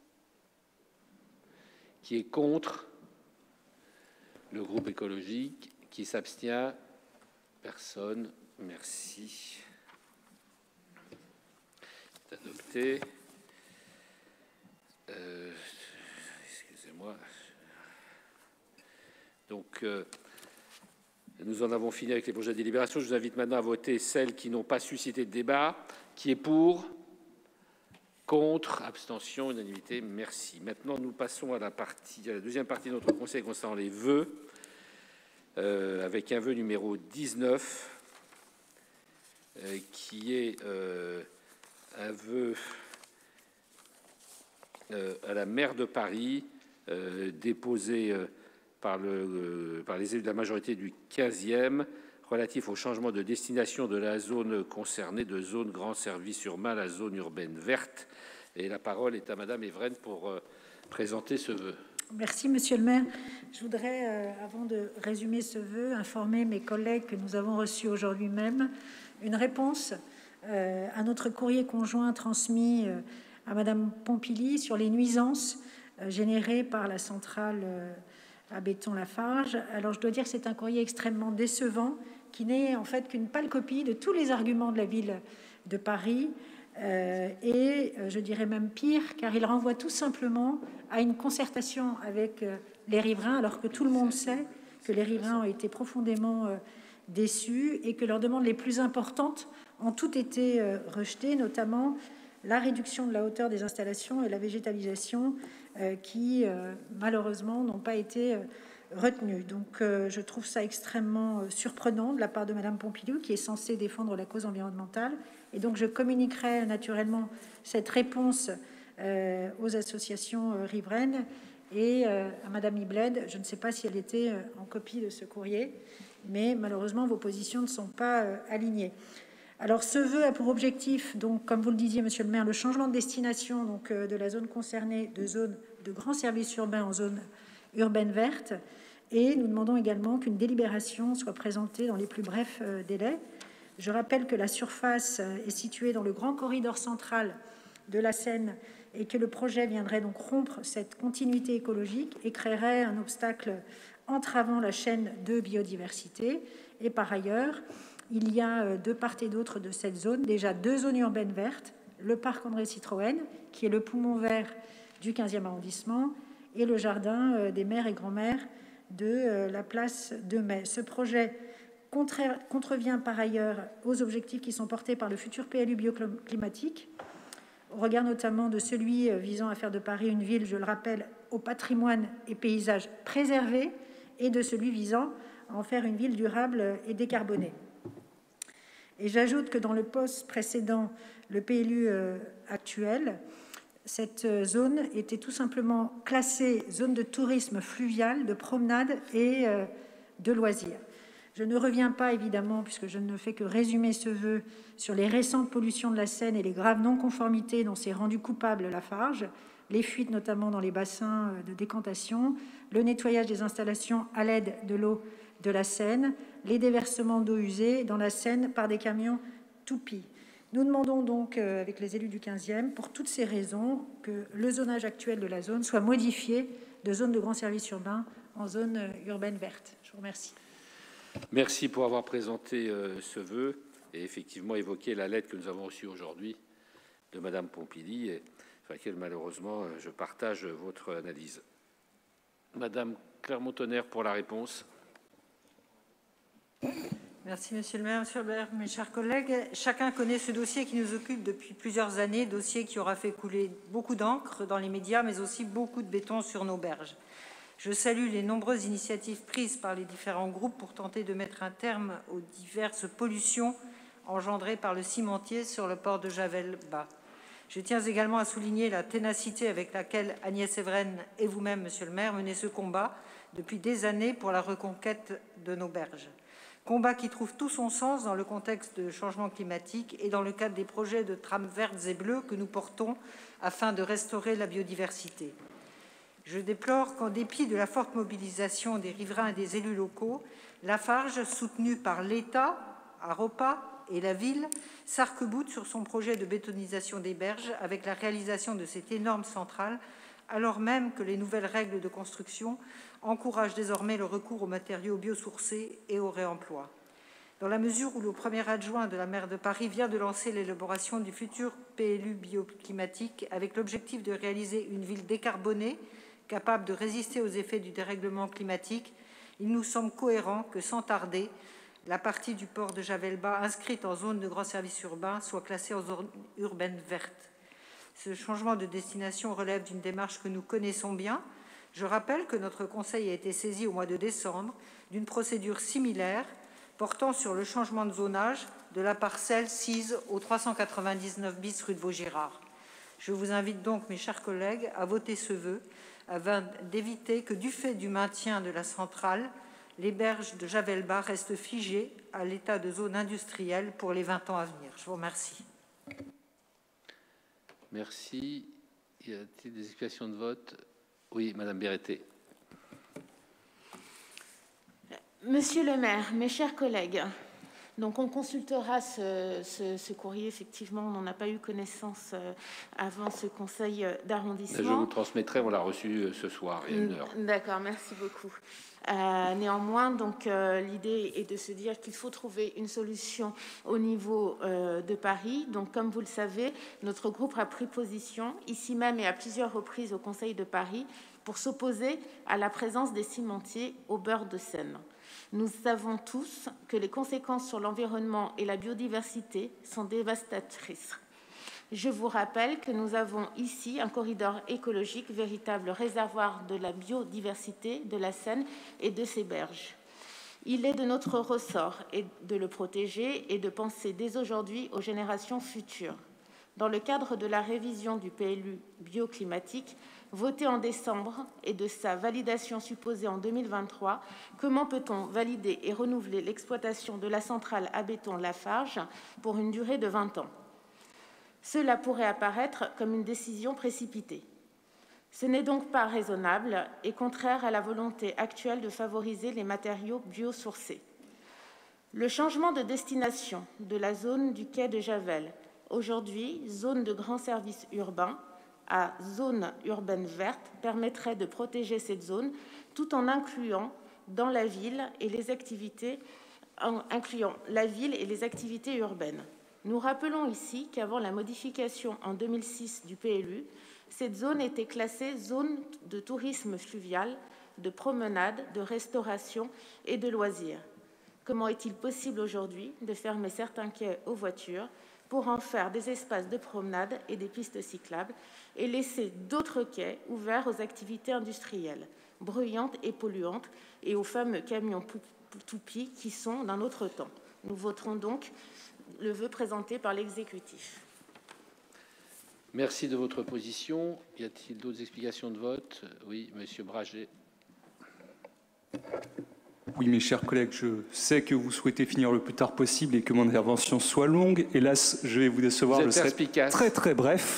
qui est contre, le groupe écologique, qui s'abstient, personne. Merci. C'est adopté. Excusez-moi. Donc, nous en avons fini avec les projets de délibération. Je vous invite maintenant à voter celles qui n'ont pas suscité de débat. Qui est pour? Contre? Abstention? Unanimité? Merci. Maintenant, nous passons à la deuxième partie de notre conseil concernant les vœux, avec un vœu numéro 19, qui est un vœu à la maire de Paris, déposé par les élus de la majorité du 15e, relatif au changement de destination de la zone concernée de zone grand service urbain à la zone urbaine verte. Et la parole est à Madame Evren pour présenter ce vœu. Merci, Monsieur le maire. Je voudrais, avant de résumer ce vœu, informer mes collègues que nous avons reçu aujourd'hui même une réponse à notre courrier conjoint transmis à Madame Pompili sur les nuisances générées par la centrale à béton Lafarge. Alors, je dois dire que c'est un courrier extrêmement décevant qui n'est en fait qu'une pâle copie de tous les arguments de la ville de Paris et je dirais même pire, car il renvoie tout simplement à une concertation avec les riverains, alors que tout le monde sait que les riverains ont été profondément déçus et que leurs demandes les plus importantes ont toutes été rejetées, notamment la réduction de la hauteur des installations et la végétalisation qui malheureusement n'ont pas été retenues. Donc je trouve ça extrêmement surprenant de la part de Madame Pompidou, qui est censée défendre la cause environnementale, et donc je communiquerai naturellement cette réponse aux associations riveraines Et à Madame Ibled, je ne sais pas si elle était en copie de ce courrier, mais malheureusement, vos positions ne sont pas alignées. Alors, ce vœu a pour objectif, donc, comme vous le disiez, Monsieur le maire, le changement de destination donc, de la zone concernée de zone de grands services urbains en zone urbaine verte. Et nous demandons également qu'une délibération soit présentée dans les plus brefs délais. Je rappelle que la surface est située dans le grand corridor central de la Seine et que le projet viendrait donc rompre cette continuité écologique et créerait un obstacle entravant la chaîne de biodiversité. Et par ailleurs, il y a de part et d'autre de cette zone déjà 2 zones urbaines vertes, le parc André Citroën, qui est le poumon vert du 15e arrondissement, et le jardin des maires et grands-mères de la place de Mai. Ce projet contrevient par ailleurs aux objectifs qui sont portés par le futur PLU bioclimatique, au regard notamment de celui visant à faire de Paris une ville, je le rappelle, au patrimoine et paysages préservés, et de celui visant à en faire une ville durable et décarbonée. Et j'ajoute que dans le poste précédent, le PLU actuel, cette zone était tout simplement classée zone de tourisme fluvial, de promenade et de loisirs. Je ne reviens pas, évidemment, puisque je ne fais que résumer ce vœu, sur les récentes pollutions de la Seine et les graves non-conformités dont s'est rendu coupable Lafarge, les fuites notamment dans les bassins de décantation, le nettoyage des installations à l'aide de l'eau de la Seine, les déversements d'eau usée dans la Seine par des camions toupies. Nous demandons donc, avec les élus du 15e, pour toutes ces raisons, que le zonage actuel de la zone soit modifié de zone de grand service urbain en zone urbaine verte. Je vous remercie. Merci pour avoir présenté ce vœu et effectivement évoqué la lettre que nous avons reçue aujourd'hui de Madame Pompili, et sur laquelle malheureusement je partage votre analyse. Madame Clermont-Tonnerre pour la réponse. Merci Monsieur le maire, mes chers collègues. Chacun connaît ce dossier qui nous occupe depuis plusieurs années, dossier qui aura fait couler beaucoup d'encre dans les médias, mais aussi beaucoup de béton sur nos berges. Je salue les nombreuses initiatives prises par les différents groupes pour tenter de mettre un terme aux diverses pollutions engendrées par le cimentier sur le port de Javel-Bas. Je tiens également à souligner la ténacité avec laquelle Agnès Evren et vous-même, Monsieur le maire, menez ce combat depuis des années pour la reconquête de nos berges. Combat qui trouve tout son sens dans le contexte de changement climatique et dans le cadre des projets de trames vertes et bleues que nous portons afin de restaurer la biodiversité. Je déplore qu'en dépit de la forte mobilisation des riverains et des élus locaux, Lafarge, soutenu par l'État, Aropa et la ville, s'arc-boute sur son projet de bétonisation des berges avec la réalisation de cette énorme centrale, alors même que les nouvelles règles de construction encouragent désormais le recours aux matériaux biosourcés et au réemploi. Dans la mesure où le premier adjoint de la maire de Paris vient de lancer l'élaboration du futur PLU bioclimatique avec l'objectif de réaliser une ville décarbonée, capable de résister aux effets du dérèglement climatique, il nous semble cohérent que, sans tarder, la partie du port de Javel-Bas inscrite en zone de grand service urbain soit classée en zone urbaine verte. Ce changement de destination relève d'une démarche que nous connaissons bien. Je rappelle que notre Conseil a été saisi au mois de décembre d'une procédure similaire portant sur le changement de zonage de la parcelle sise au 399 bis rue de Vaugirard. Je vous invite donc, mes chers collègues, à voter ce vœu afin d'éviter que, du fait du maintien de la centrale, les berges de Javel-Bas restent figées à l'état de zone industrielle pour les 20 ans à venir. Je vous remercie. Merci. Y a-t-il des explications de vote? Oui, Madame Berreté. Monsieur le maire, mes chers collègues, donc on consultera ce courrier. Effectivement, on n'en a pas eu connaissance avant ce conseil d'arrondissement. Je vous transmettrai, on l'a reçu ce soir, il y a 1 heure. D'accord, merci beaucoup. Néanmoins, donc l'idée est de se dire qu'il faut trouver une solution au niveau de Paris. Donc, comme vous le savez, notre groupe a pris position ici même et à plusieurs reprises au Conseil de Paris pour s'opposer à la présence des cimentiers au bord de Seine. Nous savons tous que les conséquences sur l'environnement et la biodiversité sont dévastatrices. Je vous rappelle que nous avons ici un corridor écologique, véritable réservoir de la biodiversité de la Seine et de ses berges. Il est de notre ressort de le protéger et de penser dès aujourd'hui aux générations futures. Dans le cadre de la révision du PLU bioclimatique, voté en décembre et de sa validation supposée en 2023, comment peut-on valider et renouveler l'exploitation de la centrale à béton Lafarge pour une durée de 20 ans? Cela pourrait apparaître comme une décision précipitée. Ce n'est donc pas raisonnable et contraire à la volonté actuelle de favoriser les matériaux biosourcés. Le changement de destination de la zone du quai de Javel, aujourd'hui zone de grand service urbain, à zone urbaine verte, permettrait de protéger cette zone tout en incluant dans la ville et les activités, urbaines. Nous rappelons ici qu'avant la modification en 2006 du PLU, cette zone était classée zone de tourisme fluvial, de promenade, de restauration et de loisirs. Comment est-il possible aujourd'hui de fermer certains quais aux voitures pour en faire des espaces de promenade et des pistes cyclables et laisser d'autres quais ouverts aux activités industrielles, bruyantes et polluantes, et aux fameux camions toupies qui sont d'un autre temps? Nous voterons donc le vœu présenté par l'exécutif. Merci de votre position. Y a-t-il d'autres explications de vote? Oui, Monsieur Braget. Oui, mes chers collègues, je sais que vous souhaitez finir le plus tard possible et que mon intervention soit longue. Hélas, je vais vous décevoir, je serai très très bref.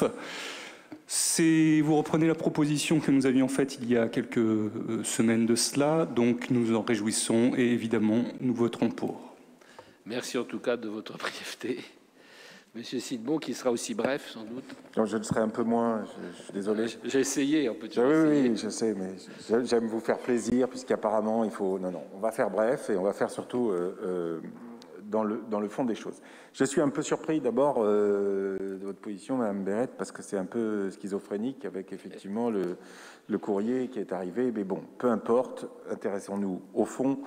Vous reprenez la proposition que nous avions faite il y a quelques semaines de cela, donc nous en réjouissons et évidemment nous voterons pour. Merci en tout cas de votre brièveté. Monsieur Sidbon, qui sera aussi bref, sans doute. Non, je le serai un peu moins, je suis désolé. J'ai essayé, on peut dire. Oui, je sais, mais j'aime vous faire plaisir, puisqu'apparemment, il faut... Non, on va faire bref, et on va faire surtout dans le fond des choses. Je suis un peu surpris, d'abord, de votre position, Madame Berrette, parce que c'est un peu schizophrénique, avec effectivement le courrier qui est arrivé. Mais bon, peu importe, intéressons-nous au fond.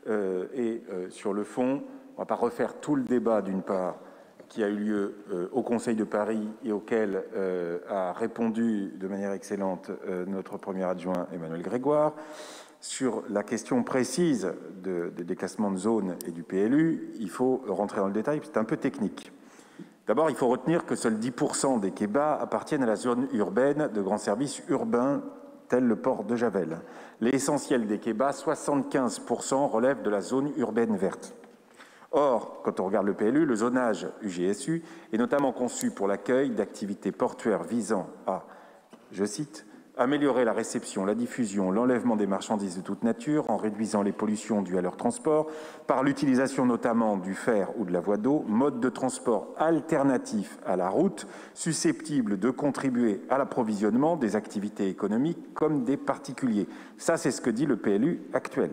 Sur le fond, on ne va pas refaire tout le débat, d'une part, qui a eu lieu au Conseil de Paris et auquel a répondu de manière excellente notre premier adjoint Emmanuel Grégoire. Sur la question précise des déclassements de zone et du PLU, il faut rentrer dans le détail, c'est un peu technique. D'abord, il faut retenir que seuls 10% des quais bas appartiennent à la zone urbaine de grands services urbains, tel le port de Javel. L'essentiel des quais bas, 75%, relève de la zone urbaine verte. Or, quand on regarde le PLU, le zonage UGSU est notamment conçu pour l'accueil d'activités portuaires visant à, je cite, améliorer la réception, la diffusion, l'enlèvement des marchandises de toute nature en réduisant les pollutions dues à leur transport par l'utilisation notamment du fer ou de la voie d'eau, mode de transport alternatif à la route, susceptible de contribuer à l'approvisionnement des activités économiques comme des particuliers. Ça, c'est ce que dit le PLU actuel.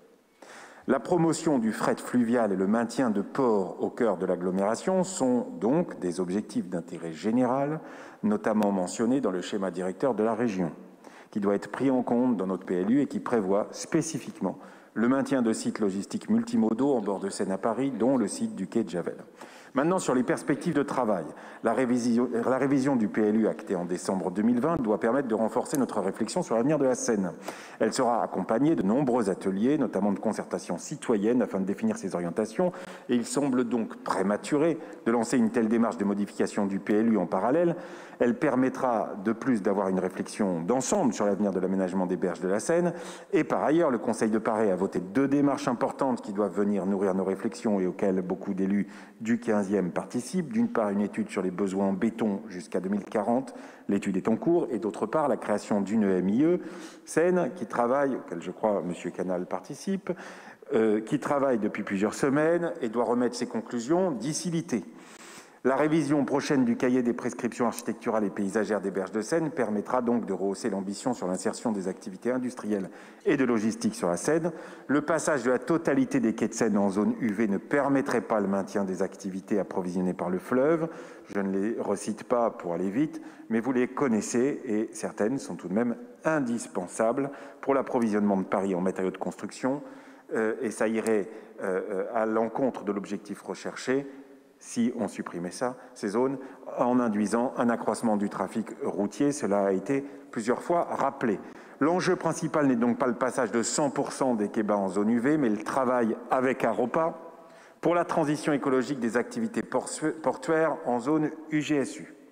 La promotion du fret fluvial et le maintien de ports au cœur de l'agglomération sont donc des objectifs d'intérêt général, notamment mentionnés dans le schéma directeur de la région, qui doit être pris en compte dans notre PLU et qui prévoit spécifiquement le maintien de sites logistiques multimodaux en bord de Seine à Paris, dont le site du quai de Javel. Maintenant, sur les perspectives de travail, la révision du PLU actée en décembre 2020 doit permettre de renforcer notre réflexion sur l'avenir de la Seine. Elle sera accompagnée de nombreux ateliers, notamment de concertation citoyenne, afin de définir ses orientations. Et il semble donc prématuré de lancer une telle démarche de modification du PLU en parallèle. Elle permettra de plus d'avoir une réflexion d'ensemble sur l'avenir de l'aménagement des berges de la Seine. Et par ailleurs, le Conseil de Paris a voté 2 démarches importantes qui doivent venir nourrir nos réflexions et auxquelles beaucoup d'élus du 15e participent. D'une part, une étude sur les besoins en béton jusqu'à 2040. L'étude est en cours. Et d'autre part, la création d'une EMIE Seine qui travaille, auquel je crois M. Canal participe, qui travaille depuis plusieurs semaines et doit remettre ses conclusions d'ici l'été. La révision prochaine du cahier des prescriptions architecturales et paysagères des berges de Seine permettra donc de rehausser l'ambition sur l'insertion des activités industrielles et de logistique sur la Seine. Le passage de la totalité des quais de Seine en zone UV ne permettrait pas le maintien des activités approvisionnées par le fleuve. Je ne les recite pas pour aller vite, mais vous les connaissez et certaines sont tout de même indispensables pour l'approvisionnement de Paris en matériaux de construction et ça irait à l'encontre de l'objectif recherché si on supprimait ces zones, en induisant un accroissement du trafic routier. Cela a été plusieurs fois rappelé. L'enjeu principal n'est donc pas le passage de 100% des quais bas en zone UV, mais le travail avec Aropa pour la transition écologique des activités portuaires en zone UGSU.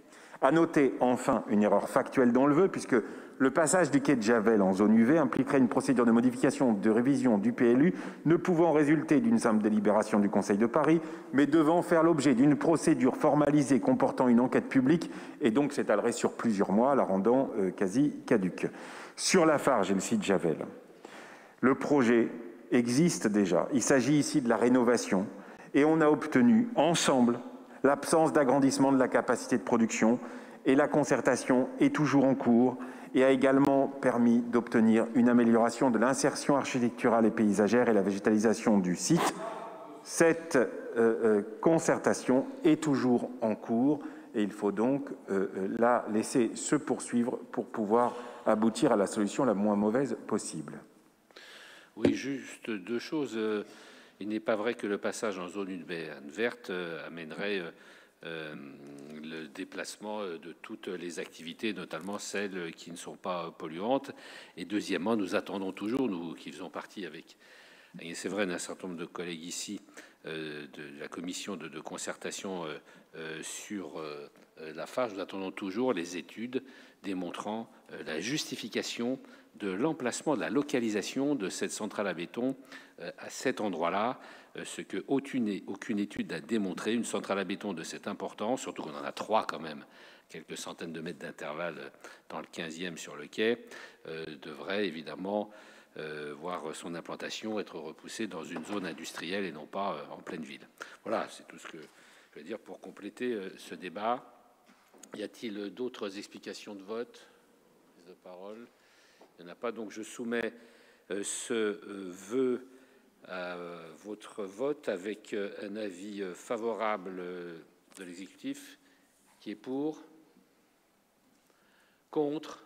À noter enfin une erreur factuelle dans le vœu, puisque le passage du quai de Javel en zone UV impliquerait une procédure de modification de révision du PLU ne pouvant résulter d'une simple délibération du Conseil de Paris, mais devant faire l'objet d'une procédure formalisée comportant une enquête publique et donc s'étalerait sur plusieurs mois, la rendant quasi caduque. Sur Lafarge et le site Javel, le projet existe déjà. Il s'agit ici de la rénovation et on a obtenu ensemble l'absence d'agrandissement de la capacité de production et la concertation est toujours en cours et a également permis d'obtenir une amélioration de l'insertion architecturale et paysagère et la végétalisation du site. Cette concertation est toujours en cours et il faut donc la laisser se poursuivre pour pouvoir aboutir à la solution la moins mauvaise possible. Oui, juste deux choses. Il n'est pas vrai que le passage en zone urbaine verte amènerait le déplacement de toutes les activités, notamment celles qui ne sont pas polluantes. Et deuxièmement, nous attendons toujours, nous qui faisons partie avec Agnès Evren, un certain nombre de collègues ici, de la commission de concertation sur Lafarge, nous attendons toujours les études démontrant la justification de l'emplacement, de la localisation de cette centrale à béton à cet endroit-là, ce que aucune étude n'a démontré. Une centrale à béton de cette importance, surtout qu'on en a 3 quand même, quelques centaines de mètres d'intervalle dans le 15e sur le quai, devrait évidemment voir son implantation être repoussée dans une zone industrielle et non pas en pleine ville. Voilà, c'est tout ce que je veux dire pour compléter ce débat. Y a-t-il d'autres explications de vote, de parole? Il n'y en a pas, donc je soumets ce vœu à votre vote avec un avis favorable de l'exécutif. Qui est pour? Contre?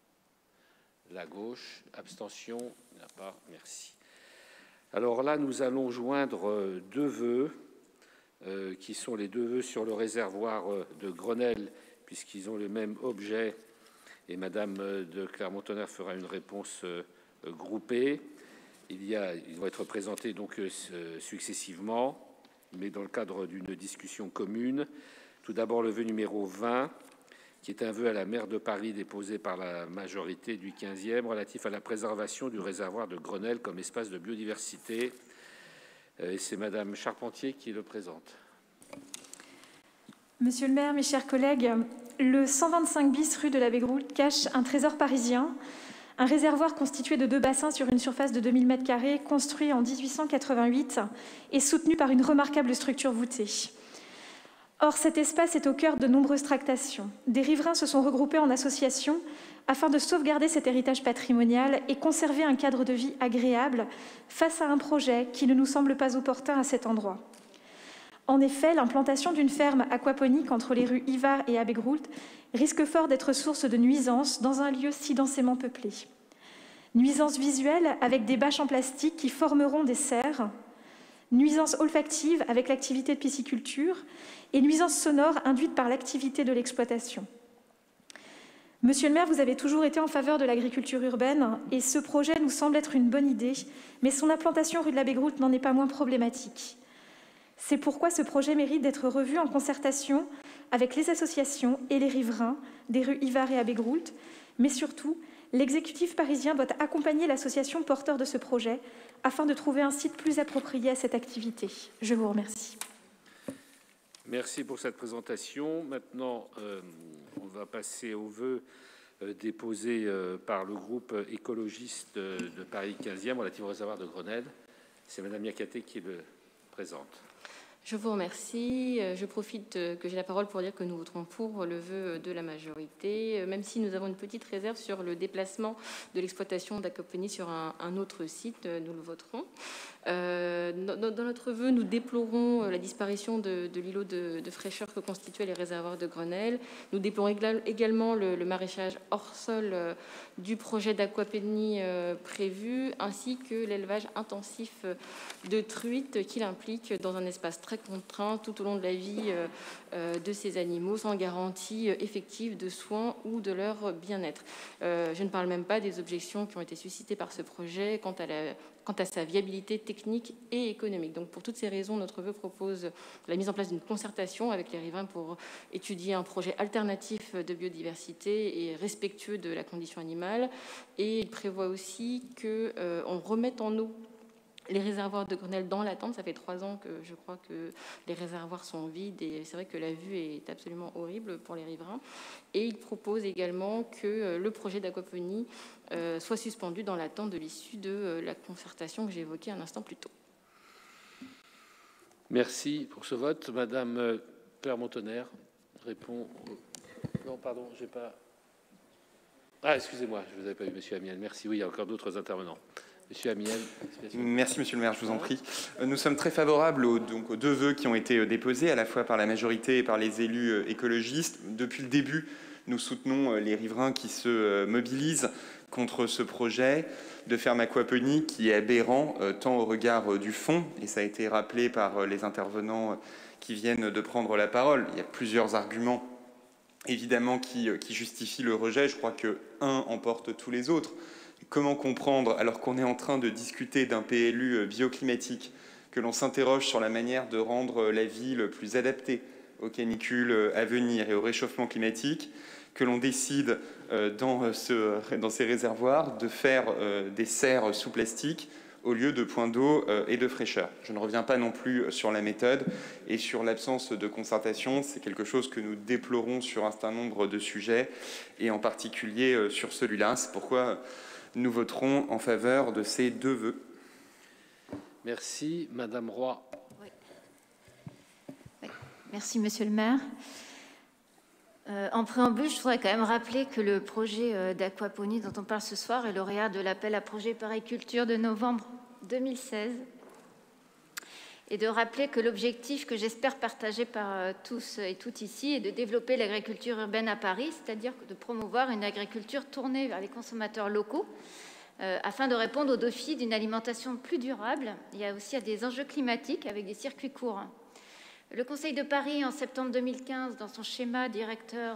La gauche. Abstention? Il n'y en a pas. Merci. Alors là, nous allons joindre deux vœux, qui sont les deux vœux sur le réservoir de Grenelle, puisqu'ils ont le même objet. Et Madame de Clermont-Tonnerre fera une réponse groupée. Ils vont être présentés donc successivement, mais dans le cadre d'une discussion commune. Tout d'abord, le vœu numéro 20, qui est un vœu à la maire de Paris déposé par la majorité du 15e, relatif à la préservation du réservoir de Grenelle comme espace de biodiversité. C'est Madame Charpentier qui le présente. Monsieur le maire, mes chers collègues, le 125 bis rue de la Bégroute cache un trésor parisien, un réservoir constitué de 2 bassins sur une surface de 2000 m², construit en 1888 et soutenu par une remarquable structure voûtée. Or, cet espace est au cœur de nombreuses tractations. Des riverains se sont regroupés en associations afin de sauvegarder cet héritage patrimonial et conserver un cadre de vie agréable face à un projet qui ne nous semble pas opportun à cet endroit. En effet, l'implantation d'une ferme aquaponique entre les rues Ivard et Abbegroult risque fort d'être source de nuisances dans un lieu si densément peuplé. Nuisances visuelles avec des bâches en plastique qui formeront des serres, nuisances olfactives avec l'activité de pisciculture et nuisances sonores induites par l'activité de l'exploitation. Monsieur le maire, vous avez toujours été en faveur de l'agriculture urbaine et ce projet nous semble être une bonne idée, mais son implantation rue de la Bégroute n'en est pas moins problématique. C'est pourquoi ce projet mérite d'être revu en concertation avec les associations et les riverains des rues Ivard et Abbegroult, mais surtout, l'exécutif parisien doit accompagner l'association porteur de ce projet afin de trouver un site plus approprié à cette activité. Je vous remercie. Merci pour cette présentation. Maintenant, on va passer aux vœux déposés par le groupe écologiste de Paris 15e relatif au réservoir de Grenelle. C'est Madame Yacaté qui le présente. Je vous remercie. Je profite que j'ai la parole pour dire que nous voterons pour le vœu de la majorité, même si nous avons une petite réserve sur le déplacement de l'exploitation d'Aquaponie sur un autre site. Nous le voterons. Dans notre vœu, nous déplorons la disparition de l'îlot de fraîcheur que constituaient les réservoirs de Grenelle. Nous déplorons également le maraîchage hors sol du projet d'aquapénie prévu, ainsi que l'élevage intensif de truites qu'il implique dans un espace très très contraints tout au long de la vie de ces animaux, sans garantie effective de soins ou de leur bien-être. Je ne parle même pas des objections qui ont été suscitées par ce projet quant à sa viabilité technique et économique. Donc pour toutes ces raisons, notre vœu propose la mise en place d'une concertation avec les riverains pour étudier un projet alternatif de biodiversité et respectueux de la condition animale. Et il prévoit aussi qu'on remette en eau les réservoirs de Grenelle dans l'attente. Ça fait 3 ans que je crois que les réservoirs sont vides et c'est vrai que la vue est absolument horrible pour les riverains. Et il propose également que le projet d'aquaponie soit suspendu dans l'attente de l'issue de la concertation que j'ai évoquée un instant plus tôt. Merci pour ce vote. Madame Permontonnerre répond. Non, pardon, j'ai pas. Ah, excusez-moi, je ne vous avais pas vu, Monsieur Amiel. Merci. Oui, il y a encore d'autres intervenants. Monsieur Amiel. Merci, Monsieur le maire, je vous en prie. Nous sommes très favorables aux 2 vœux qui ont été déposés, à la fois par la majorité et par les élus écologistes. Depuis le début, nous soutenons les riverains qui se mobilisent contre ce projet de ferme aquaponie qui est aberrant, tant au regard du fond, et ça a été rappelé par les intervenants qui viennent de prendre la parole. Il y a plusieurs arguments, évidemment, qui justifient le rejet. Je crois qu'un emporte tous les autres. Comment comprendre, alors qu'on est en train de discuter d'un PLU bioclimatique, que l'on s'interroge sur la manière de rendre la ville plus adaptée aux canicules à venir et au réchauffement climatique, que l'on décide dans ces réservoirs de faire des serres sous plastique au lieu de points d'eau et de fraîcheur. Je ne reviens pas non plus sur la méthode et sur l'absence de concertation. C'est quelque chose que nous déplorons sur un certain nombre de sujets et en particulier sur celui-là. C'est pourquoi nous voterons en faveur de ces 2 vœux. Merci. Madame Roy. Oui. Oui. Merci, Monsieur le maire. En préambule, je voudrais quand même rappeler que le projet d'aquaponie dont on parle ce soir est lauréat de l'appel à projet pariculture de novembre 2016. Et de rappeler que l'objectif que j'espère partagé par tous et toutes ici est de développer l'agriculture urbaine à Paris, c'est-à-dire de promouvoir une agriculture tournée vers les consommateurs locaux afin de répondre aux défis d'une alimentation plus durable. Il y a aussi des enjeux climatiques avec des circuits courts. Le Conseil de Paris, en septembre 2015, dans son schéma directeur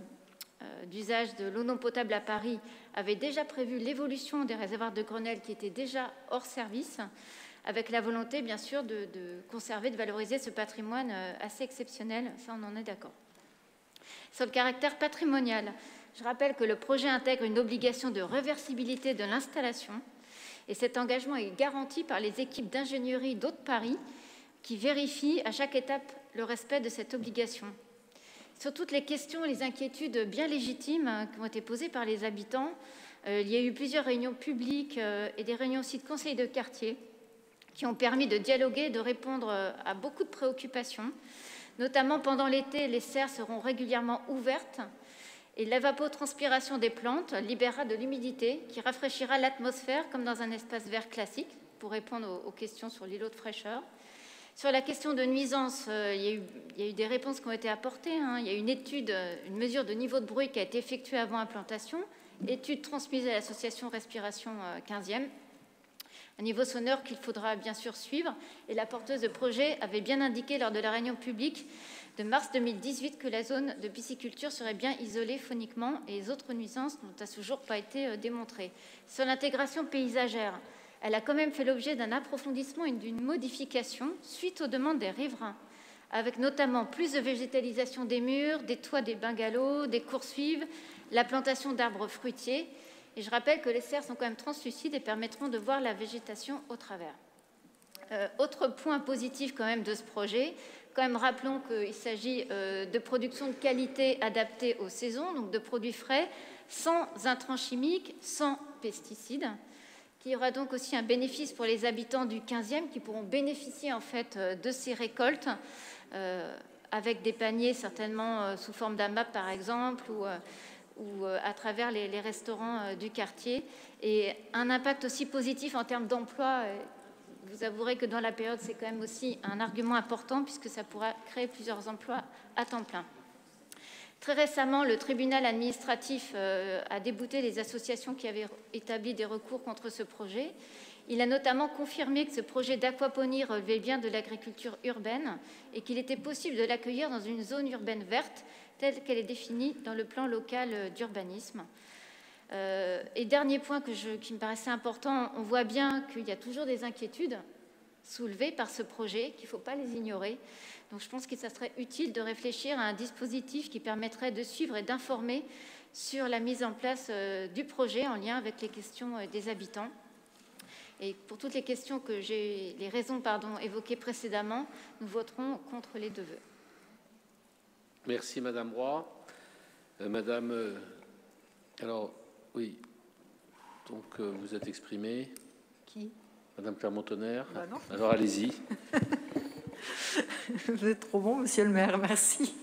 d'usage de l'eau non potable à Paris, avait déjà prévu l'évolution des réservoirs de Grenelle qui étaient déjà hors service, avec la volonté, bien sûr, de conserver, de valoriser ce patrimoine assez exceptionnel. Ça, on en est d'accord. Sur le caractère patrimonial, je rappelle que le projet intègre une obligation de réversibilité de l'installation et cet engagement est garanti par les équipes d'ingénierie d'Eau de Paris qui vérifient à chaque étape le respect de cette obligation. Sur toutes les questions et les inquiétudes bien légitimes qui ont été posées par les habitants, il y a eu plusieurs réunions publiques et des réunions aussi de conseils de quartier qui ont permis de dialoguer et de répondre à beaucoup de préoccupations. Notamment pendant l'été, les serres seront régulièrement ouvertes et l'évapotranspiration des plantes libérera de l'humidité qui rafraîchira l'atmosphère comme dans un espace vert classique pour répondre aux questions sur l'îlot de fraîcheur. Sur la question de nuisance, il y a eu des réponses qui ont été apportées. Il y a une mesure de niveau de bruit qui a été effectuée avant implantation, étude transmise à l'association Respiration 15e. Un niveau sonore qu'il faudra bien sûr suivre. Et la porteuse de projet avait bien indiqué lors de la réunion publique de mars 2018 que la zone de pisciculture serait bien isolée phoniquement et les autres nuisances n'ont à ce jour pas été démontrées. Sur l'intégration paysagère, elle a quand même fait l'objet d'un approfondissement et d'une modification suite aux demandes des riverains, avec notamment plus de végétalisation des murs, des toits des bungalows, des coursives, la plantation d'arbres fruitiers. Et je rappelle que les serres sont quand même translucides et permettront de voir la végétation au travers. Autre point positif quand même de ce projet, quand même rappelons qu'il s'agit de production de qualité adaptée aux saisons, donc de produits frais, sans intrants chimiques, sans pesticides, qu'il y aura donc aussi un bénéfice pour les habitants du 15e qui pourront bénéficier en fait de ces récoltes avec des paniers certainement sous forme d'AMAP par exemple ou à travers les restaurants du quartier et un impact aussi positif en termes d'emploi. Vous avouerez que dans la période, c'est quand même aussi un argument important puisque ça pourra créer plusieurs emplois à temps plein. Très récemment, le tribunal administratif a débouté les associations qui avaient établi des recours contre ce projet Il a notamment confirmé que ce projet d'aquaponie relevait bien de l'agriculture urbaine et qu'il était possible de l'accueillir dans une zone urbaine verte telle qu'elle est définie dans le plan local d'urbanisme. Et dernier point qui me paraissait important, on voit bien qu'il y a toujours des inquiétudes soulevées par ce projet, qu'il ne faut pas les ignorer. Donc je pense que ça serait utile de réfléchir à un dispositif qui permettrait de suivre et d'informer sur la mise en place du projet en lien avec les questions des habitants. Et pour toutes les questions les raisons évoquées précédemment, nous voterons contre les deux vœux. Merci Madame Roy. Madame, alors oui, donc vous êtes exprimée. Qui? Madame Clermont-Tonnerre. Bah non. Alors allez-y. Vous êtes trop bon, Monsieur le maire, merci.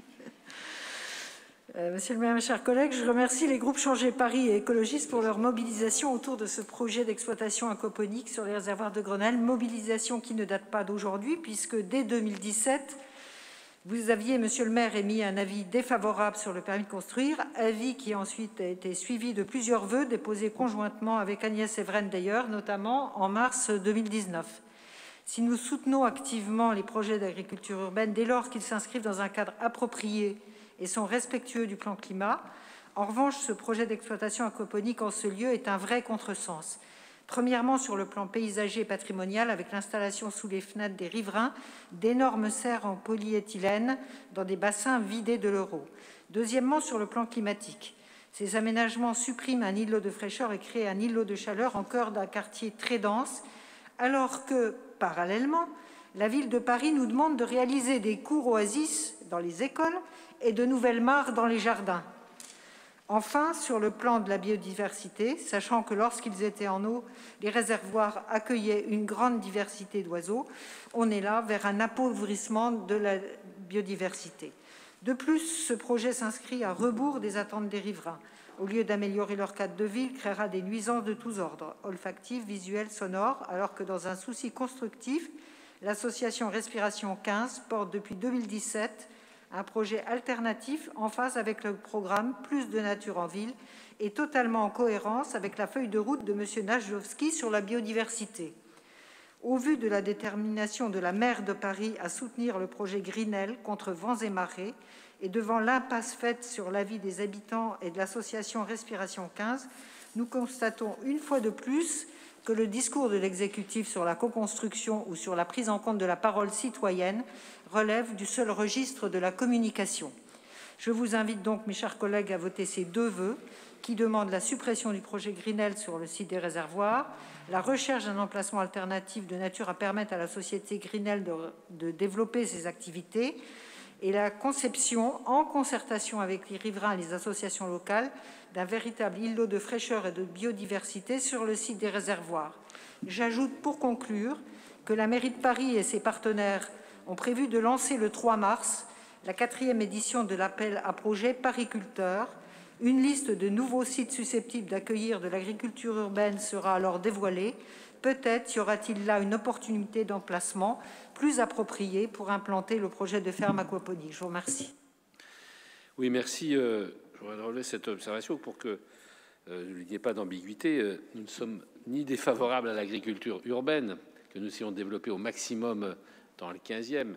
Monsieur le maire, mes chers collègues, je remercie les groupes Changer Paris et écologistes pour leur mobilisation autour de ce projet d'exploitation aquaponique sur les réservoirs de Grenelle, mobilisation qui ne date pas d'aujourd'hui, puisque dès 2017, vous aviez, monsieur le maire, émis un avis défavorable sur le permis de construire, avis qui ensuite a été suivi de plusieurs vœux déposés conjointement avec Agnès Evren d'ailleurs, notamment en mars 2019. Si nous soutenons activement les projets d'agriculture urbaine dès lors qu'ils s'inscrivent dans un cadre approprié et sont respectueux du plan climat, en revanche, ce projet d'exploitation aquaponique en ce lieu est un vrai contresens. Premièrement, sur le plan paysager et patrimonial, avec l'installation sous les fenêtres des riverains d'énormes serres en polyéthylène dans des bassins vidés de leur eau. Deuxièmement, sur le plan climatique. Ces aménagements suppriment un îlot de fraîcheur et créent un îlot de chaleur en cœur d'un quartier très dense, alors que, parallèlement, la ville de Paris nous demande de réaliser des cours oasis dans les écoles et de nouvelles mares dans les jardins. Enfin, sur le plan de la biodiversité, sachant que lorsqu'ils étaient en eau, les réservoirs accueillaient une grande diversité d'oiseaux, on est là vers un appauvrissement de la biodiversité. De plus, ce projet s'inscrit à rebours des attentes des riverains. Au lieu d'améliorer leur cadre de vie, il créera des nuisances de tous ordres, olfactives, visuelles, sonores, alors que dans un souci constructif, l'association Respiration 15 porte depuis 2017 un projet alternatif en phase avec le programme Plus de nature en ville et totalement en cohérence avec la feuille de route de M. Najowski sur la biodiversité. Au vu de la détermination de la maire de Paris à soutenir le projet Grenelle contre vents et marées et devant l'impasse faite sur l'avis des habitants et de l'association Respiration 15, nous constatons une fois de plus que le discours de l'exécutif sur la co-construction ou sur la prise en compte de la parole citoyenne relève du seul registre de la communication. Je vous invite donc, mes chers collègues, à voter ces deux vœux qui demandent la suppression du projet Grenelle sur le site des réservoirs, la recherche d'un emplacement alternatif de nature à permettre à la société Grenelle de développer ses activités et la conception, en concertation avec les riverains et les associations locales, d'un véritable îlot de fraîcheur et de biodiversité sur le site des réservoirs. J'ajoute pour conclure que la mairie de Paris et ses partenaires ont prévu de lancer le 3 mars la 4e édition de l'appel à projets Pariculteurs. Une liste de nouveaux sites susceptibles d'accueillir de l'agriculture urbaine sera alors dévoilée. Peut-être y aura-t-il là une opportunité d'emplacement plus appropriée pour implanter le projet de ferme aquaponique. Je vous remercie. Oui, merci. Je voudrais relever cette observation pour que il n'y ait pas d'ambiguïté. Nous ne sommes ni défavorables à l'agriculture urbaine, que nous essayons de développer au maximum dans le 15e,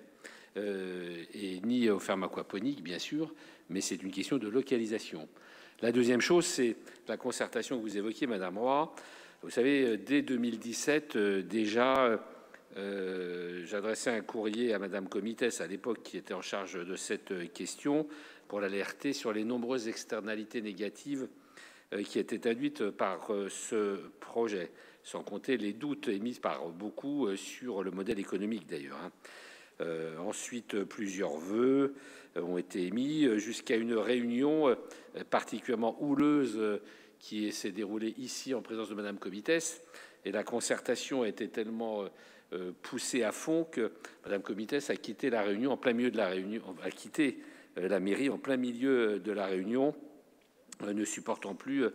et ni aux fermes aquaponiques, bien sûr, mais c'est une question de localisation. La deuxième chose, c'est la concertation que vous évoquiez, Madame Roy. Vous savez, dès 2017, déjà, j'adressais un courrier à Madame Comitès, à l'époque, qui était en charge de cette question, pour l'alerter sur les nombreuses externalités négatives qui étaient induites par ce projet, sans compter les doutes émis par beaucoup sur le modèle économique, d'ailleurs. Ensuite, plusieurs vœux ont été émis jusqu'à une réunion particulièrement houleuse qui s'est déroulée ici en présence de Madame Comitès. Et la concertation a été tellement poussée à fond que Madame Comitès a quitté la réunion en plein milieu de la réunion, a quitté la mairie en plein milieu de la réunion, ne supportant plus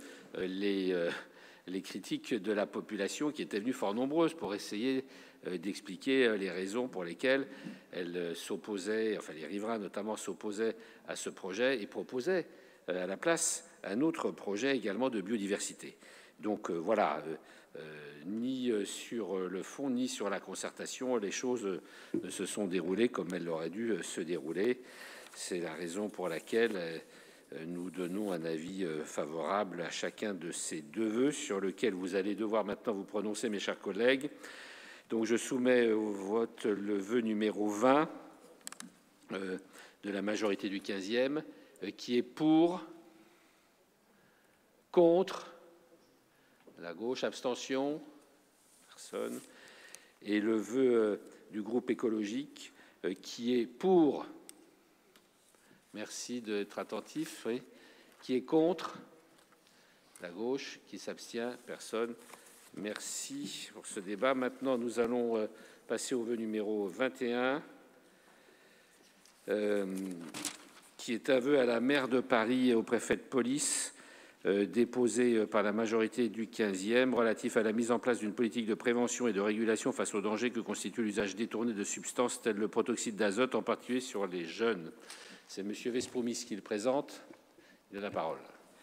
les critiques de la population qui était venue fort nombreuse pour essayer d'expliquer les raisons pour lesquelles elle s'opposait, enfin les riverains notamment s'opposaient à ce projet et proposaient à la place un autre projet également de biodiversité. Donc voilà, ni sur le fond, ni sur la concertation, les choses ne se sont déroulées comme elles auraient dû se dérouler. C'est la raison pour laquelle nous donnons un avis favorable à chacun de ces deux vœux, sur lequel vous allez devoir maintenant vous prononcer, mes chers collègues. Donc je soumets au vote le vœu numéro 20 de la majorité du 15e, qui est pour, contre, la gauche, abstention, personne, et le vœu du groupe écologique qui est pour, merci d'être attentif, oui, qui est contre, la gauche, qui s'abstient, personne. Merci pour ce débat. Maintenant, nous allons passer au vœu numéro 21, qui est un vœu à la maire de Paris et au préfet de police, déposé par la majorité du 15e, relatif à la mise en place d'une politique de prévention et de régulation face aux dangers que constitue l'usage détourné de substances telles le protoxyde d'azote, en particulier sur les jeunes. C'est M. Vespoumis qui le présente. Il a la parole.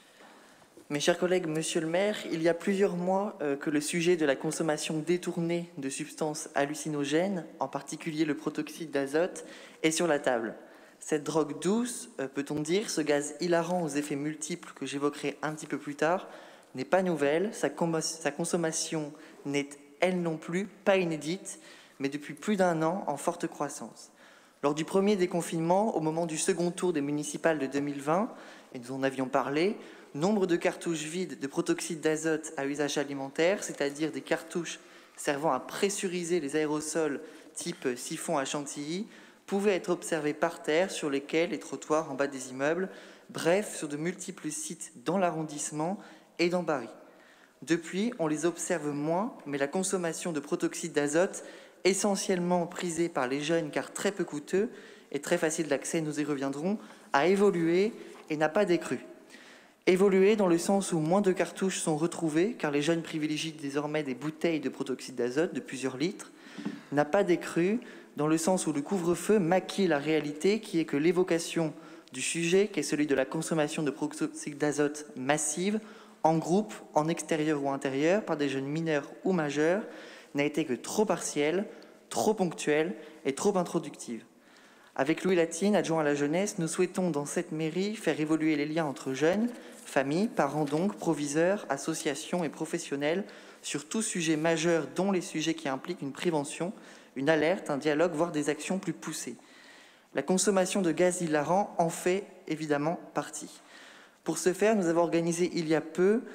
Mes chers collègues, Monsieur le maire, il y a plusieurs mois que le sujet de la consommation détournée de substances hallucinogènes, en particulier le protoxyde d'azote, est sur la table. Cette drogue douce, peut-on dire, ce gaz hilarant aux effets multiples que j'évoquerai un petit peu plus tard, n'est pas nouvelle. Sa consommation n'est, elle non plus, pas inédite, mais depuis plus d'un an en forte croissance. Lors du premier déconfinement, au moment du second tour des municipales de 2020, et nous en avions parlé, nombre de cartouches vides de protoxyde d'azote à usage alimentaire, c'est-à-dire des cartouches servant à pressuriser les aérosols type siphon à chantilly, pouvaient être observés par terre, sur les quais, les trottoirs, en bas des immeubles, bref, sur de multiples sites dans l'arrondissement et dans Paris. Depuis, on les observe moins, mais la consommation de protoxyde d'azote, essentiellement prisée par les jeunes car très peu coûteux et très facile d'accès, nous y reviendrons, a évolué et n'a pas décru. Évolué dans le sens où moins de cartouches sont retrouvées, car les jeunes privilégient désormais des bouteilles de protoxyde d'azote de plusieurs litres, n'a pas décru dans le sens où le couvre-feu maquille la réalité, qui est que l'évocation du sujet, qui est celui de la consommation de protoxyde d'azote massive, en groupe, en extérieur ou intérieur, par des jeunes mineurs ou majeurs, n'a été que trop partielle, trop ponctuelle et trop introductive. Avec Louis Latine, adjoint à la jeunesse, nous souhaitons dans cette mairie faire évoluer les liens entre jeunes, familles, parents donc, proviseurs, associations et professionnels sur tout sujet majeur, dont les sujets qui impliquent une prévention, une alerte, un dialogue, voire des actions plus poussées. La consommation de gaz hilarant en fait évidemment partie. Pour ce faire, nous avons organisé il y a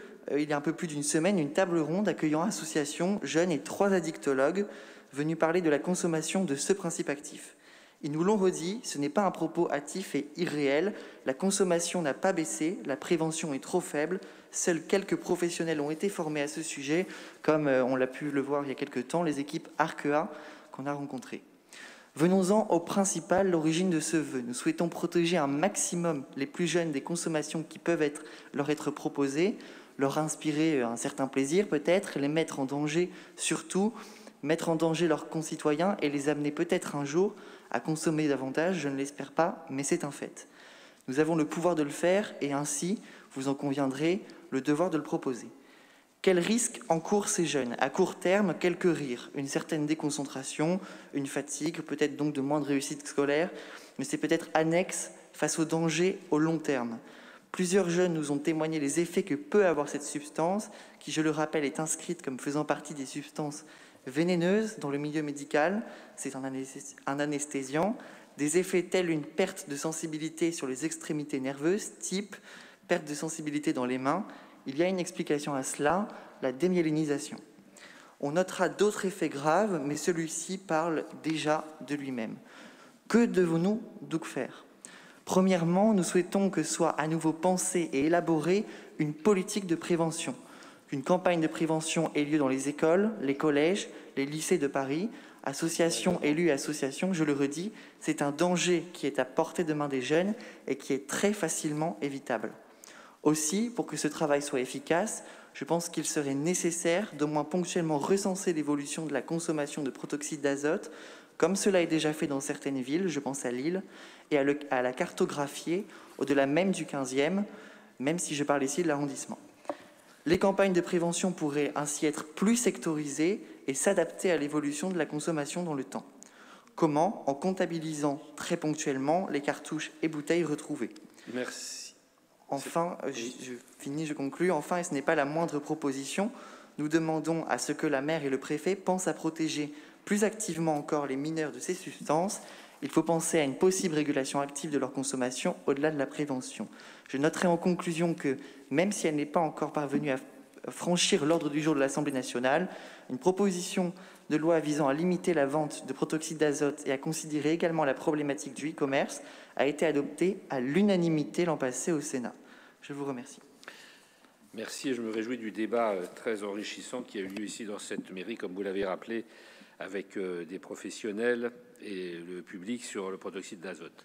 un peu plus d'une semaine, une table ronde accueillant associations, jeunes et 3 addictologues venus parler de la consommation de ce principe actif. Ils nous l'ont redit, ce n'est pas un propos hâtif et irréel, la consommation n'a pas baissé, la prévention est trop faible, seuls quelques professionnels ont été formés à ce sujet, comme on l'a pu le voir il y a quelque temps, les équipes Arkea qu'on a rencontrées. Venons-en au principal, l'origine de ce vœu. Nous souhaitons protéger un maximum les plus jeunes des consommations qui peuvent leur être proposées, leur inspirer un certain plaisir peut-être, les mettre en danger surtout, mettre en danger leurs concitoyens et les amener peut-être un jour à consommer davantage, je ne l'espère pas, mais c'est un fait. Nous avons le pouvoir de le faire et ainsi, vous en conviendrez, le devoir de le proposer. Quels risques encourent ces jeunes? À court terme, quelques rires, une certaine déconcentration, une fatigue, peut-être donc de moindre réussite scolaire, mais c'est peut-être annexe face aux dangers au long terme. Plusieurs jeunes nous ont témoigné les effets que peut avoir cette substance, qui, je le rappelle, est inscrite comme faisant partie des substances vénéneuses dans le milieu médical. C'est un anesthésiant. Des effets tels une perte de sensibilité sur les extrémités nerveuses, type perte de sensibilité dans les mains. Il y a une explication à cela, la démyélinisation. On notera d'autres effets graves, mais celui-ci parle déjà de lui-même. Que devons-nous donc faire? Premièrement, nous souhaitons que soit à nouveau pensée et élaborée une politique de prévention. Qu'une campagne de prévention ait lieu dans les écoles, les collèges, les lycées de Paris, associations, élus et associations, je le redis, c'est un danger qui est à portée de main des jeunes et qui est très facilement évitable. Aussi, pour que ce travail soit efficace, je pense qu'il serait nécessaire d'au moins ponctuellement recenser l'évolution de la consommation de protoxyde d'azote, comme cela est déjà fait dans certaines villes, je pense à Lille, et à la cartographier au-delà même du 15e, même si je parle ici de l'arrondissement. Les campagnes de prévention pourraient ainsi être plus sectorisées et s'adapter à l'évolution de la consommation dans le temps. Comment? En comptabilisant très ponctuellement les cartouches et bouteilles retrouvées. Merci. Enfin, je conclus. Enfin, et ce n'est pas la moindre proposition, nous demandons à ce que la maire et le préfet pensent à protéger plus activement encore les mineurs de ces substances. Il faut penser à une possible régulation active de leur consommation au-delà de la prévention. Je noterai en conclusion que, même si elle n'est pas encore parvenue à franchir l'ordre du jour de l'Assemblée nationale, une proposition de loi visant à limiter la vente de protoxyde d'azote et à considérer également la problématique du e-commerce a été adoptée à l'unanimité l'an passé au Sénat. Je vous remercie. Merci et je me réjouis du débat très enrichissant qui a eu lieu ici dans cette mairie, comme vous l'avez rappelé, avec des professionnels et le public sur le protoxyde d'azote.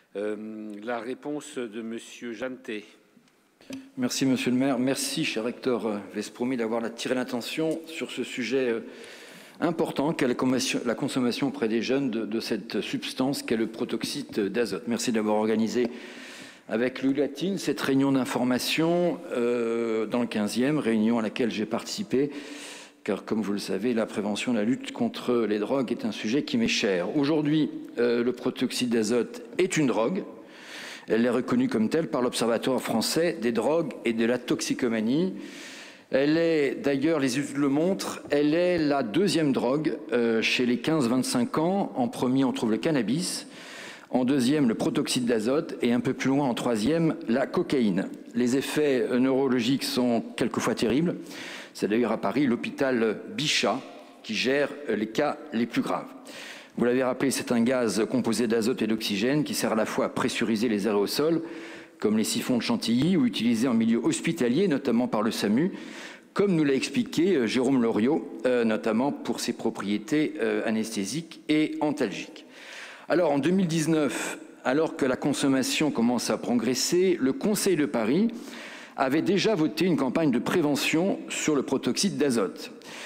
La réponse de Monsieur Jeantet. Merci, Monsieur le maire. Merci, cher Hector Vespromi, d'avoir attiré l'attention sur ce sujet important qu'est la consommation auprès des jeunes de cette substance qu'est le protoxyde d'azote. Merci d'avoir organisé avec l'ULATIN cette réunion d'information dans le 15e, réunion à laquelle j'ai participé, car comme vous le savez, la prévention, la lutte contre les drogues est un sujet qui m'est cher. Aujourd'hui, le protoxyde d'azote est une drogue. Elle est reconnue comme telle par l'Observatoire français des drogues et de la toxicomanie. Elle est, d'ailleurs, les études le montrent, elle est la deuxième drogue chez les 15-25 ans. En premier, on trouve le cannabis. En deuxième, le protoxyde d'azote. Et un peu plus loin, en troisième, la cocaïne. Les effets neurologiques sont quelquefois terribles. C'est d'ailleurs à Paris l'hôpital Bichat qui gère les cas les plus graves. Vous l'avez rappelé, c'est un gaz composé d'azote et d'oxygène qui sert à la fois à pressuriser les aérosols, comme les siphons de Chantilly, ou utilisé en milieu hospitalier, notamment par le SAMU, comme nous l'a expliqué Jérôme Loriot, notamment pour ses propriétés anesthésiques et antalgiques. Alors, en 2019, alors que la consommation commence à progresser, le Conseil de Paris avait déjà voté une campagne de prévention sur le protoxyde d'azote.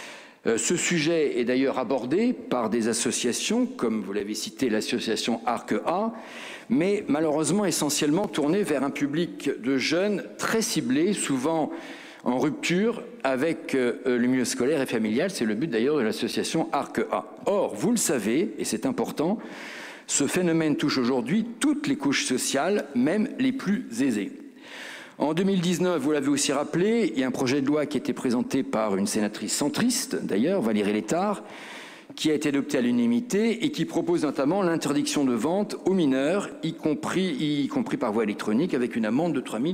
Ce sujet est d'ailleurs abordé par des associations, comme vous l'avez cité, l'association ARC-A, mais malheureusement essentiellement tournée vers un public de jeunes très ciblés, souvent en rupture avec le milieu scolaire et familial. C'est le but d'ailleurs de l'association ARC-A. Or, vous le savez, et c'est important, ce phénomène touche aujourd'hui toutes les couches sociales, même les plus aisées. En 2019, vous l'avez aussi rappelé, il y a un projet de loi qui a été présenté par une sénatrice centriste, d'ailleurs, Valérie Létard, qui a été adopté à l'unanimité et qui propose notamment l'interdiction de vente aux mineurs, y compris par voie électronique, avec une amende de 3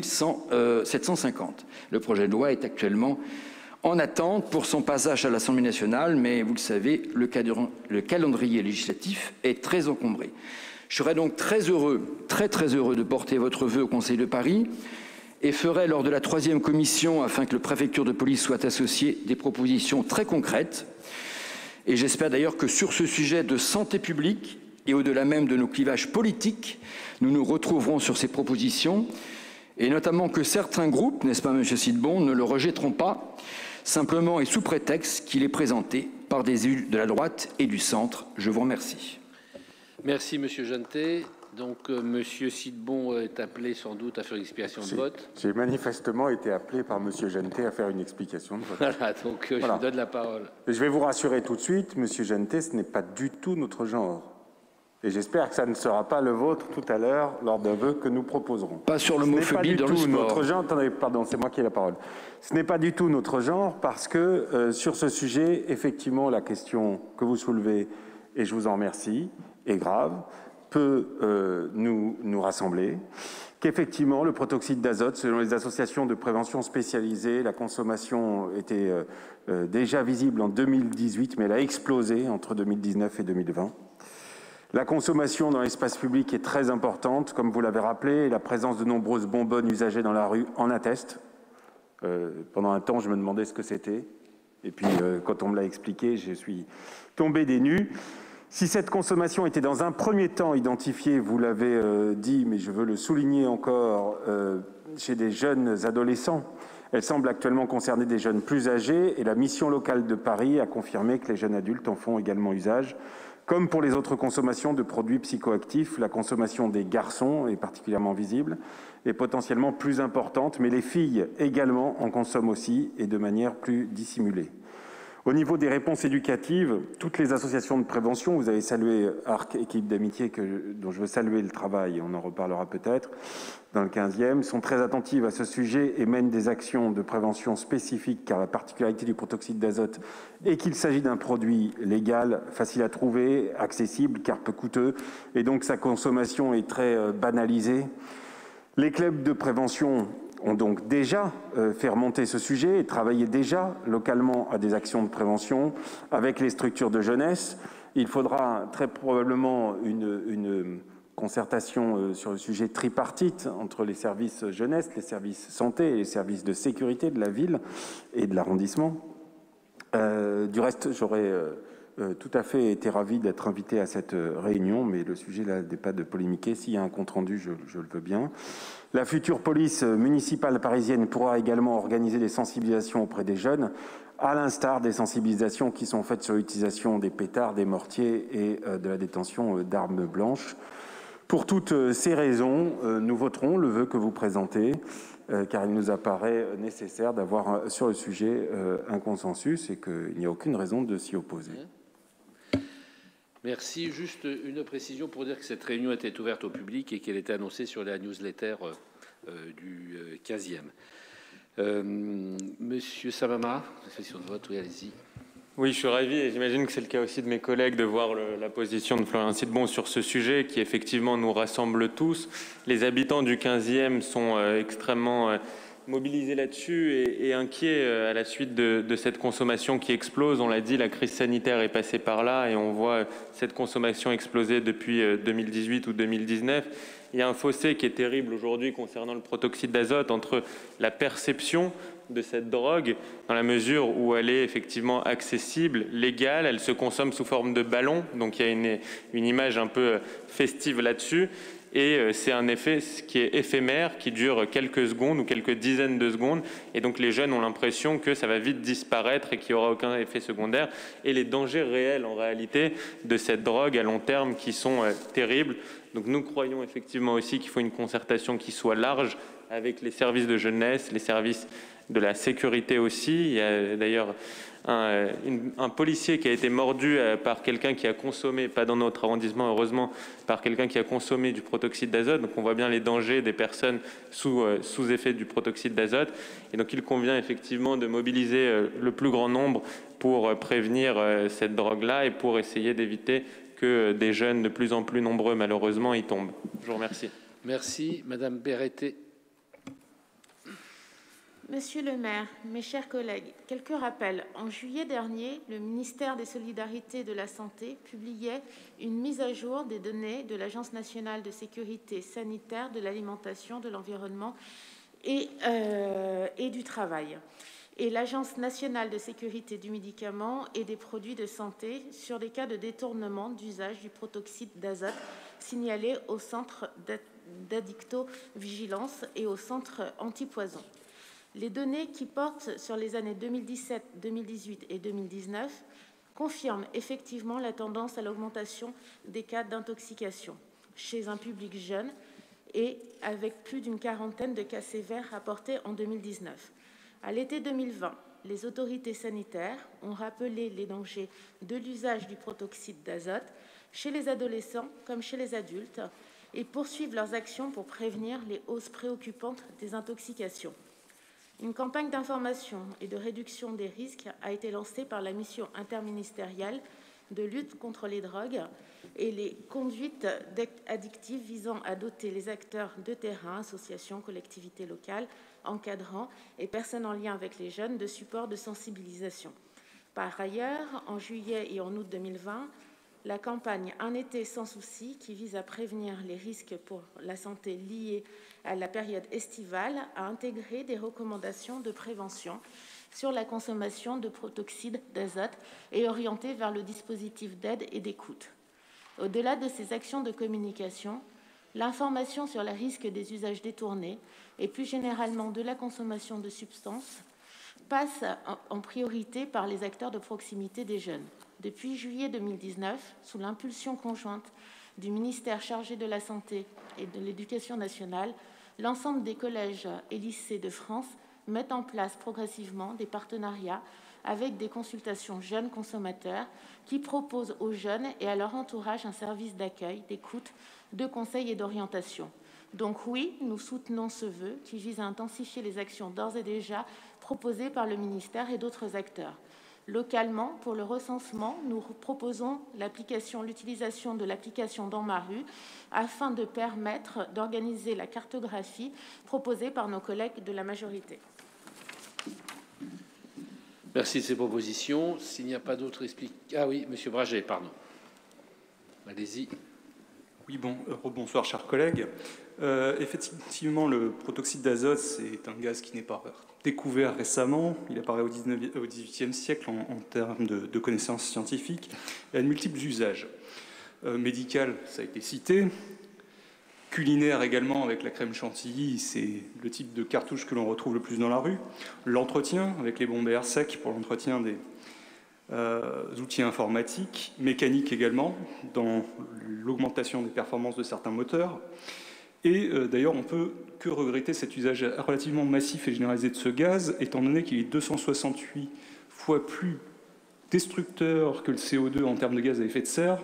750. Le projet de loi est actuellement en attente pour son passage à l'Assemblée nationale, mais vous le savez, le calendrier législatif est très encombré. Je serais donc très heureux de porter votre vœu au Conseil de Paris et ferai lors de la 3e commission, afin que le préfecture de police soit associée, des propositions très concrètes. Et j'espère d'ailleurs que sur ce sujet de santé publique, et au-delà même de nos clivages politiques, nous nous retrouverons sur ces propositions, et notamment que certains groupes, n'est-ce pas, M. Sidbon, ne le rejetteront pas, simplement et sous prétexte qu'il est présenté par des élus de la droite et du centre. Je vous remercie. Merci, M. Jeantet. Donc, M. Sidbon est appelé sans doute à faire une explication de vote. J'ai manifestement été appelé par M. Jeantet à faire une explication de vote. Voilà, donc je vous donne la parole. Et je vais vous rassurer tout de suite, M. Jeantet, ce n'est pas du tout notre genre. Et j'espère que ça ne sera pas le vôtre tout à l'heure lors d'un vœu que nous proposerons. Pas sur l'homophobie dans le sport. Notre genre, attendez, pardon, c'est moi qui ai la parole. Ce n'est pas du tout notre genre parce que sur ce sujet, effectivement, la question que vous soulevez, et je vous en remercie, est grave, peut nous rassembler, qu'effectivement, le protoxyde d'azote, selon les associations de prévention spécialisées, la consommation était déjà visible en 2018, mais elle a explosé entre 2019 et 2020. La consommation dans l'espace public est très importante, comme vous l'avez rappelé, et la présence de nombreuses bonbonnes usagées dans la rue en atteste. Pendant un temps, je me demandais ce que c'était, et puis quand on me l'a expliqué, je suis tombé des nues. Si cette consommation était dans un premier temps identifiée, vous l'avez dit, mais je veux le souligner encore, chez des jeunes adolescents, elle semble actuellement concerner des jeunes plus âgés et la mission locale de Paris a confirmé que les jeunes adultes en font également usage. Comme pour les autres consommations de produits psychoactifs, la consommation des garçons est particulièrement visible et potentiellement plus importante, mais les filles également en consomment aussi et de manière plus dissimulée. Au niveau des réponses éducatives, toutes les associations de prévention, vous avez salué ARC, équipe d'amitié, dont je veux saluer le travail, on en reparlera peut-être, dans le 15e, sont très attentives à ce sujet et mènent des actions de prévention spécifiques, car la particularité du protoxyde d'azote est qu'il s'agit d'un produit légal, facile à trouver, accessible, car peu coûteux, et donc sa consommation est très banalisée. Les clubs de prévention ont donc déjà fait remonter ce sujet et travaillé déjà localement à des actions de prévention avec les structures de jeunesse. Il faudra très probablement une concertation sur le sujet tripartite entre les services jeunesse, les services santé et les services de sécurité de la ville et de l'arrondissement. Du reste, j'aurais tout à fait été ravi d'être invité à cette réunion, mais le sujet là n'est pas de polémiquer. S'il y a un compte-rendu, je le veux bien. La future police municipale parisienne pourra également organiser des sensibilisations auprès des jeunes, à l'instar des sensibilisations qui sont faites sur l'utilisation des pétards, des mortiers et de la détention d'armes blanches. Pour toutes ces raisons, nous voterons le vœu que vous présentez, car il nous apparaît nécessaire d'avoir sur le sujet un consensus et qu'il n'y a aucune raison de s'y opposer. Merci. Juste une précision pour dire que cette réunion était ouverte au public et qu'elle était annoncée sur la newsletter du 15e. Monsieur Samama, session de vote, oui, allez-y. Oui, je suis ravi et j'imagine que c'est le cas aussi de mes collègues de voir la position de Florian Sidbon sur ce sujet qui effectivement nous rassemble tous. Les habitants du 15e sont extrêmement mobilisés là-dessus et inquiets à la suite de cette consommation qui explose. On l'a dit, la crise sanitaire est passée par là et on voit cette consommation exploser depuis 2018 ou 2019. Il y a un fossé qui est terrible aujourd'hui concernant le protoxyde d'azote entre la perception de cette drogue, dans la mesure où elle est effectivement accessible, légale, elle se consomme sous forme de ballon, donc il y a une image un peu festive là-dessus. Et c'est un effet qui est éphémère, qui dure quelques secondes ou quelques dizaines de secondes. Et donc les jeunes ont l'impression que ça va vite disparaître et qu'il n'y aura aucun effet secondaire. Et les dangers réels, en réalité, de cette drogue à long terme qui sont terribles. Donc nous croyons effectivement aussi qu'il faut une concertation qui soit large avec les services de jeunesse, les services de la sécurité aussi. Il y a d'ailleurs un policier qui a été mordu par quelqu'un qui a consommé, pas dans notre arrondissement heureusement, par quelqu'un qui a consommé du protoxyde d'azote. Donc on voit bien les dangers des personnes sous effet du protoxyde d'azote. Et donc il convient effectivement de mobiliser le plus grand nombre pour prévenir cette drogue-là et pour essayer d'éviter que des jeunes de plus en plus nombreux malheureusement y tombent. Je vous remercie. Merci. Madame Berreté. Monsieur le maire, mes chers collègues, quelques rappels. En juillet dernier, le ministère des Solidarités et de la Santé publiait une mise à jour des données de l'Agence nationale de sécurité sanitaire de l'alimentation, de l'environnement et du travail, et l'Agence nationale de sécurité du médicament et des produits de santé sur des cas de détournement d'usage du protoxyde d'azote signalés au centre d'addictovigilance et au centre antipoison. Les données qui portent sur les années 2017, 2018 et 2019 confirment effectivement la tendance à l'augmentation des cas d'intoxication chez un public jeune et avec plus d'une quarantaine de cas sévères rapportés en 2019. À l'été 2020, les autorités sanitaires ont rappelé les dangers de l'usage du protoxyde d'azote chez les adolescents comme chez les adultes et poursuivent leurs actions pour prévenir les hausses préoccupantes des intoxications. Une campagne d'information et de réduction des risques a été lancée par la mission interministérielle de lutte contre les drogues et les conduites addictives visant à doter les acteurs de terrain, associations, collectivités locales, encadrants et personnes en lien avec les jeunes de supports de sensibilisation. Par ailleurs, en juillet et en août 2020, la campagne Un été sans souci, qui vise à prévenir les risques pour la santé liés à la période estivale, a intégré des recommandations de prévention sur la consommation de protoxyde d'azote et orientée vers le dispositif d'aide et d'écoute. Au-delà de ces actions de communication, l'information sur les risques des usages détournés et plus généralement de la consommation de substances passe en priorité par les acteurs de proximité des jeunes. Depuis juillet 2019, sous l'impulsion conjointe du ministère chargé de la Santé et de l'Éducation nationale, l'ensemble des collèges et lycées de France mettent en place progressivement des partenariats avec des consultations jeunes consommateurs qui proposent aux jeunes et à leur entourage un service d'accueil, d'écoute, de conseil et d'orientation. Donc oui, nous soutenons ce vœu qui vise à intensifier les actions d'ores et déjà proposées par le ministère et d'autres acteurs. Localement, pour le recensement, nous proposons l'utilisation de l'application Dans ma rue afin de permettre d'organiser la cartographie proposée par nos collègues de la majorité. Merci de ces propositions. S'il n'y a pas d'autres explications... Ah oui, Monsieur Braget, pardon. Allez-y. Oui, bonsoir, chers collègues. Effectivement, le protoxyde d'azote, c'est un gaz qui n'est pas découvert récemment. Il apparaît au XVIIIe siècle en termes de connaissances scientifiques. Il a de multiples usages. Médical, ça a été cité. Culinaire également, avec la crème chantilly, c'est le type de cartouche que l'on retrouve le plus dans la rue. L'entretien, avec les bombes air sec pour l'entretien des outils informatiques. Mécanique également, dans l'augmentation des performances de certains moteurs. Et d'ailleurs, on ne peut que regretter cet usage relativement massif et généralisé de ce gaz, étant donné qu'il est 268 fois plus destructeur que le CO2 en termes de gaz à effet de serre.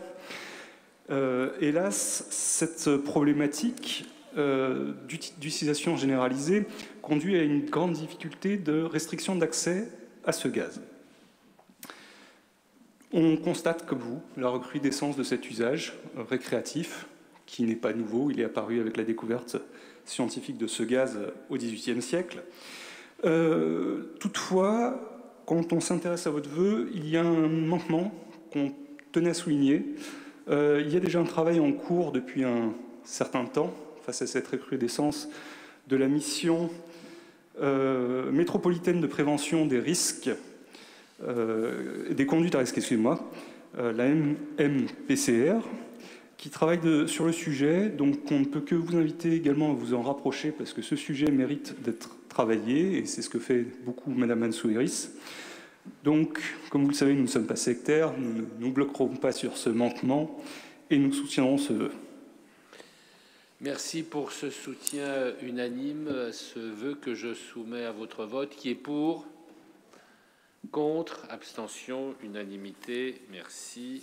Hélas, cette problématique d'utilisation généralisée conduit à une grande difficulté de restriction d'accès à ce gaz. On constate, comme vous, la recrudescence de cet usage récréatif, qui n'est pas nouveau, il est apparu avec la découverte scientifique de ce gaz au XVIIIe siècle. Toutefois, quand on s'intéresse à votre vœu, il y a un manquement qu'on tenait à souligner. Il y a déjà un travail en cours depuis un certain temps, face à cette recrudescence, de la mission métropolitaine de prévention des risques, des conduites à risque, excusez-moi, la MPCR, qui travaille sur le sujet. Donc on ne peut que vous inviter également à vous en rapprocher parce que ce sujet mérite d'être travaillé et c'est ce que fait beaucoup Madame Ansouéris. Donc, comme vous le savez, nous ne sommes pas sectaires, nous ne nous bloquerons pas sur ce manquement et nous soutiendrons ce vœu. Merci pour ce soutien unanime, ce vœu que je soumets à votre vote. Qui est pour? Contre? Abstention? Unanimité? Merci.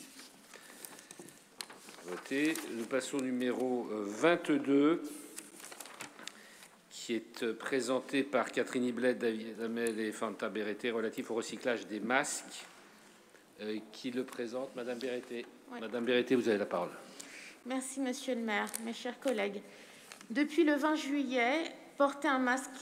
Voté. Nous passons au numéro 22, qui est présenté par Catherine Hiblet, David Hamel et Fanta Berrettè, relatif au recyclage des masques. Qui le présente? Madame Berrettè. Oui. Madame Berrettè, vous avez la parole. Merci, Monsieur le maire. Mes chers collègues, depuis le 20 juillet, porter un masque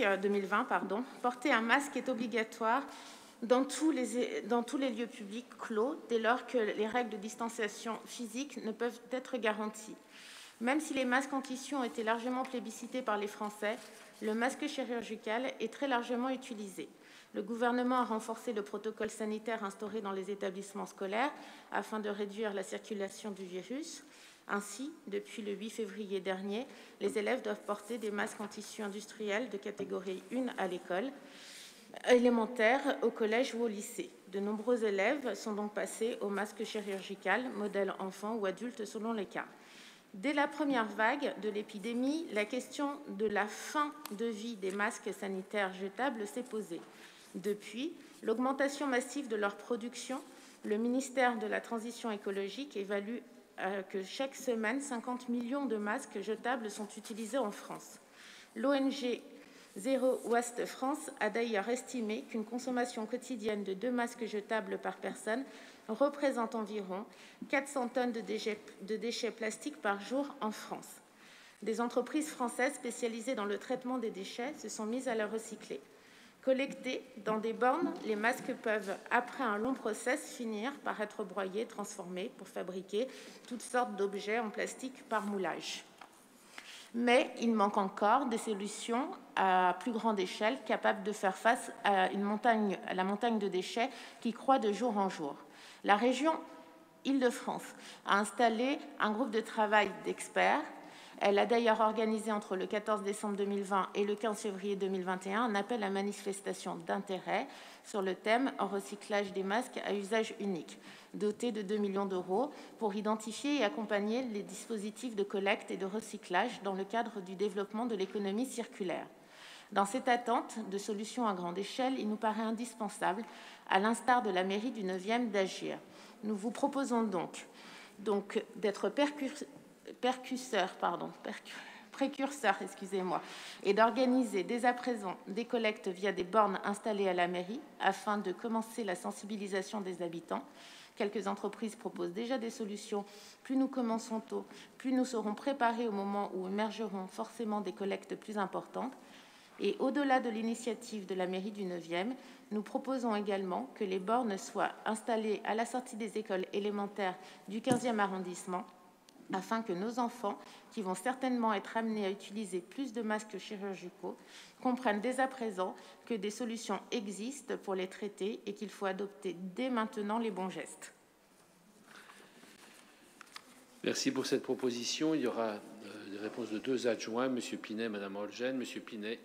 est obligatoire dans tous les lieux publics clos, dès lors que les règles de distanciation physique ne peuvent être garanties. Même si les masques en tissu ont été largement plébiscités par les Français, le masque chirurgical est très largement utilisé. Le gouvernement a renforcé le protocole sanitaire instauré dans les établissements scolaires afin de réduire la circulation du virus. Ainsi, depuis le 8 février dernier, les élèves doivent porter des masques en tissu industriel de catégorie 1 à l'école élémentaire, au collège ou au lycée. De nombreux élèves sont donc passés au masque chirurgical, modèle enfant ou adulte selon les cas. Dès la première vague de l'épidémie, la question de la fin de vie des masques sanitaires jetables s'est posée. Depuis l'augmentation massive de leur production, le ministère de la Transition écologique évalue que chaque semaine, 50 millions de masques jetables sont utilisés en France. L'ONG Zero Waste France a d'ailleurs estimé qu'une consommation quotidienne de 2 masques jetables par personne représente environ 400 tonnes de déchets plastiques par jour en France. Des entreprises françaises spécialisées dans le traitement des déchets se sont mises à les recycler. Collectés dans des bornes, les masques peuvent, après un long process, finir par être broyés, transformés pour fabriquer toutes sortes d'objets en plastique par moulage. Mais il manque encore des solutions à plus grande échelle capables de faire face à la montagne de déchets qui croît de jour en jour. La région Île-de-France a installé un groupe de travail d'experts Elle a d'ailleurs organisé entre le 14 décembre 2020 et le 15 février 2021 un appel à manifestation d'intérêt sur le thème « Recyclage des masques à usage unique », doté de 2 millions d'euros pour identifier et accompagner les dispositifs de collecte et de recyclage dans le cadre du développement de l'économie circulaire. Dans cette attente de solutions à grande échelle, il nous paraît indispensable, à l'instar de la mairie du 9e, d'agir. Nous vous proposons donc d'être précurseurs, et d'organiser dès à présent des collectes via des bornes installées à la mairie afin de commencer la sensibilisation des habitants. Quelques entreprises proposent déjà des solutions. Plus nous commençons tôt, plus nous serons préparés au moment où émergeront forcément des collectes plus importantes. Et au-delà de l'initiative de la mairie du 9e, nous proposons également que les bornes soient installées à la sortie des écoles élémentaires du 15e arrondissement afin que nos enfants, qui vont certainement être amenés à utiliser plus de masques chirurgicaux, comprennent dès à présent que des solutions existent pour les traiter et qu'il faut adopter dès maintenant les bons gestes. Merci pour cette proposition. Il y aura des réponses de 2 adjoints, M. Pinet, Mme Olgène. M. Pinet.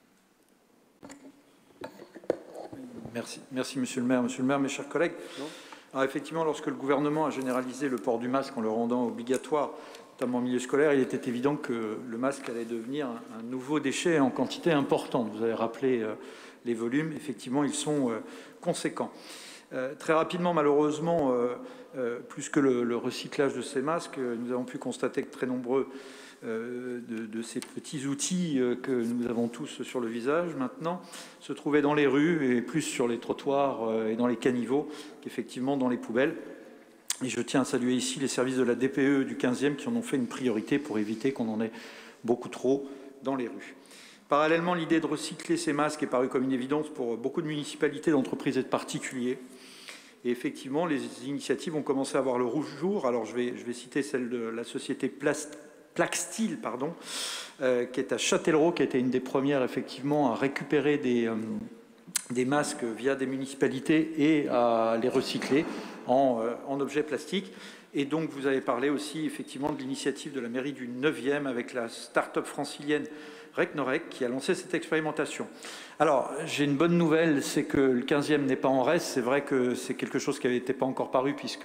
Merci, Monsieur le maire. Monsieur le maire, mes chers collègues. Alors, effectivement, lorsque le gouvernement a généralisé le port du masque en le rendant obligatoire, notamment en milieu scolaire, il était évident que le masque allait devenir un nouveau déchet en quantité importante. Vous avez rappelé les volumes. Effectivement, ils sont conséquents. Très rapidement, malheureusement, plus que le recyclage de ces masques, nous avons pu constater que très nombreux de ces petits outils que nous avons tous sur le visage maintenant se trouvaient dans les rues et plus sur les trottoirs et dans les caniveaux qu'effectivement dans les poubelles. Et je tiens à saluer ici les services de la DPE du 15e qui en ont fait une priorité pour éviter qu'on en ait beaucoup trop dans les rues. Parallèlement, l'idée de recycler ces masques est parue comme une évidence pour beaucoup de municipalités, d'entreprises et de particuliers. Et effectivement, les initiatives ont commencé à voir le jour. Alors, je vais citer celle de la société Plaxtil, qui est à Châtellerault, qui a été une des premières, effectivement, à récupérer des masques via des municipalités et à les recycler en objets plastiques. Et donc, vous avez parlé aussi, effectivement, de l'initiative de la mairie du 9e avec la start-up francilienne Recnorec qui a lancé cette expérimentation. Alors, j'ai une bonne nouvelle, c'est que le 15e n'est pas en reste. C'est vrai que c'est quelque chose qui n'était pas encore paru puisque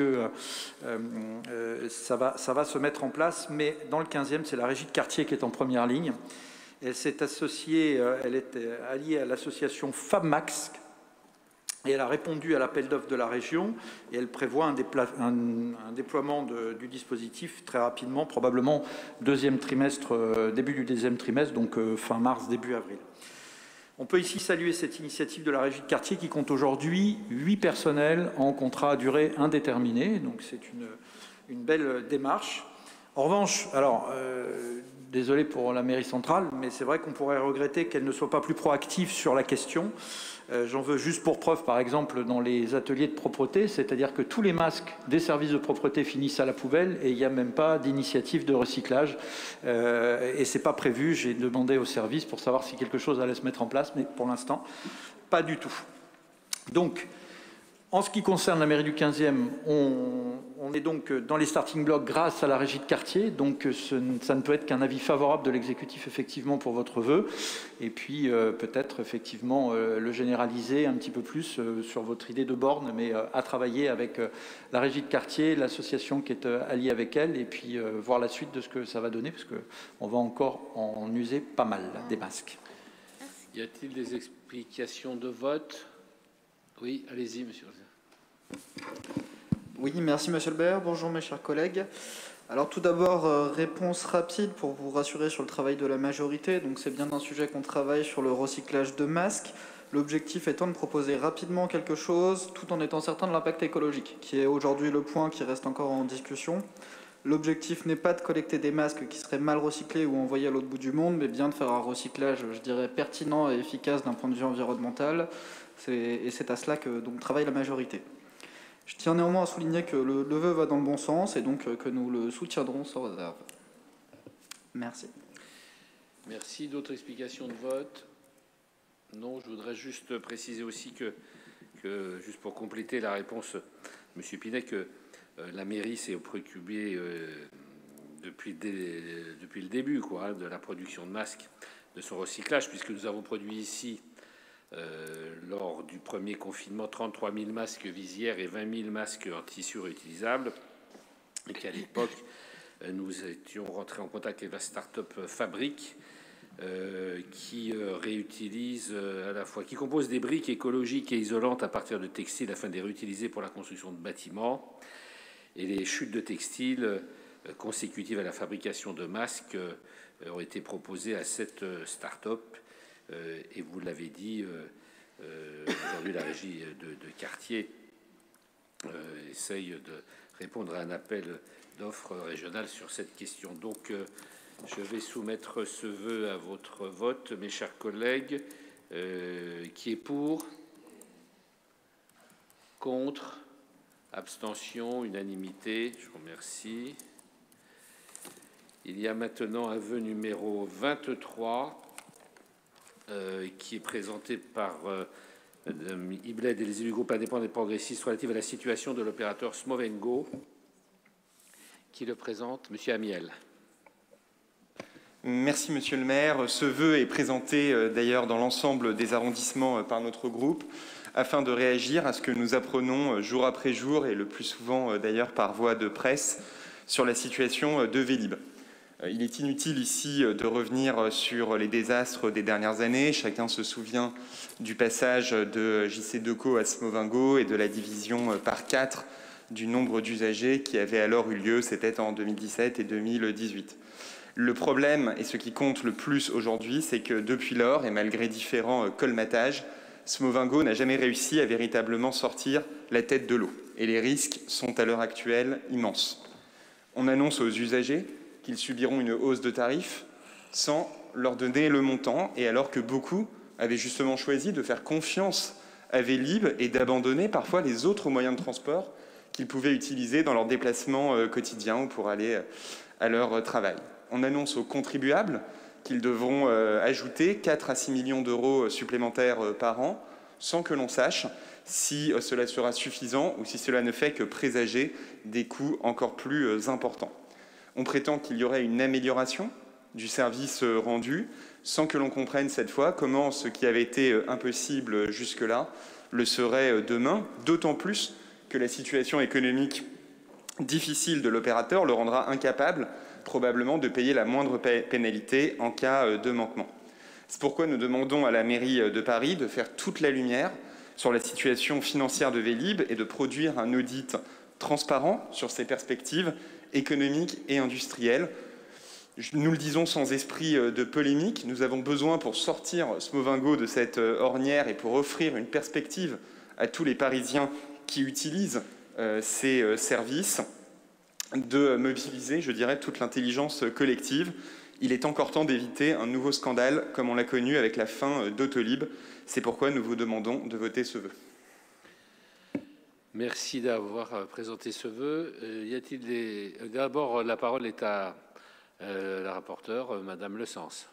ça va se mettre en place. Mais dans le 15e, c'est la régie de quartier qui est en première ligne. Elle s'est associée, elle est alliée à l'association FabMax et elle a répondu à l'appel d'offres de la région et elle prévoit un déploiement du dispositif très rapidement, probablement deuxième trimestre, début du deuxième trimestre, donc fin mars, début avril. On peut ici saluer cette initiative de la régie de quartier qui compte aujourd'hui 8 personnels en contrat à durée indéterminée, donc c'est une belle démarche. En revanche, alors, désolé pour la mairie centrale, mais c'est vrai qu'on pourrait regretter qu'elle ne soit pas plus proactive sur la question. J'en veux juste pour preuve, par exemple, dans les ateliers de propreté, c'est-à-dire que tous les masques des services de propreté finissent à la poubelle et il n'y a même pas d'initiative de recyclage. Et ce n'est pas prévu. J'ai demandé au service pour savoir si quelque chose allait se mettre en place, mais pour l'instant, pas du tout. Donc, en ce qui concerne la mairie du 15e, on est donc dans les starting blocks grâce à la régie de quartier. Donc ça ne peut être qu'un avis favorable de l'exécutif effectivement pour votre vœu. Et puis peut-être effectivement le généraliser un petit peu plus sur votre idée de borne, mais à travailler avec la régie de quartier, l'association qui est alliée avec elle, et puis voir la suite de ce que ça va donner, parce qu'on va encore en user pas mal, des masques. Y a-t-il des explications de vote? Oui, allez-y, monsieur. Oui, merci monsieur le maire. Bonjour mes chers collègues. Alors tout d'abord, réponse rapide pour vous rassurer sur le travail de la majorité. Donc c'est bien un sujet qu'on travaille sur le recyclage de masques. L'objectif étant de proposer rapidement quelque chose tout en étant certain de l'impact écologique, qui est aujourd'hui le point qui reste encore en discussion. L'objectif n'est pas de collecter des masques qui seraient mal recyclés ou envoyés à l'autre bout du monde, mais bien de faire un recyclage, je dirais, pertinent et efficace d'un point de vue environnemental. Et c'est à cela que donc, travaille la majorité. Je tiens néanmoins à souligner que le vœu va dans le bon sens et donc que nous le soutiendrons sans réserve. Merci. Merci. D'autres explications de vote? Non, je voudrais juste préciser aussi que juste pour compléter la réponse, M. Pinet, que la mairie s'est préoccupée depuis le début de la production de masques, de son recyclage, puisque nous avons produit ici, lors du premier confinement, 33 000 masques visières et 20 000 masques en tissu réutilisable, et qu'à l'époque, nous étions rentrés en contact avec la start-up Fabrique, qui réutilise à la fois, qui compose des briques écologiques et isolantes à partir de textiles afin de les réutiliser pour la construction de bâtiments. Et les chutes de textiles consécutives à la fabrication de masques ont été proposées à cette start-up. Et vous l'avez dit, aujourd'hui la régie de quartier essaye de répondre à un appel d'offres régionales sur cette question. Donc, je vais soumettre ce vœu à votre vote, mes chers collègues. Qui est pour? Contre? Abstention? Unanimité? Je vous remercie. Il y a maintenant un vœu numéro 23 qui est présenté par Mme Ibled et les élus du groupe indépendant et progressistes relative à la situation de l'opérateur Smovengo. Qui le présente? Monsieur Amiel. Merci, Monsieur le maire. Ce vœu est présenté d'ailleurs dans l'ensemble des arrondissements par notre groupe afin de réagir à ce que nous apprenons jour après jour et le plus souvent d'ailleurs par voie de presse sur la situation de Vélib'. Il est inutile ici de revenir sur les désastres des dernières années. Chacun se souvient du passage de JC Decaux à Smovengo et de la division par 4 du nombre d'usagers qui avait alors eu lieu. C'était en 2017 et 2018. Le problème, et ce qui compte le plus aujourd'hui, c'est que depuis lors, et malgré différents colmatages, Smovengo n'a jamais réussi à véritablement sortir la tête de l'eau. Et les risques sont à l'heure actuelle immenses. On annonce aux usagers qu'ils subiront une hausse de tarifs sans leur donner le montant, et alors que beaucoup avaient justement choisi de faire confiance à Vélib' et d'abandonner parfois les autres moyens de transport qu'ils pouvaient utiliser dans leurs déplacements quotidiens ou pour aller à leur travail. On annonce aux contribuables qu'ils devront ajouter 4 à 6 millions d'euros supplémentaires par an, sans que l'on sache si cela sera suffisant ou si cela ne fait que présager des coûts encore plus importants. On prétend qu'il y aurait une amélioration du service rendu, sans que l'on comprenne cette fois comment ce qui avait été impossible jusque-là le serait demain, d'autant plus que la situation économique difficile de l'opérateur le rendra incapable probablement de payer la moindre pénalité en cas de manquement. C'est pourquoi nous demandons à la mairie de Paris de faire toute la lumière sur la situation financière de Vélib' et de produire un audit transparent sur ses perspectives économiques et industrielles. Nous le disons sans esprit de polémique, nous avons besoin pour sortir Smovengo de cette ornière et pour offrir une perspective à tous les Parisiens qui utilisent ces services, de mobiliser, je dirais, toute l'intelligence collective. Il est encore temps d'éviter un nouveau scandale comme on l'a connu avec la fin d'Autolib. C'est pourquoi nous vous demandons de voter ce vœu. Merci d'avoir présenté ce vœu. Y a-t-il des... D'abord, la parole est à la rapporteure, Madame Le Sens.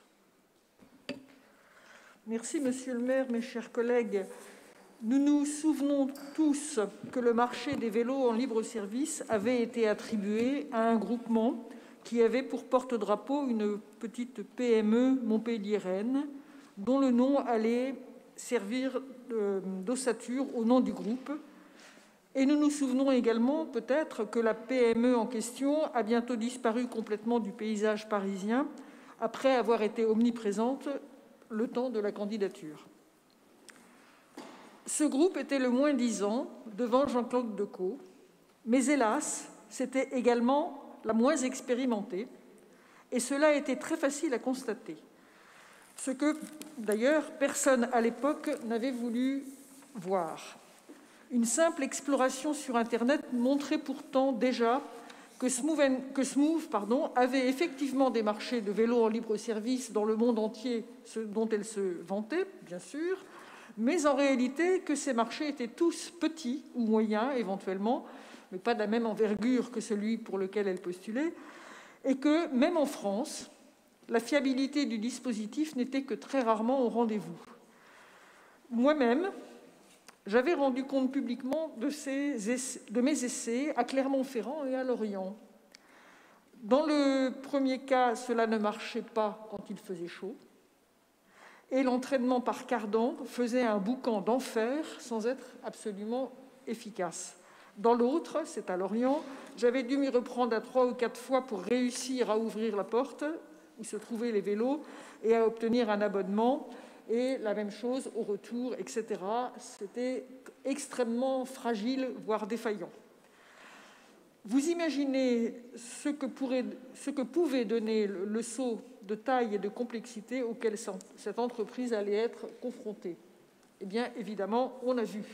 Merci, Monsieur le maire, mes chers collègues. Nous nous souvenons tous que le marché des vélos en libre service avait été attribué à un groupement qui avait pour porte-drapeau une petite PME montpelliéraine dont le nom allait servir d'ossature au nom du groupe. Et nous nous souvenons également peut-être que la PME en question a bientôt disparu complètement du paysage parisien après avoir été omniprésente le temps de la candidature. Ce groupe était le moins-disant devant Jean-Claude Decaux, mais hélas, c'était également la moins expérimentée, et cela était très facile à constater. Ce que, d'ailleurs, personne à l'époque n'avait voulu voir. Une simple exploration sur Internet montrait pourtant déjà que Smooth avait effectivement des marchés de vélos en libre service dans le monde entier, ce dont elle se vantait, bien sûr, mais en réalité que ces marchés étaient tous petits ou moyens éventuellement, mais pas de la même envergure que celui pour lequel elle postulait, et que même en France, la fiabilité du dispositif n'était que très rarement au rendez-vous. Moi-même, j'avais rendu compte publiquement de mes essais à Clermont-Ferrand et à Lorient. Dans le premier cas, cela ne marchait pas quand il faisait chaud. Et l'entraînement par cardan faisait un boucan d'enfer sans être absolument efficace. Dans l'autre, c'est à Lorient, j'avais dû m'y reprendre à 3 ou 4 fois pour réussir à ouvrir la porte où se trouvaient les vélos et à obtenir un abonnement. Et la même chose au retour, etc. C'était extrêmement fragile, voire défaillant. Vous imaginez ce que pouvait donner le saut de taille et de complexité auquel cette entreprise allait être confrontée. Eh bien, évidemment, on a vu.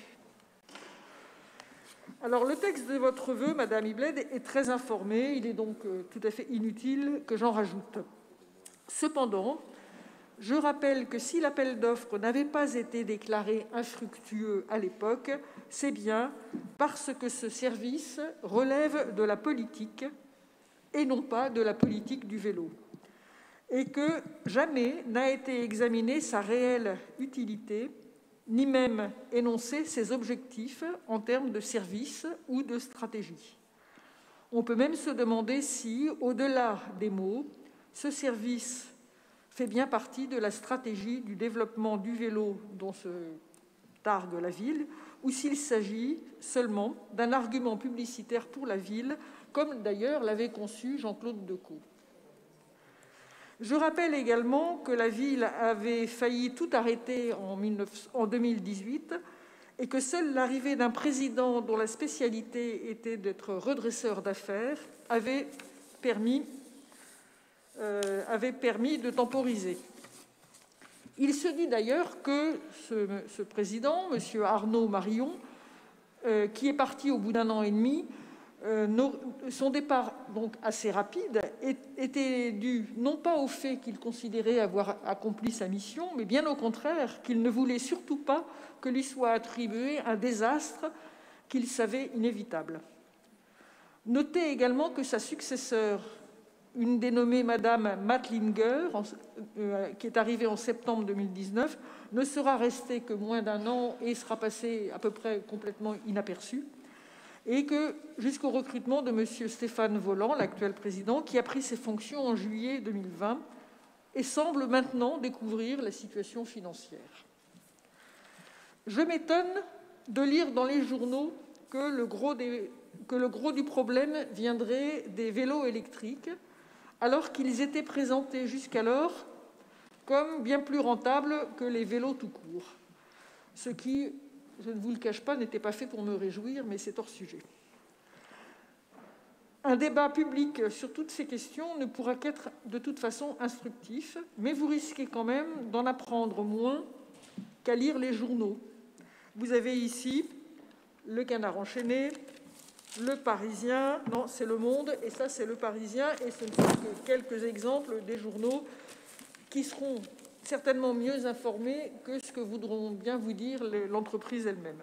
Alors, le texte de votre vœu, Madame Ibled, est très informé. Il est donc tout à fait inutile que j'en rajoute. Cependant, je rappelle que si l'appel d'offres n'avait pas été déclaré infructueux à l'époque, c'est bien parce que ce service relève de la politique et non pas de la politique du vélo, et que jamais n'a été examinée sa réelle utilité, ni même énoncé ses objectifs en termes de service ou de stratégie. On peut même se demander si, au-delà des mots, ce service fait bien partie de la stratégie du développement du vélo dont se targue la ville, ou s'il s'agit seulement d'un argument publicitaire pour la ville, comme d'ailleurs l'avait conçu Jean-Claude Decaux. Je rappelle également que la ville avait failli tout arrêter en 2018 et que seule l'arrivée d'un président dont la spécialité était d'être redresseur d'affaires avait permis de temporiser. Il se dit d'ailleurs que ce président, M. Arnaud Marion, qui est parti au bout d'1 an et demi, son départ donc assez rapide était dû non pas au fait qu'il considérait avoir accompli sa mission, mais bien au contraire qu'il ne voulait surtout pas que lui soit attribué un désastre qu'il savait inévitable. Notez également que sa successeur, une dénommée Madame Matlinger, qui est arrivée en septembre 2019, ne sera restée que moins d'1 an et sera passée à peu près complètement inaperçue, et que jusqu'au recrutement de M. Stéphane Voland, l'actuel président, qui a pris ses fonctions en juillet 2020 et semble maintenant découvrir la situation financière. Je m'étonne de lire dans les journaux que le gros du problème viendrait des vélos électriques, alors qu'ils étaient présentés jusqu'alors comme bien plus rentables que les vélos tout court. Ce qui, je ne vous le cache pas, n'était pas fait pour me réjouir, mais c'est hors sujet. Un débat public sur toutes ces questions ne pourra qu'être de toute façon instructif, mais vous risquez quand même d'en apprendre moins qu'à lire les journaux. Vous avez ici Le Canard enchaîné, Le Parisien, non, c'est Le Monde, et ça, c'est Le Parisien, et ce ne sont que quelques exemples des journaux qui seront certainement mieux informés que ce que voudront bien vous dire l'entreprise elle-même.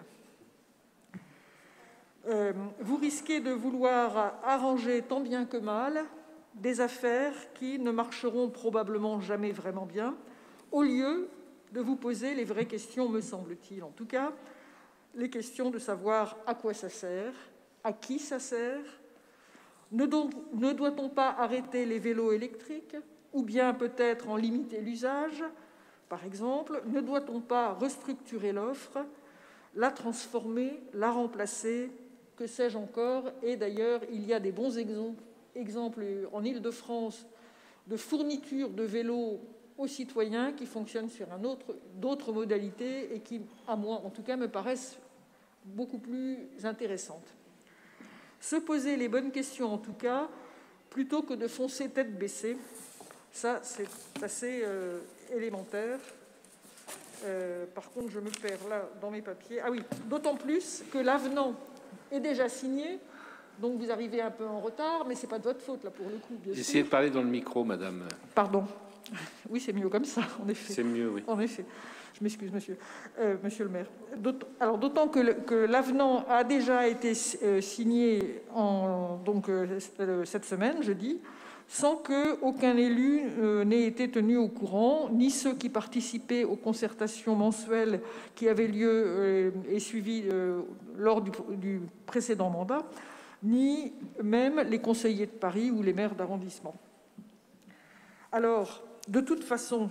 Vous risquez de vouloir arranger tant bien que mal des affaires qui ne marcheront probablement jamais vraiment bien, au lieu de vous poser les vraies questions, me semble-t-il. En tout cas, les questions de savoir à quoi ça sert, à qui ça sert, ne doit-on pas arrêter les vélos électriques, ou bien peut-être en limiter l'usage, par exemple, ne doit-on pas restructurer l'offre, la transformer, la remplacer, que sais-je encore? Et d'ailleurs, il y a des bons exemples en Île-de-France de fourniture de vélos aux citoyens qui fonctionnent sur d'autres modalités et qui, à moi en tout cas, me paraissent beaucoup plus intéressantes. Se poser les bonnes questions, en tout cas, plutôt que de foncer tête baissée, ça, c'est assez élémentaire. Par contre, je me perds là dans mes papiers. Ah oui, d'autant plus que l'avenant est déjà signé, donc vous arrivez un peu en retard, mais ce n'est pas de votre faute, là, pour le coup, bien sûr. Essayez de parler dans le micro, madame. Pardon. Oui, c'est mieux comme ça, en effet. C'est mieux, oui. En effet. Je m'excuse, monsieur le maire. Alors, d'autant que l'avenant a déjà été signé cette semaine, jeudi, sans qu'aucun élu n'ait été tenu au courant, ni ceux qui participaient aux concertations mensuelles qui avaient lieu et suivies lors du précédent mandat. ni même les conseillers de Paris ou les maires d'arrondissement. Alors, de toute façon,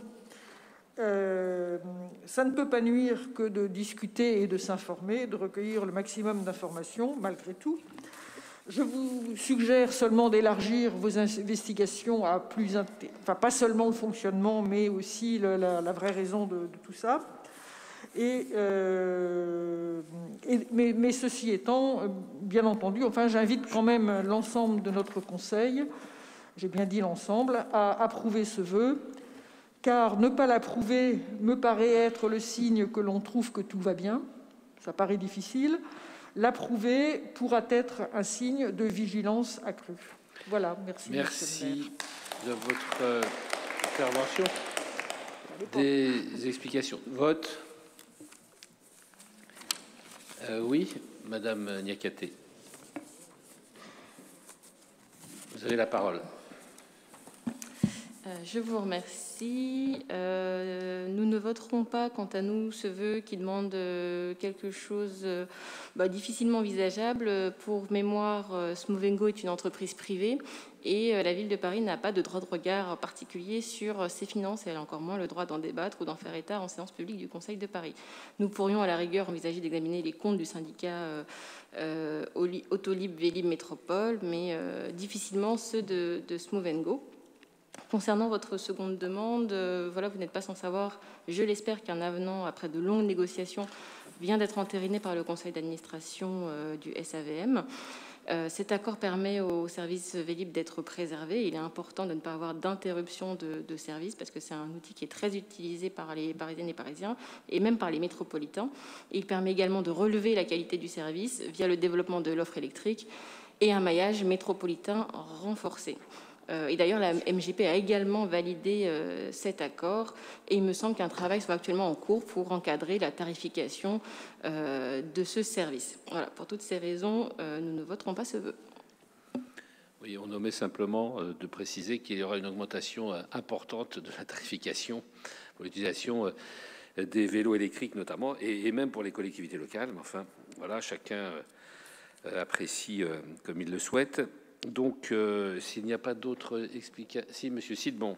ça ne peut pas nuire que de discuter et de s'informer, de recueillir le maximum d'informations, malgré tout. Je vous suggère seulement d'élargir vos investigations à plus... Enfin, pas seulement le fonctionnement, mais aussi la vraie raison de tout ça. Mais ceci étant, bien entendu, enfin, j'invite quand même l'ensemble de notre Conseil, j'ai bien dit l'ensemble, à approuver ce vœu, car ne pas l'approuver me paraît être le signe que l'on trouve que tout va bien. Ça paraît difficile. L'approuver pourra être un signe de vigilance accrue. Voilà, merci. Merci de votre intervention. Des explications. Vote. Oui, Madame Niakaté. Vous avez la parole. Je vous remercie. Nous ne voterons pas, quant à nous, ce vœu qui demande quelque chose difficilement envisageable. Pour mémoire, Smovengo est une entreprise privée et la Ville de Paris n'a pas de droit de regard particulier sur ses finances et elle a encore moins le droit d'en débattre ou d'en faire état en séance publique du Conseil de Paris. Nous pourrions à la rigueur envisager d'examiner les comptes du syndicat Autolib Vélib Métropole, mais difficilement ceux de Smovengo. Concernant votre seconde demande, voilà, vous n'êtes pas sans savoir, je l'espère, qu'un avenant, après de longues négociations, vient d'être entériné par le conseil d'administration du SAVM. Cet accord permet au service Vélib d'être préservé. Il est important de ne pas avoir d'interruption de service parce que c'est un outil qui est très utilisé par les Parisiennes et Parisiens et même par les métropolitains. Il permet également de relever la qualité du service via le développement de l'offre électrique et un maillage métropolitain renforcé. Et d'ailleurs, la MGP a également validé cet accord et il me semble qu'un travail soit actuellement en cours pour encadrer la tarification de ce service. Voilà, pour toutes ces raisons, nous ne voterons pas ce vœu. Oui, on omet simplement de préciser qu'il y aura une augmentation importante de la tarification pour l'utilisation des vélos électriques notamment et même pour les collectivités locales. Mais enfin, voilà, chacun apprécie comme il le souhaite. Donc, s'il n'y a pas d'autres explications... Si, Monsieur Sidbon.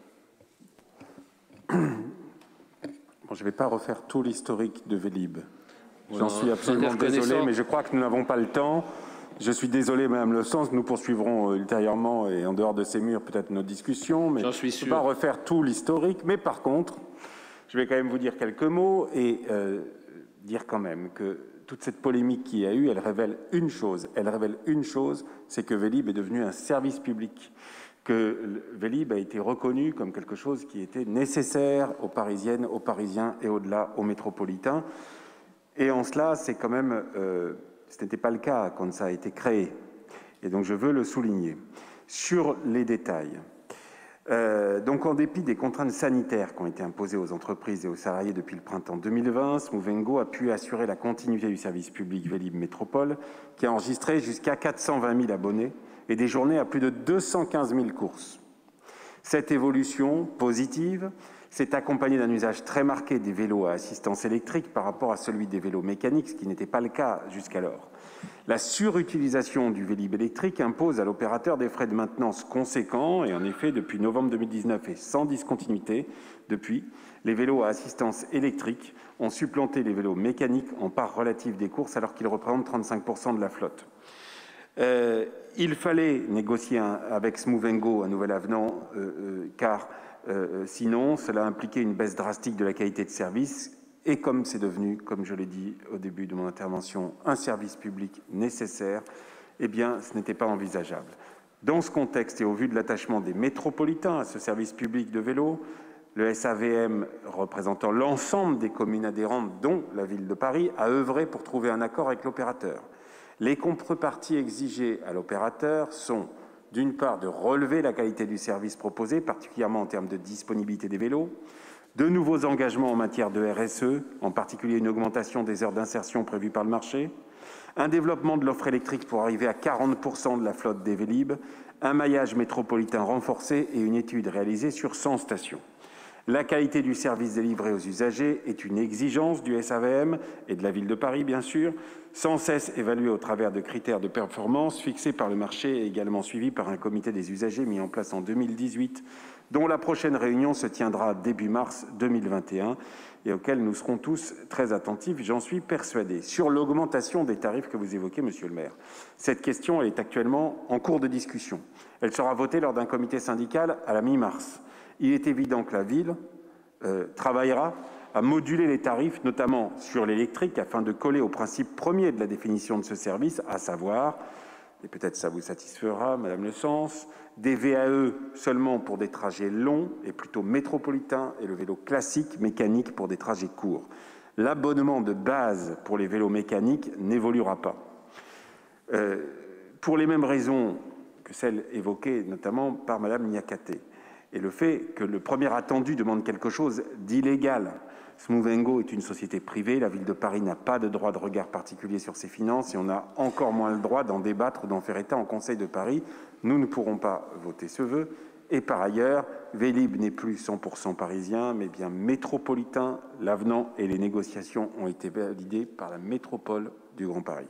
Bon, je ne vais pas refaire tout l'historique de Vélib. J'en suis absolument désolé, mais je crois que nous n'avons pas le temps. Je suis désolé, Madame Le Sens, nous poursuivrons ultérieurement et en dehors de ces murs peut-être nos discussions, mais je ne vais pas refaire tout l'historique. Mais par contre, je vais quand même vous dire quelques mots et dire quand même que toute cette polémique qu'il y a eu, elle révèle une chose. Elle révèle une chose, c'est que Vélib est devenu un service public, que Vélib a été reconnu comme quelque chose qui était nécessaire aux Parisiennes, aux Parisiens et au-delà aux métropolitains. Et en cela, c'est quand même, ce n'était pas le cas quand ça a été créé. Et donc je veux le souligner. Sur les détails. Donc en dépit des contraintes sanitaires qui ont été imposées aux entreprises et aux salariés depuis le printemps 2020, Smovengo a pu assurer la continuité du service public Vélib Métropole, qui a enregistré jusqu'à 420 000 abonnés et des journées à plus de 215 000 courses. Cette évolution positive s'est accompagnée d'un usage très marqué des vélos à assistance électrique par rapport à celui des vélos mécaniques, ce qui n'était pas le cas jusqu'alors. La surutilisation du Vélib électrique impose à l'opérateur des frais de maintenance conséquents et en effet, depuis novembre 2019 et sans discontinuité, depuis, les vélos à assistance électrique ont supplanté les vélos mécaniques en part relative des courses alors qu'ils représentent 35% de la flotte. Il fallait négocier avec Smovengo un nouvel avenant car sinon cela impliquait une baisse drastique de la qualité de service. Et comme c'est devenu, comme je l'ai dit au début de mon intervention, un service public nécessaire, eh bien, ce n'était pas envisageable. Dans ce contexte et au vu de l'attachement des métropolitains à ce service public de vélo, le SAVM, représentant l'ensemble des communes adhérentes, dont la Ville de Paris, a œuvré pour trouver un accord avec l'opérateur. Les contreparties exigées à l'opérateur sont, d'une part, de relever la qualité du service proposé, particulièrement en termes de disponibilité des vélos, de nouveaux engagements en matière de RSE, en particulier une augmentation des heures d'insertion prévues par le marché, un développement de l'offre électrique pour arriver à 40% de la flotte des Vélib, un maillage métropolitain renforcé et une étude réalisée sur 100 stations. La qualité du service délivré aux usagers est une exigence du SAVM et de la Ville de Paris, bien sûr, sans cesse évaluée au travers de critères de performance fixés par le marché et également suivis par un comité des usagers mis en place en 2018, dont la prochaine réunion se tiendra début mars 2021 et auquel nous serons tous très attentifs, j'en suis persuadé. Sur l'augmentation des tarifs que vous évoquez, monsieur le maire, cette question est actuellement en cours de discussion. Elle sera votée lors d'un comité syndical à la mi-mars. Il est évident que la ville travaillera à moduler les tarifs, notamment sur l'électrique, afin de coller au principe premier de la définition de ce service, à savoir, et peut-être ça vous satisfera, Madame Le Sens, des VAE seulement pour des trajets longs et plutôt métropolitains et le vélo classique mécanique pour des trajets courts. L'abonnement de base pour les vélos mécaniques n'évoluera pas. Pour les mêmes raisons que celles évoquées notamment par Madame Niakaté. Et le fait que le premier attendu demande quelque chose d'illégal. Smovengo est une société privée, la Ville de Paris n'a pas de droit de regard particulier sur ses finances et on a encore moins le droit d'en débattre ou d'en faire état en Conseil de Paris. Nous ne pourrons pas voter ce vœu. Et par ailleurs, Vélib n'est plus 100% parisien, mais bien métropolitain. L'avenant et les négociations ont été validés par la métropole du Grand Paris.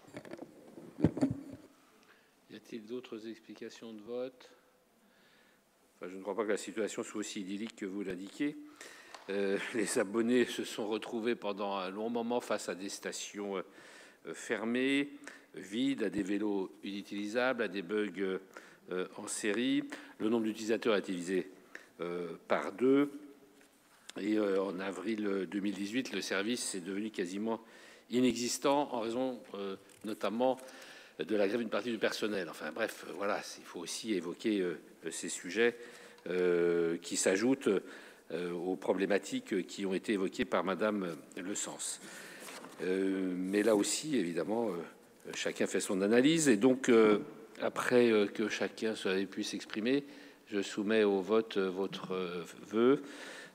Y a-t-il d'autres explications de vote? Je ne crois pas que la situation soit aussi idyllique que vous l'indiquez. Les abonnés se sont retrouvés pendant un long moment face à des stations fermées, vides, à des vélos inutilisables, à des bugs en série. Le nombre d'utilisateurs a été divisé par 2. Et en avril 2018, le service est devenu quasiment inexistant en raison notamment de la grève d'une partie du personnel. Enfin bref, voilà, il faut aussi évoquer ces sujets qui s'ajoutent aux problématiques qui ont été évoquées par Madame Le Sens. Mais là aussi, évidemment, chacun fait son analyse. Et donc, après que chacun ait pu s'exprimer, je soumets au vote votre vœu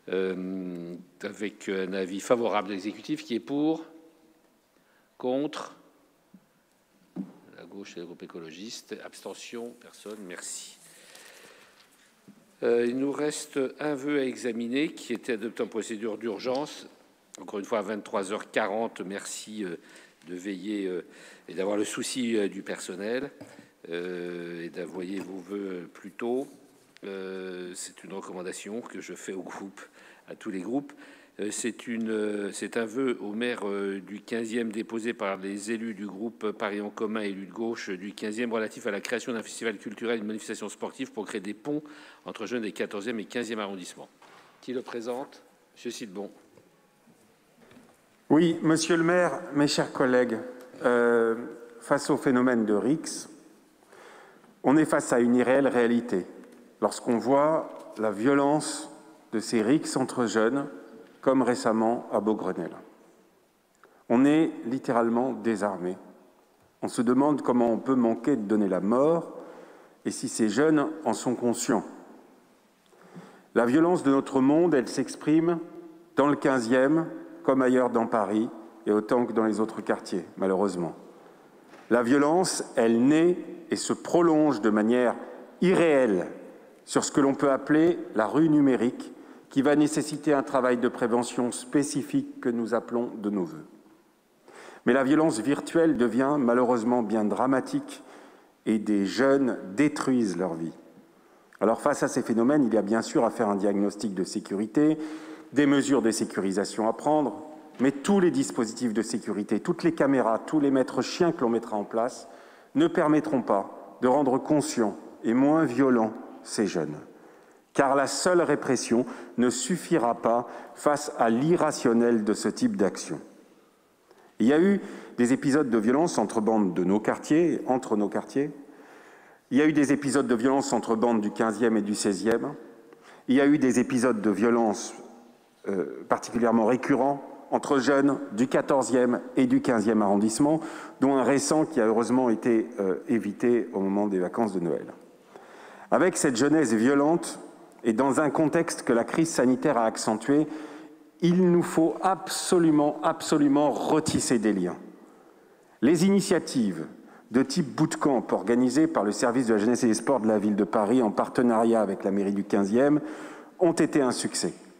avec un avis favorable de l'exécutif qui est pour, contre, la gauche et le groupe écologiste, abstention, personne, merci. Il nous reste un vœu à examiner qui était adopté en procédure d'urgence. Encore une fois, à 23h40, merci de veiller et d'avoir le souci du personnel et d'envoyer vos vœux plus tôt. C'est une recommandation que je fais au groupe, à tous les groupes. C'est un vœu au maire du 15e déposé par les élus du groupe Paris en commun, élus de gauche du 15e, relatif à la création d'un festival culturel et une manifestation sportive pour créer des ponts entre jeunes des 14e et 15e arrondissements. Qui le présente? Monsieur Sidbon. Oui, monsieur le maire, mes chers collègues, face au phénomène de RIX, on est face à une irréelle réalité. Lorsqu'on voit la violence de ces RIX entre jeunes, comme récemment à Beaugrenelle. On est littéralement désarmé. On se demande comment on peut manquer de donner la mort et si ces jeunes en sont conscients. La violence de notre monde, elle s'exprime dans le 15e comme ailleurs dans Paris et autant que dans les autres quartiers, malheureusement. La violence, elle naît et se prolonge de manière irréelle sur ce que l'on peut appeler la rue numérique, qui va nécessiter un travail de prévention spécifique que nous appelons de nos voeux. Mais la violence virtuelle devient malheureusement bien dramatique et des jeunes détruisent leur vie. Alors face à ces phénomènes, il y a bien sûr à faire un diagnostic de sécurité, des mesures de sécurisation à prendre, mais tous les dispositifs de sécurité, toutes les caméras, tous les maîtres chiens que l'on mettra en place ne permettront pas de rendre conscients et moins violents ces jeunes. Car la seule répression ne suffira pas face à l'irrationnel de ce type d'action. Il y a eu des épisodes de violence entre bandes de nos quartiers, entre nos quartiers. Il y a eu des épisodes de violence entre bandes du 15e et du 16e. Il y a eu des épisodes de violence particulièrement récurrents entre jeunes du 14e et du 15e arrondissement, dont un récent qui a heureusement été évité au moment des vacances de Noël. Avec cette jeunesse violente, et dans un contexte que la crise sanitaire a accentué, il nous faut absolument retisser des liens. Les initiatives de type bootcamp organisées par le service de la jeunesse et des sports de la ville de Paris en partenariat avec la mairie du 15e ont été un succès.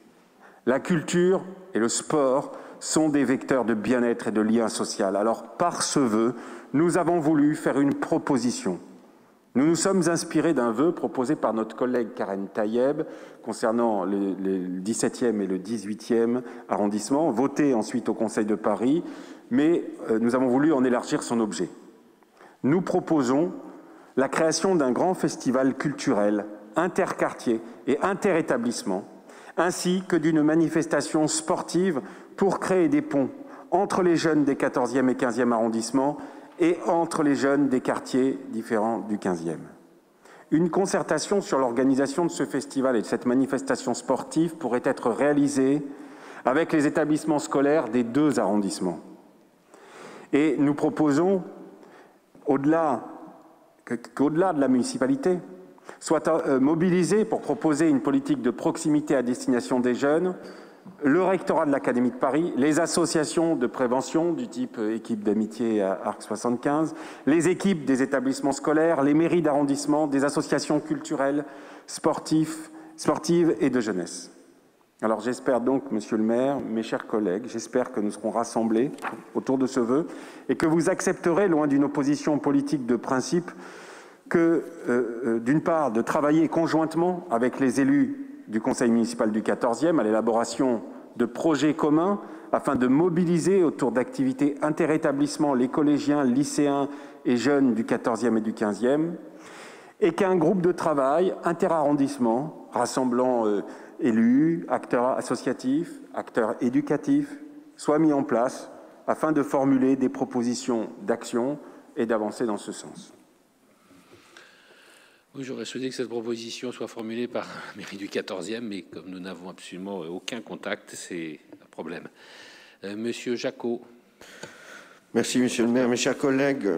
La culture et le sport sont des vecteurs de bien-être et de lien social. Alors, par ce vœu, nous avons voulu faire une proposition. Nous nous sommes inspirés d'un vœu proposé par notre collègue Karen Tayeb concernant le 17e et le 18e arrondissement, voté ensuite au Conseil de Paris, mais nous avons voulu en élargir son objet. Nous proposons la création d'un grand festival culturel, interquartier et interétablissement, ainsi que d'une manifestation sportive pour créer des ponts entre les jeunes des 14e et 15e arrondissements et entre les jeunes des quartiers différents du 15e. Une concertation sur l'organisation de ce festival et de cette manifestation sportive pourrait être réalisée avec les établissements scolaires des 2 arrondissements. Et nous proposons, qu'au-delà de la municipalité, soit mobilisé pour proposer une politique de proximité à destination des jeunes, le rectorat de l'Académie de Paris, les associations de prévention du type équipe d'amitié à Arc 75, les équipes des établissements scolaires, les mairies d'arrondissement, des associations culturelles, sportives et de jeunesse. Alors j'espère donc, Monsieur le maire, mes chers collègues, j'espère que nous serons rassemblés autour de ce vœu et que vous accepterez, loin d'une opposition politique de principe, que, d'une part, de travailler conjointement avec les élus du Conseil municipal du 14e à l'élaboration de projets communs afin de mobiliser autour d'activités interétablissements les collégiens, lycéens et jeunes du 14e et du 15e, et qu'un groupe de travail interarrondissement rassemblant élus, acteurs associatifs, acteurs éducatifs soit mis en place afin de formuler des propositions d'action et d'avancer dans ce sens. Oui, j'aurais souhaité que cette proposition soit formulée par la mairie du 14e, mais comme nous n'avons absolument aucun contact, c'est un problème. Monsieur Jacot. Merci, Monsieur le maire. Mes chers collègues,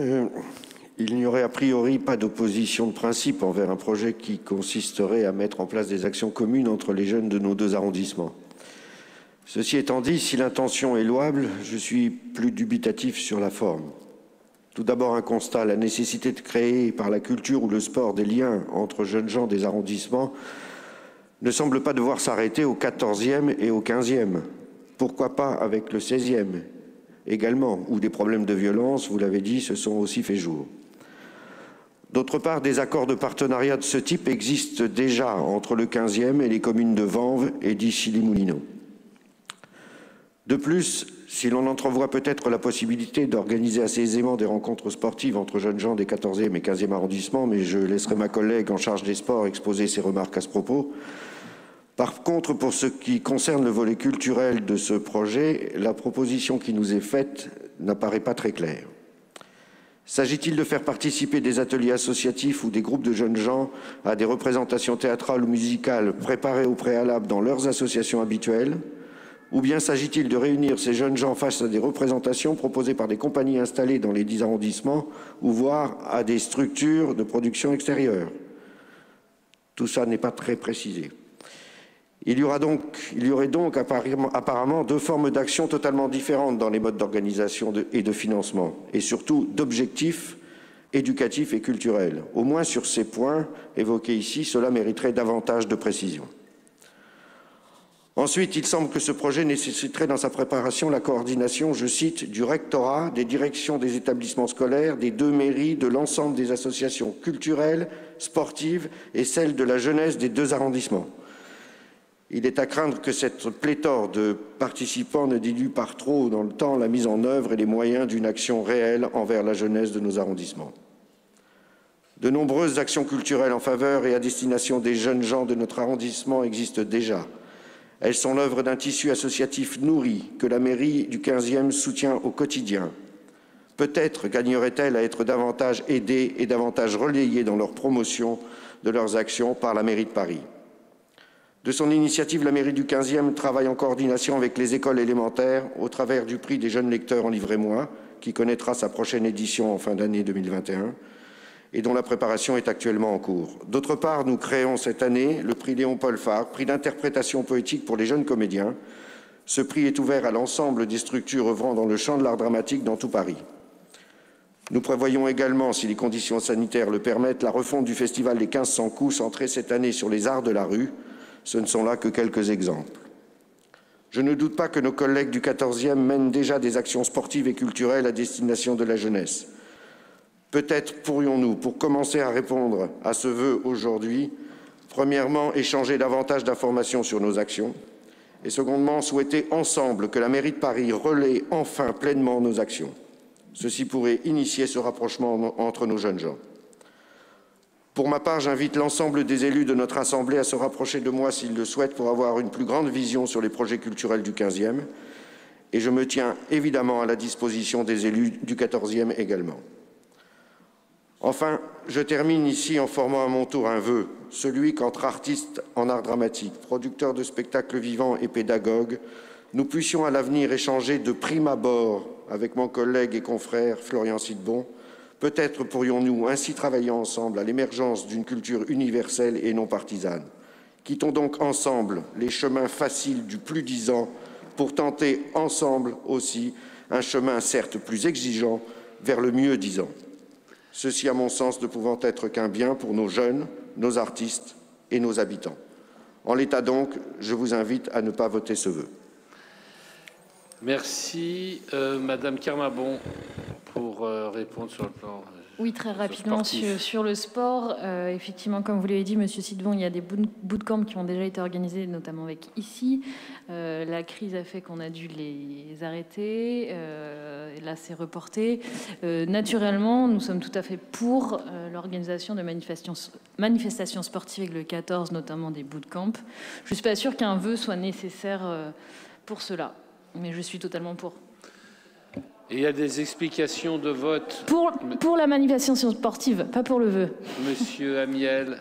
il n'y aurait a priori pas d'opposition de principe envers un projet qui consisterait à mettre en place des actions communes entre les jeunes de nos 2 arrondissements. Ceci étant dit, si l'intention est louable, je suis plus dubitatif sur la forme. Tout d'abord un constat, la nécessité de créer par la culture ou le sport des liens entre jeunes gens des arrondissements ne semble pas devoir s'arrêter au 14e et au 15e. Pourquoi pas avec le 16e également, où des problèmes de violence, vous l'avez dit, se sont aussi fait jour. D'autre part, des accords de partenariat de ce type existent déjà entre le 15e et les communes de Vanves et d'Issy-les-Moulineaux. De plus, si l'on entrevoit peut-être la possibilité d'organiser assez aisément des rencontres sportives entre jeunes gens des 14e et 15e arrondissements, mais je laisserai ma collègue en charge des sports exposer ses remarques à ce propos. Par contre, pour ce qui concerne le volet culturel de ce projet, la proposition qui nous est faite n'apparaît pas très claire. S'agit-il de faire participer des ateliers associatifs ou des groupes de jeunes gens à des représentations théâtrales ou musicales préparées au préalable dans leurs associations habituelles ? Ou bien s'agit-il de réunir ces jeunes gens face à des représentations proposées par des compagnies installées dans les 10 arrondissements ou voire à des structures de production extérieure? Tout ça n'est pas très précisé. Il y aurait donc apparemment 2 formes d'action totalement différentes dans les modes d'organisation et de financement, et surtout d'objectifs éducatifs et culturels. Au moins sur ces points évoqués ici, cela mériterait davantage de précision. Ensuite, il semble que ce projet nécessiterait dans sa préparation la coordination, je cite, du rectorat, des directions des établissements scolaires, des 2 mairies, de l'ensemble des associations culturelles, sportives et celles de la jeunesse des 2 arrondissements. Il est à craindre que cette pléthore de participants ne dilue par trop dans le temps la mise en œuvre et les moyens d'une action réelle envers la jeunesse de nos arrondissements. De nombreuses actions culturelles en faveur et à destination des jeunes gens de notre arrondissement existent déjà. Elles sont l'œuvre d'un tissu associatif nourri que la mairie du 15e soutient au quotidien. Peut-être gagnerait-elle à être davantage aidée et davantage relayée dans leur promotion de leurs actions par la mairie de Paris. De son initiative, la mairie du 15e travaille en coordination avec les écoles élémentaires au travers du prix des jeunes lecteurs en Livrez-moi, qui connaîtra sa prochaine édition en fin d'année 2021, et dont la préparation est actuellement en cours. D'autre part, nous créons cette année le prix Léon-Paul Farc, prix d'interprétation poétique pour les jeunes comédiens. Ce prix est ouvert à l'ensemble des structures œuvrant dans le champ de l'art dramatique dans tout Paris. Nous prévoyons également, si les conditions sanitaires le permettent, la refonte du festival des 1500 coups centré cette année sur les arts de la rue. Ce ne sont là que quelques exemples. Je ne doute pas que nos collègues du 14e mènent déjà des actions sportives et culturelles à destination de la jeunesse. Peut-être pourrions-nous, pour commencer à répondre à ce vœu aujourd'hui, premièrement, échanger davantage d'informations sur nos actions et secondement, souhaiter ensemble que la mairie de Paris relaie enfin pleinement nos actions. Ceci pourrait initier ce rapprochement entre nos jeunes gens. Pour ma part, j'invite l'ensemble des élus de notre Assemblée à se rapprocher de moi s'ils le souhaitent pour avoir une plus grande vision sur les projets culturels du 15e. Et je me tiens évidemment à la disposition des élus du 14e également. Enfin, je termine ici en formant à mon tour un vœu, celui qu'entre artistes en art dramatique, producteurs de spectacles vivants et pédagogues, nous puissions à l'avenir échanger de prime abord avec mon collègue et confrère Florian Sidbon. Peut-être pourrions-nous ainsi travailler ensemble à l'émergence d'une culture universelle et non partisane. Quittons donc ensemble les chemins faciles du plus-disant pour tenter ensemble aussi un chemin certes plus exigeant vers le mieux-disant. Ceci, à mon sens, ne pouvant être qu'un bien pour nos jeunes, nos artistes et nos habitants. En l'état donc, je vous invite à ne pas voter ce vœu. Merci. Madame Kermabon, pour répondre sur le plan Oui, très rapidement sur le sport. Effectivement, comme vous l'avez dit, Monsieur Sidbon, il y a des bootcamps qui ont déjà été organisés, notamment avec ici. La crise a fait qu'on a dû les arrêter. Là, c'est reporté. Naturellement, nous sommes tout à fait pour l'organisation de manifestations sportives avec le 14, notamment des bootcamps. Je ne suis pas sûre qu'un vœu soit nécessaire pour cela, mais je suis totalement pour. Et il y a des explications de vote. Pour la manifestation sportive, pas pour le vœu. Monsieur Amiel.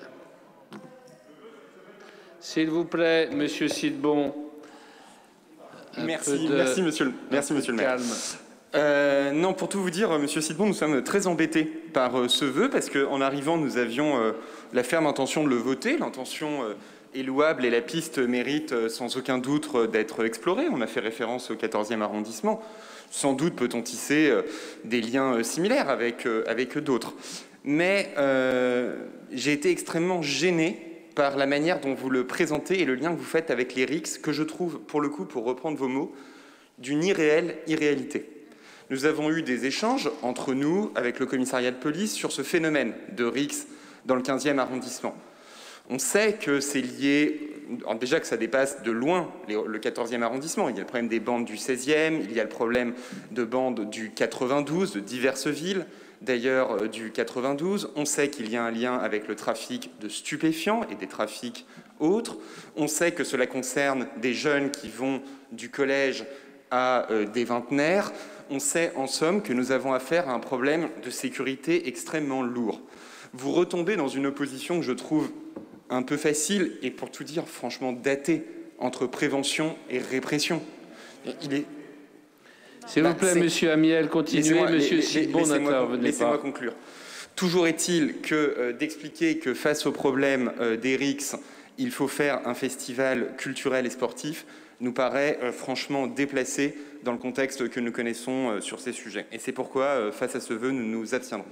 S'il vous plaît, Monsieur Sidbon. Merci, monsieur le maire. Calme. Non, pour tout vous dire, Monsieur Sidbon, nous sommes très embêtés par ce vœu parce qu'en arrivant, nous avions la ferme intention de le voter. L'intention est louable et la piste mérite sans aucun doute d'être explorée. On a fait référence au 14e arrondissement. Sans doute peut-on tisser des liens similaires avec d'autres. Mais j'ai été extrêmement gêné par la manière dont vous le présentez et le lien que vous faites avec les RICS, que je trouve, pour le coup, pour reprendre vos mots, d'une irréelle irréalité. Nous avons eu des échanges entre nous, avec le commissariat de police, sur ce phénomène de RICS dans le 15e arrondissement. On sait que c'est lié, déjà que ça dépasse de loin le 14e arrondissement. Il y a le problème des bandes du 16e, il y a le problème de bandes du 92, de diverses villes, d'ailleurs du 92. On sait qu'il y a un lien avec le trafic de stupéfiants et des trafics autres. On sait que cela concerne des jeunes qui vont du collège à des vingtenaires. On sait en somme que nous avons affaire à un problème de sécurité extrêmement lourd. Vous retombez dans une opposition que je trouve un peu facile et, pour tout dire, franchement datée entre prévention et répression. S'il vous plaît, Monsieur Amiel, continuez. Monsieur Sidbon, n'intervenez pas. Laissez-moi conclure. Toujours est-il que d'expliquer que face au problème des RICS, il faut faire un festival culturel et sportif, nous paraît franchement déplacé dans le contexte que nous connaissons sur ces sujets. Et c'est pourquoi, face à ce vœu, nous nous abstiendrons.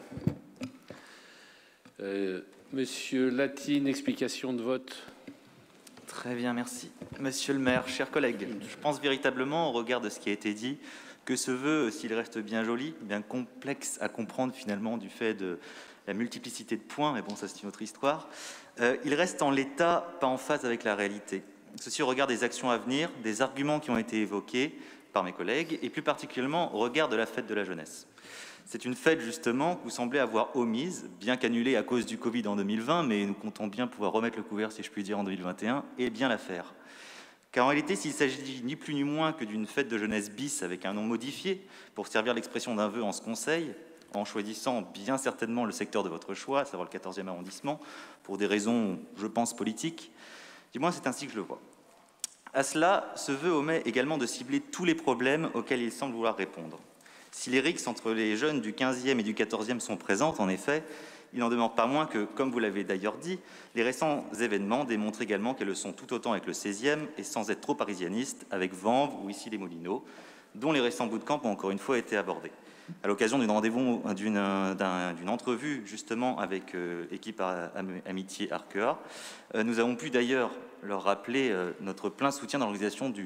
Monsieur Latine, explication de vote. Très bien, merci. Monsieur le maire, chers collègues, je pense véritablement, au regard de ce qui a été dit, que ce vœu, s'il reste bien joli, bien complexe à comprendre finalement du fait de la multiplicité de points, mais bon, ça c'est une autre histoire, il reste en l'état, pas en phase avec la réalité. Ceci au regard des actions à venir, des arguments qui ont été évoqués par mes collègues, et plus particulièrement au regard de la fête de la jeunesse. C'est une fête, justement, que vous semblez avoir omise, bien qu'annulée à cause du Covid en 2020, mais nous comptons bien pouvoir remettre le couvert, si je puis dire, en 2021, et bien la faire. Car en réalité, s'il s'agit ni plus ni moins que d'une fête de jeunesse bis avec un nom modifié, pour servir l'expression d'un vœu en ce conseil, en choisissant bien certainement le secteur de votre choix, à savoir le 14e arrondissement, pour des raisons, je pense, politiques, du moins c'est ainsi que je le vois. À cela, ce vœu omet également de cibler tous les problèmes auxquels il semble vouloir répondre. Si les rixes entre les jeunes du 15e et du 14e sont présentes, en effet, il n'en demeure pas moins que, comme vous l'avez d'ailleurs dit, les récents événements démontrent également qu'elles le sont tout autant avec le 16e et sans être trop parisianistes, avec Vanves ou ici les Moulineaux, dont les récents bootcamps ont encore une fois été abordés. À l'occasion d'une entrevue justement avec l'équipe Amitié Arkea, nous avons pu d'ailleurs leur rappeler notre plein soutien dans l'organisation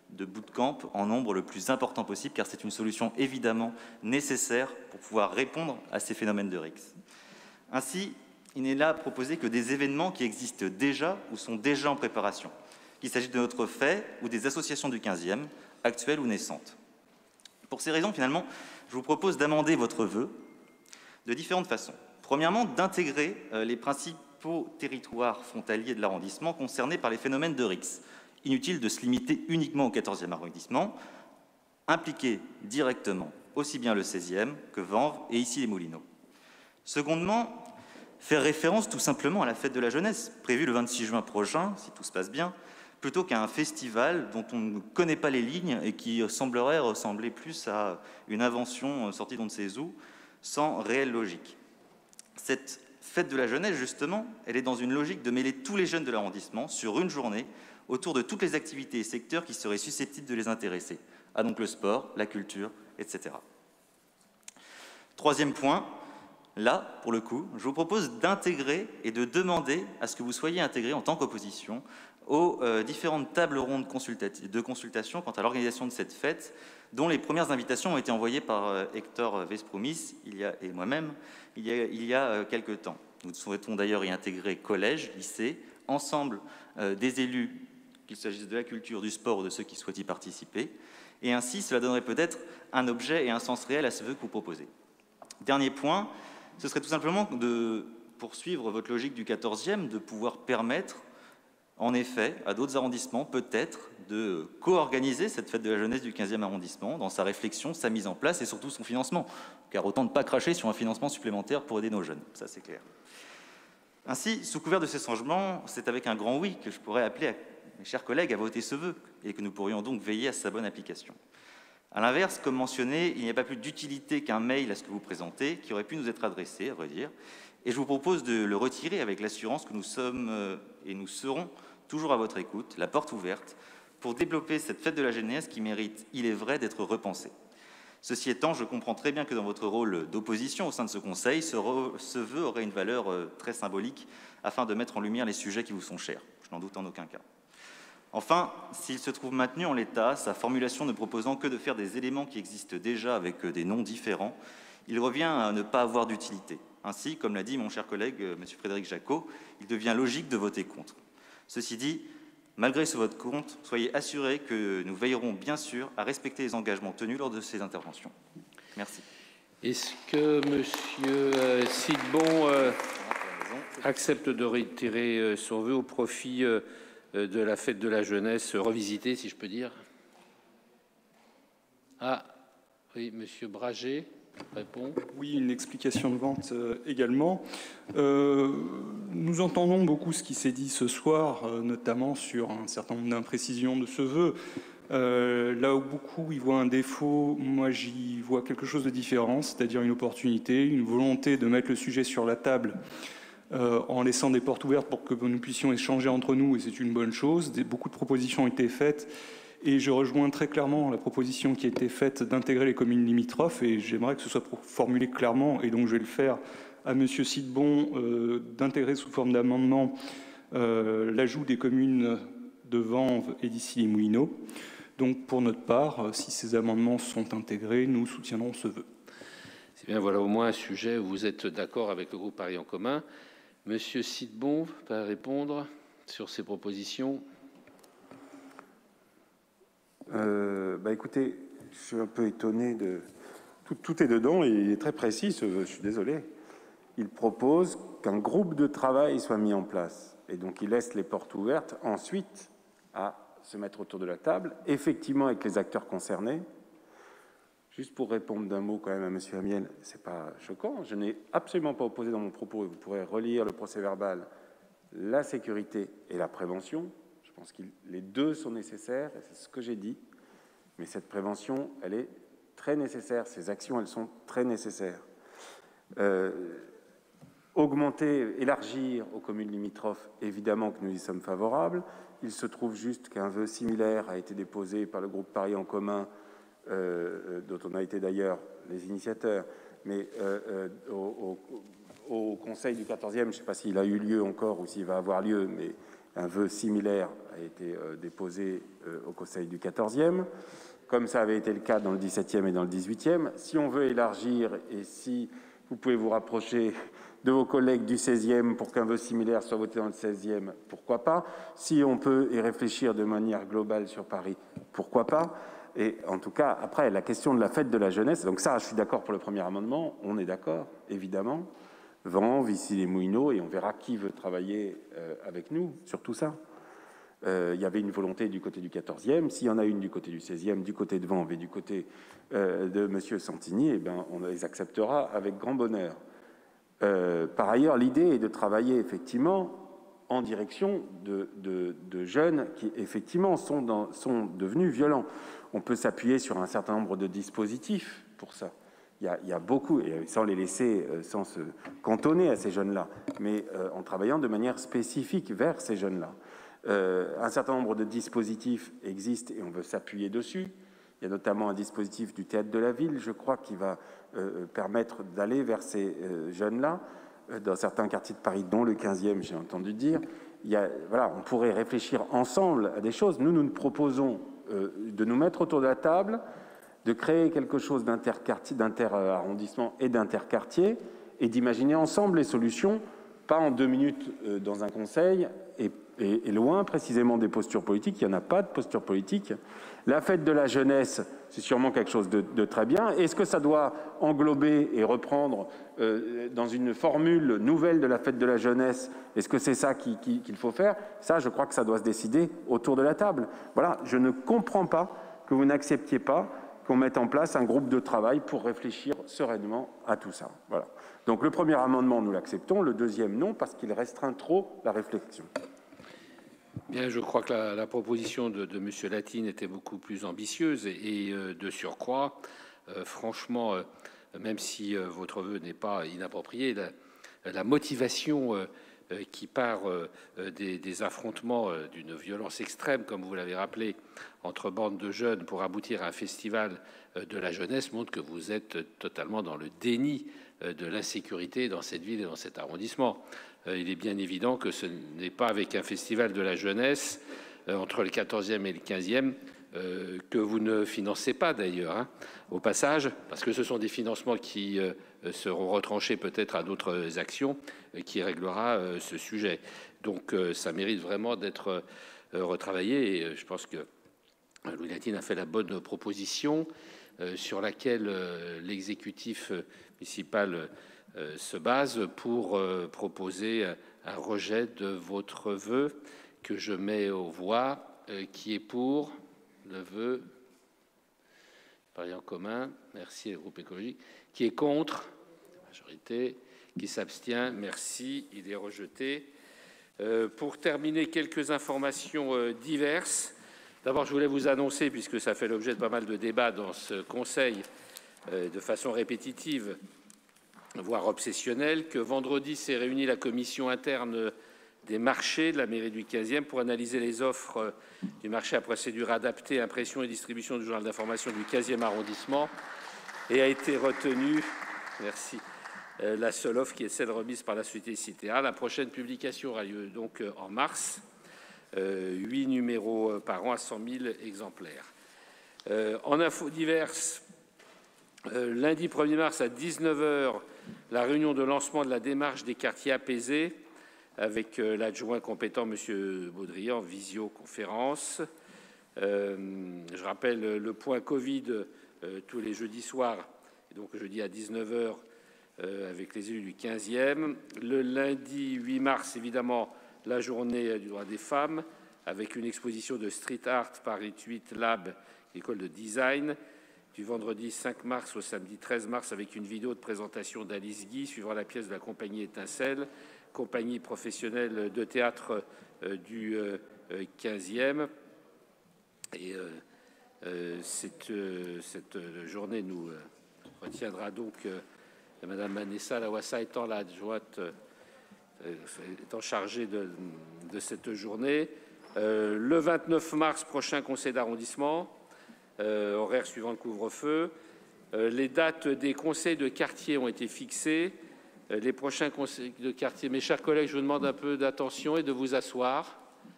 de bootcamp en nombre le plus important possible, car c'est une solution évidemment nécessaire pour pouvoir répondre à ces phénomènes de risque. Ainsi, il n'est là proposé que des événements qui existent déjà ou sont déjà en préparation, qu'il s'agisse de notre fait ou des associations du 15e, actuelles ou naissantes. Pour ces raisons, finalement, je vous propose d'amender votre vœu de différentes façons. Premièrement, d'intégrer les principaux territoires frontaliers de l'arrondissement concernés par les phénomènes de risque. Inutile de se limiter uniquement au 14e arrondissement, impliquer directement aussi bien le 16e que Vanves et ici les Moulineaux. Secondement, faire référence tout simplement à la fête de la jeunesse, prévue le 26 juin prochain, si tout se passe bien, plutôt qu'à un festival dont on ne connaît pas les lignes et qui semblerait ressembler plus à une invention sortie d'on ne sait où, sans réelle logique. Cette fête de la jeunesse, justement, elle est dans une logique de mêler tous les jeunes de l'arrondissement sur une journée autour de toutes les activités et secteurs qui seraient susceptibles de les intéresser. Ah, donc le sport, la culture, etc. Troisième point, là, pour le coup, je vous propose d'intégrer et de demander à ce que vous soyez intégrés en tant qu'opposition aux différentes tables rondes de consultation quant à l'organisation de cette fête, dont les premières invitations ont été envoyées par Hector Vespromis et moi-même il y a quelque temps. Nous souhaitons d'ailleurs y intégrer collèges, lycées, ensemble des élus, qu'il s'agisse de la culture, du sport ou de ceux qui souhaitent y participer. Et ainsi, cela donnerait peut-être un objet et un sens réel à ce vœu que vous proposez. Dernier point, ce serait tout simplement de poursuivre votre logique du 14e, de pouvoir permettre, en effet, à d'autres arrondissements, peut-être, de co-organiser cette fête de la jeunesse du 15e arrondissement dans sa réflexion, sa mise en place et surtout son financement. Car autant ne pas cracher sur un financement supplémentaire pour aider nos jeunes, ça c'est clair. Ainsi, sous couvert de ces changements, c'est avec un grand oui que je pourrais appeler mes chers collègues à voter ce vœu et que nous pourrions donc veiller à sa bonne application. A l'inverse, comme mentionné, il n'y a pas plus d'utilité qu'un mail à ce que vous présentez qui aurait pu nous être adressé, à vrai dire, et je vous propose de le retirer avec l'assurance que nous sommes et nous serons toujours à votre écoute, la porte ouverte, pour développer cette fête de la jeunesse qui mérite, il est vrai, d'être repensée. Ceci étant, je comprends très bien que dans votre rôle d'opposition au sein de ce Conseil, ce vœu aurait une valeur très symbolique afin de mettre en lumière les sujets qui vous sont chers. Je n'en doute en aucun cas. Enfin, s'il se trouve maintenu en l'état, sa formulation ne proposant que de faire des éléments qui existent déjà avec des noms différents, il revient à ne pas avoir d'utilité. Ainsi, comme l'a dit mon cher collègue M. Frédéric Jacot, il devient logique de voter contre. Ceci dit, malgré ce vote contre, soyez assurés que nous veillerons bien sûr à respecter les engagements tenus lors de ces interventions. Merci. Est-ce que M. Sidbon accepte de retirer son vœu au profit de la fête de la jeunesse revisitée, si je peux dire? Ah, oui, M. Braget répond. Oui, une explication de vote également. Nous entendons beaucoup ce qui s'est dit ce soir, notamment sur un certain nombre d'imprécisions de ce vœu. Là où beaucoup y voient un défaut, moi j'y vois quelque chose de différent, c'est-à-dire une opportunité, une volonté de mettre le sujet sur la table en laissant des portes ouvertes pour que nous puissions échanger entre nous, et c'est une bonne chose. Beaucoup de propositions ont été faites, et je rejoins très clairement la proposition qui a été faite d'intégrer les communes limitrophes, et j'aimerais que ce soit formulé clairement, et donc je vais le faire à M. Sidbon, d'intégrer sous forme d'amendement l'ajout des communes de Vanves et d'ici les Moulineaux. Donc pour notre part, si ces amendements sont intégrés, nous soutiendrons ce vœu. C'est bien, voilà au moins un sujet où vous êtes d'accord avec le groupe Paris en commun. Monsieur Sidbon va répondre sur ces propositions. Écoutez, je suis un peu étonné de... Tout est dedans et il est très précis, ce vœu, je suis désolé. Il propose qu'un groupe de travail soit mis en place. Et donc il laisse les portes ouvertes ensuite à se mettre autour de la table, effectivement avec les acteurs concernés. Juste pour répondre d'un mot quand même à M. Amiel, c'est pas choquant, je n'ai absolument pas opposé dans mon propos, et vous pourrez relire le procès-verbal, la sécurité et la prévention. Je pense que les deux sont nécessaires, et c'est ce que j'ai dit, mais cette prévention, elle est très nécessaire, ces actions, elles sont très nécessaires. Augmenter, élargir aux communes limitrophes, évidemment que nous y sommes favorables. Il se trouve juste qu'un vœu similaire a été déposé par le groupe Paris en commun, dont on a été d'ailleurs les initiateurs, mais au Conseil du 14e, je ne sais pas s'il a eu lieu encore ou s'il va avoir lieu, mais Un vœu similaire a été déposé au Conseil du 14e, comme ça avait été le cas dans le 17e et dans le 18e. Si on veut élargir, et si vous pouvez vous rapprocher de vos collègues du 16e pour qu'un vœu similaire soit voté dans le 16e, pourquoi pas? Si on peut y réfléchir de manière globale sur Paris, pourquoi pas? Et en tout cas, après, la question de la fête de la jeunesse, donc ça, je suis d'accord pour le premier amendement, on est d'accord, évidemment. Vent, Vissy-les-Moulineaux, et on verra qui veut travailler avec nous sur tout ça. Il y avait une volonté du côté du 14e, s'il y en a une du côté du 16e, du côté de Vanves et du côté de M. Santini, eh ben, on les acceptera avec grand bonheur. Par ailleurs, l'idée est de travailler effectivement en direction de jeunes qui effectivement sont devenus violents. On peut s'appuyer sur un certain nombre de dispositifs pour ça. Il y a beaucoup, et sans les laisser, sans se cantonner à ces jeunes-là, mais en travaillant de manière spécifique vers ces jeunes-là. Un certain nombre de dispositifs existent et on veut s'appuyer dessus. Il y a notamment un dispositif du Théâtre de la Ville, je crois, qui va permettre d'aller vers ces jeunes-là, dans certains quartiers de Paris, dont le 15e, j'ai entendu dire. Voilà, on pourrait réfléchir ensemble à des choses. Nous nous proposons de nous mettre autour de la table, de créer quelque chose d'inter-arrondissement et d'interquartier, et d'imaginer ensemble les solutions, pas en 2 minutes dans un conseil, et loin précisément des postures politiques. Il n'y en a pas de posture politique. La fête de la jeunesse, c'est sûrement quelque chose de très bien. Est-ce que ça doit englober et reprendre dans une formule nouvelle de la fête de la jeunesse? Est-ce que c'est ça qu'il faut faire? Ça, je crois que ça doit se décider autour de la table. Voilà, je ne comprends pas que vous n'acceptiez pas qu'on mette en place un groupe de travail pour réfléchir sereinement à tout ça. Voilà. Donc le premier amendement, nous l'acceptons. Le deuxième, non, parce qu'il restreint trop la réflexion. Bien, je crois que la proposition de M. Latine était beaucoup plus ambitieuse et de surcroît, franchement, même si votre vœu n'est pas inapproprié, la motivation qui part des affrontements d'une violence extrême, comme vous l'avez rappelé, entre bandes de jeunes pour aboutir à un festival de la jeunesse montre que vous êtes totalement dans le déni de l'insécurité dans cette ville et dans cet arrondissement. Il est bien évident que ce n'est pas avec un festival de la jeunesse entre le 14e et le 15e que vous ne financez pas d'ailleurs, hein, au passage, parce que ce sont des financements qui seront retranchés peut-être à d'autres actions qui réglera ce sujet. Donc ça mérite vraiment d'être retravaillé et je pense que Louis Latine a fait la bonne proposition sur laquelle l'exécutif municipal se base pour proposer un rejet de votre vœu que je mets aux voix, qui est pour le vœu Paris en commun, merci le groupe écologique, qui est contre, majorité, qui s'abstient, merci, il est rejeté. Pour terminer, quelques informations diverses. D'abord, je voulais vous annoncer, puisque ça fait l'objet de pas mal de débats dans ce Conseil, de façon répétitive, voire obsessionnelle, que vendredi s'est réunie la commission interne des marchés de la mairie du 15e pour analyser les offres du marché à procédure adaptée, impression et distribution du journal d'information du 15e arrondissement, et a été retenue, merci, la seule offre qui est celle remise par la société Citéa. La prochaine publication aura lieu donc en mars, 8 numéros par an à 100 000 exemplaires. En infos diverses, lundi 1er mars à 19 h, la réunion de lancement de la démarche des quartiers apaisés avec l'adjoint compétent, M. Baudrian, visioconférence. Je rappelle le point Covid tous les jeudis soirs, donc jeudi à 19 h avec les élus du 15e. Le lundi 8 mars, évidemment, la journée du droit des femmes avec une exposition de street art par 8 Lab, école de design. Du vendredi 5 mars au samedi 13 mars avec une vidéo de présentation d'Alice Guy suivant la pièce de la compagnie Étincelle, compagnie professionnelle de théâtre du 15e. Et cette journée nous retiendra donc Madame Vanessa Lawassa étant l'adjointe, étant chargée de cette journée. Le 29 mars prochain, conseil d'arrondissement. Horaire suivant le couvre-feu. Les dates des conseils de quartier ont été fixées. Les prochains conseils de quartier. Mes chers collègues, je vous demande un peu d'attention et de vous asseoir.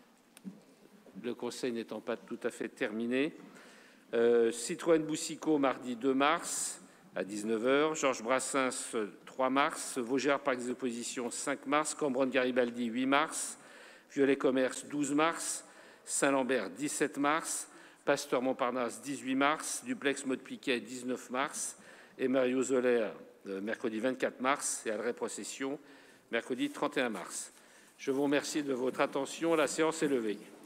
le conseil n'étant pas tout à fait terminé. Citroën Boussicot, mardi 2 mars à 19 h. Georges Brassens, 3 mars. Vaugirard, Parc des Oppositions, 5 mars. Cambronne-Garibaldi, 8 mars. Violet-Commerce, 12 mars. Saint-Lambert, 17 mars. Pasteur-Montparnasse, 18 mars. Duplex-Maudepiquet, 19 mars. Et Mario-Zoller, mercredi 24 mars. Et Alray-Procession, mercredi 31 mars. Je vous remercie de votre attention. La séance est levée.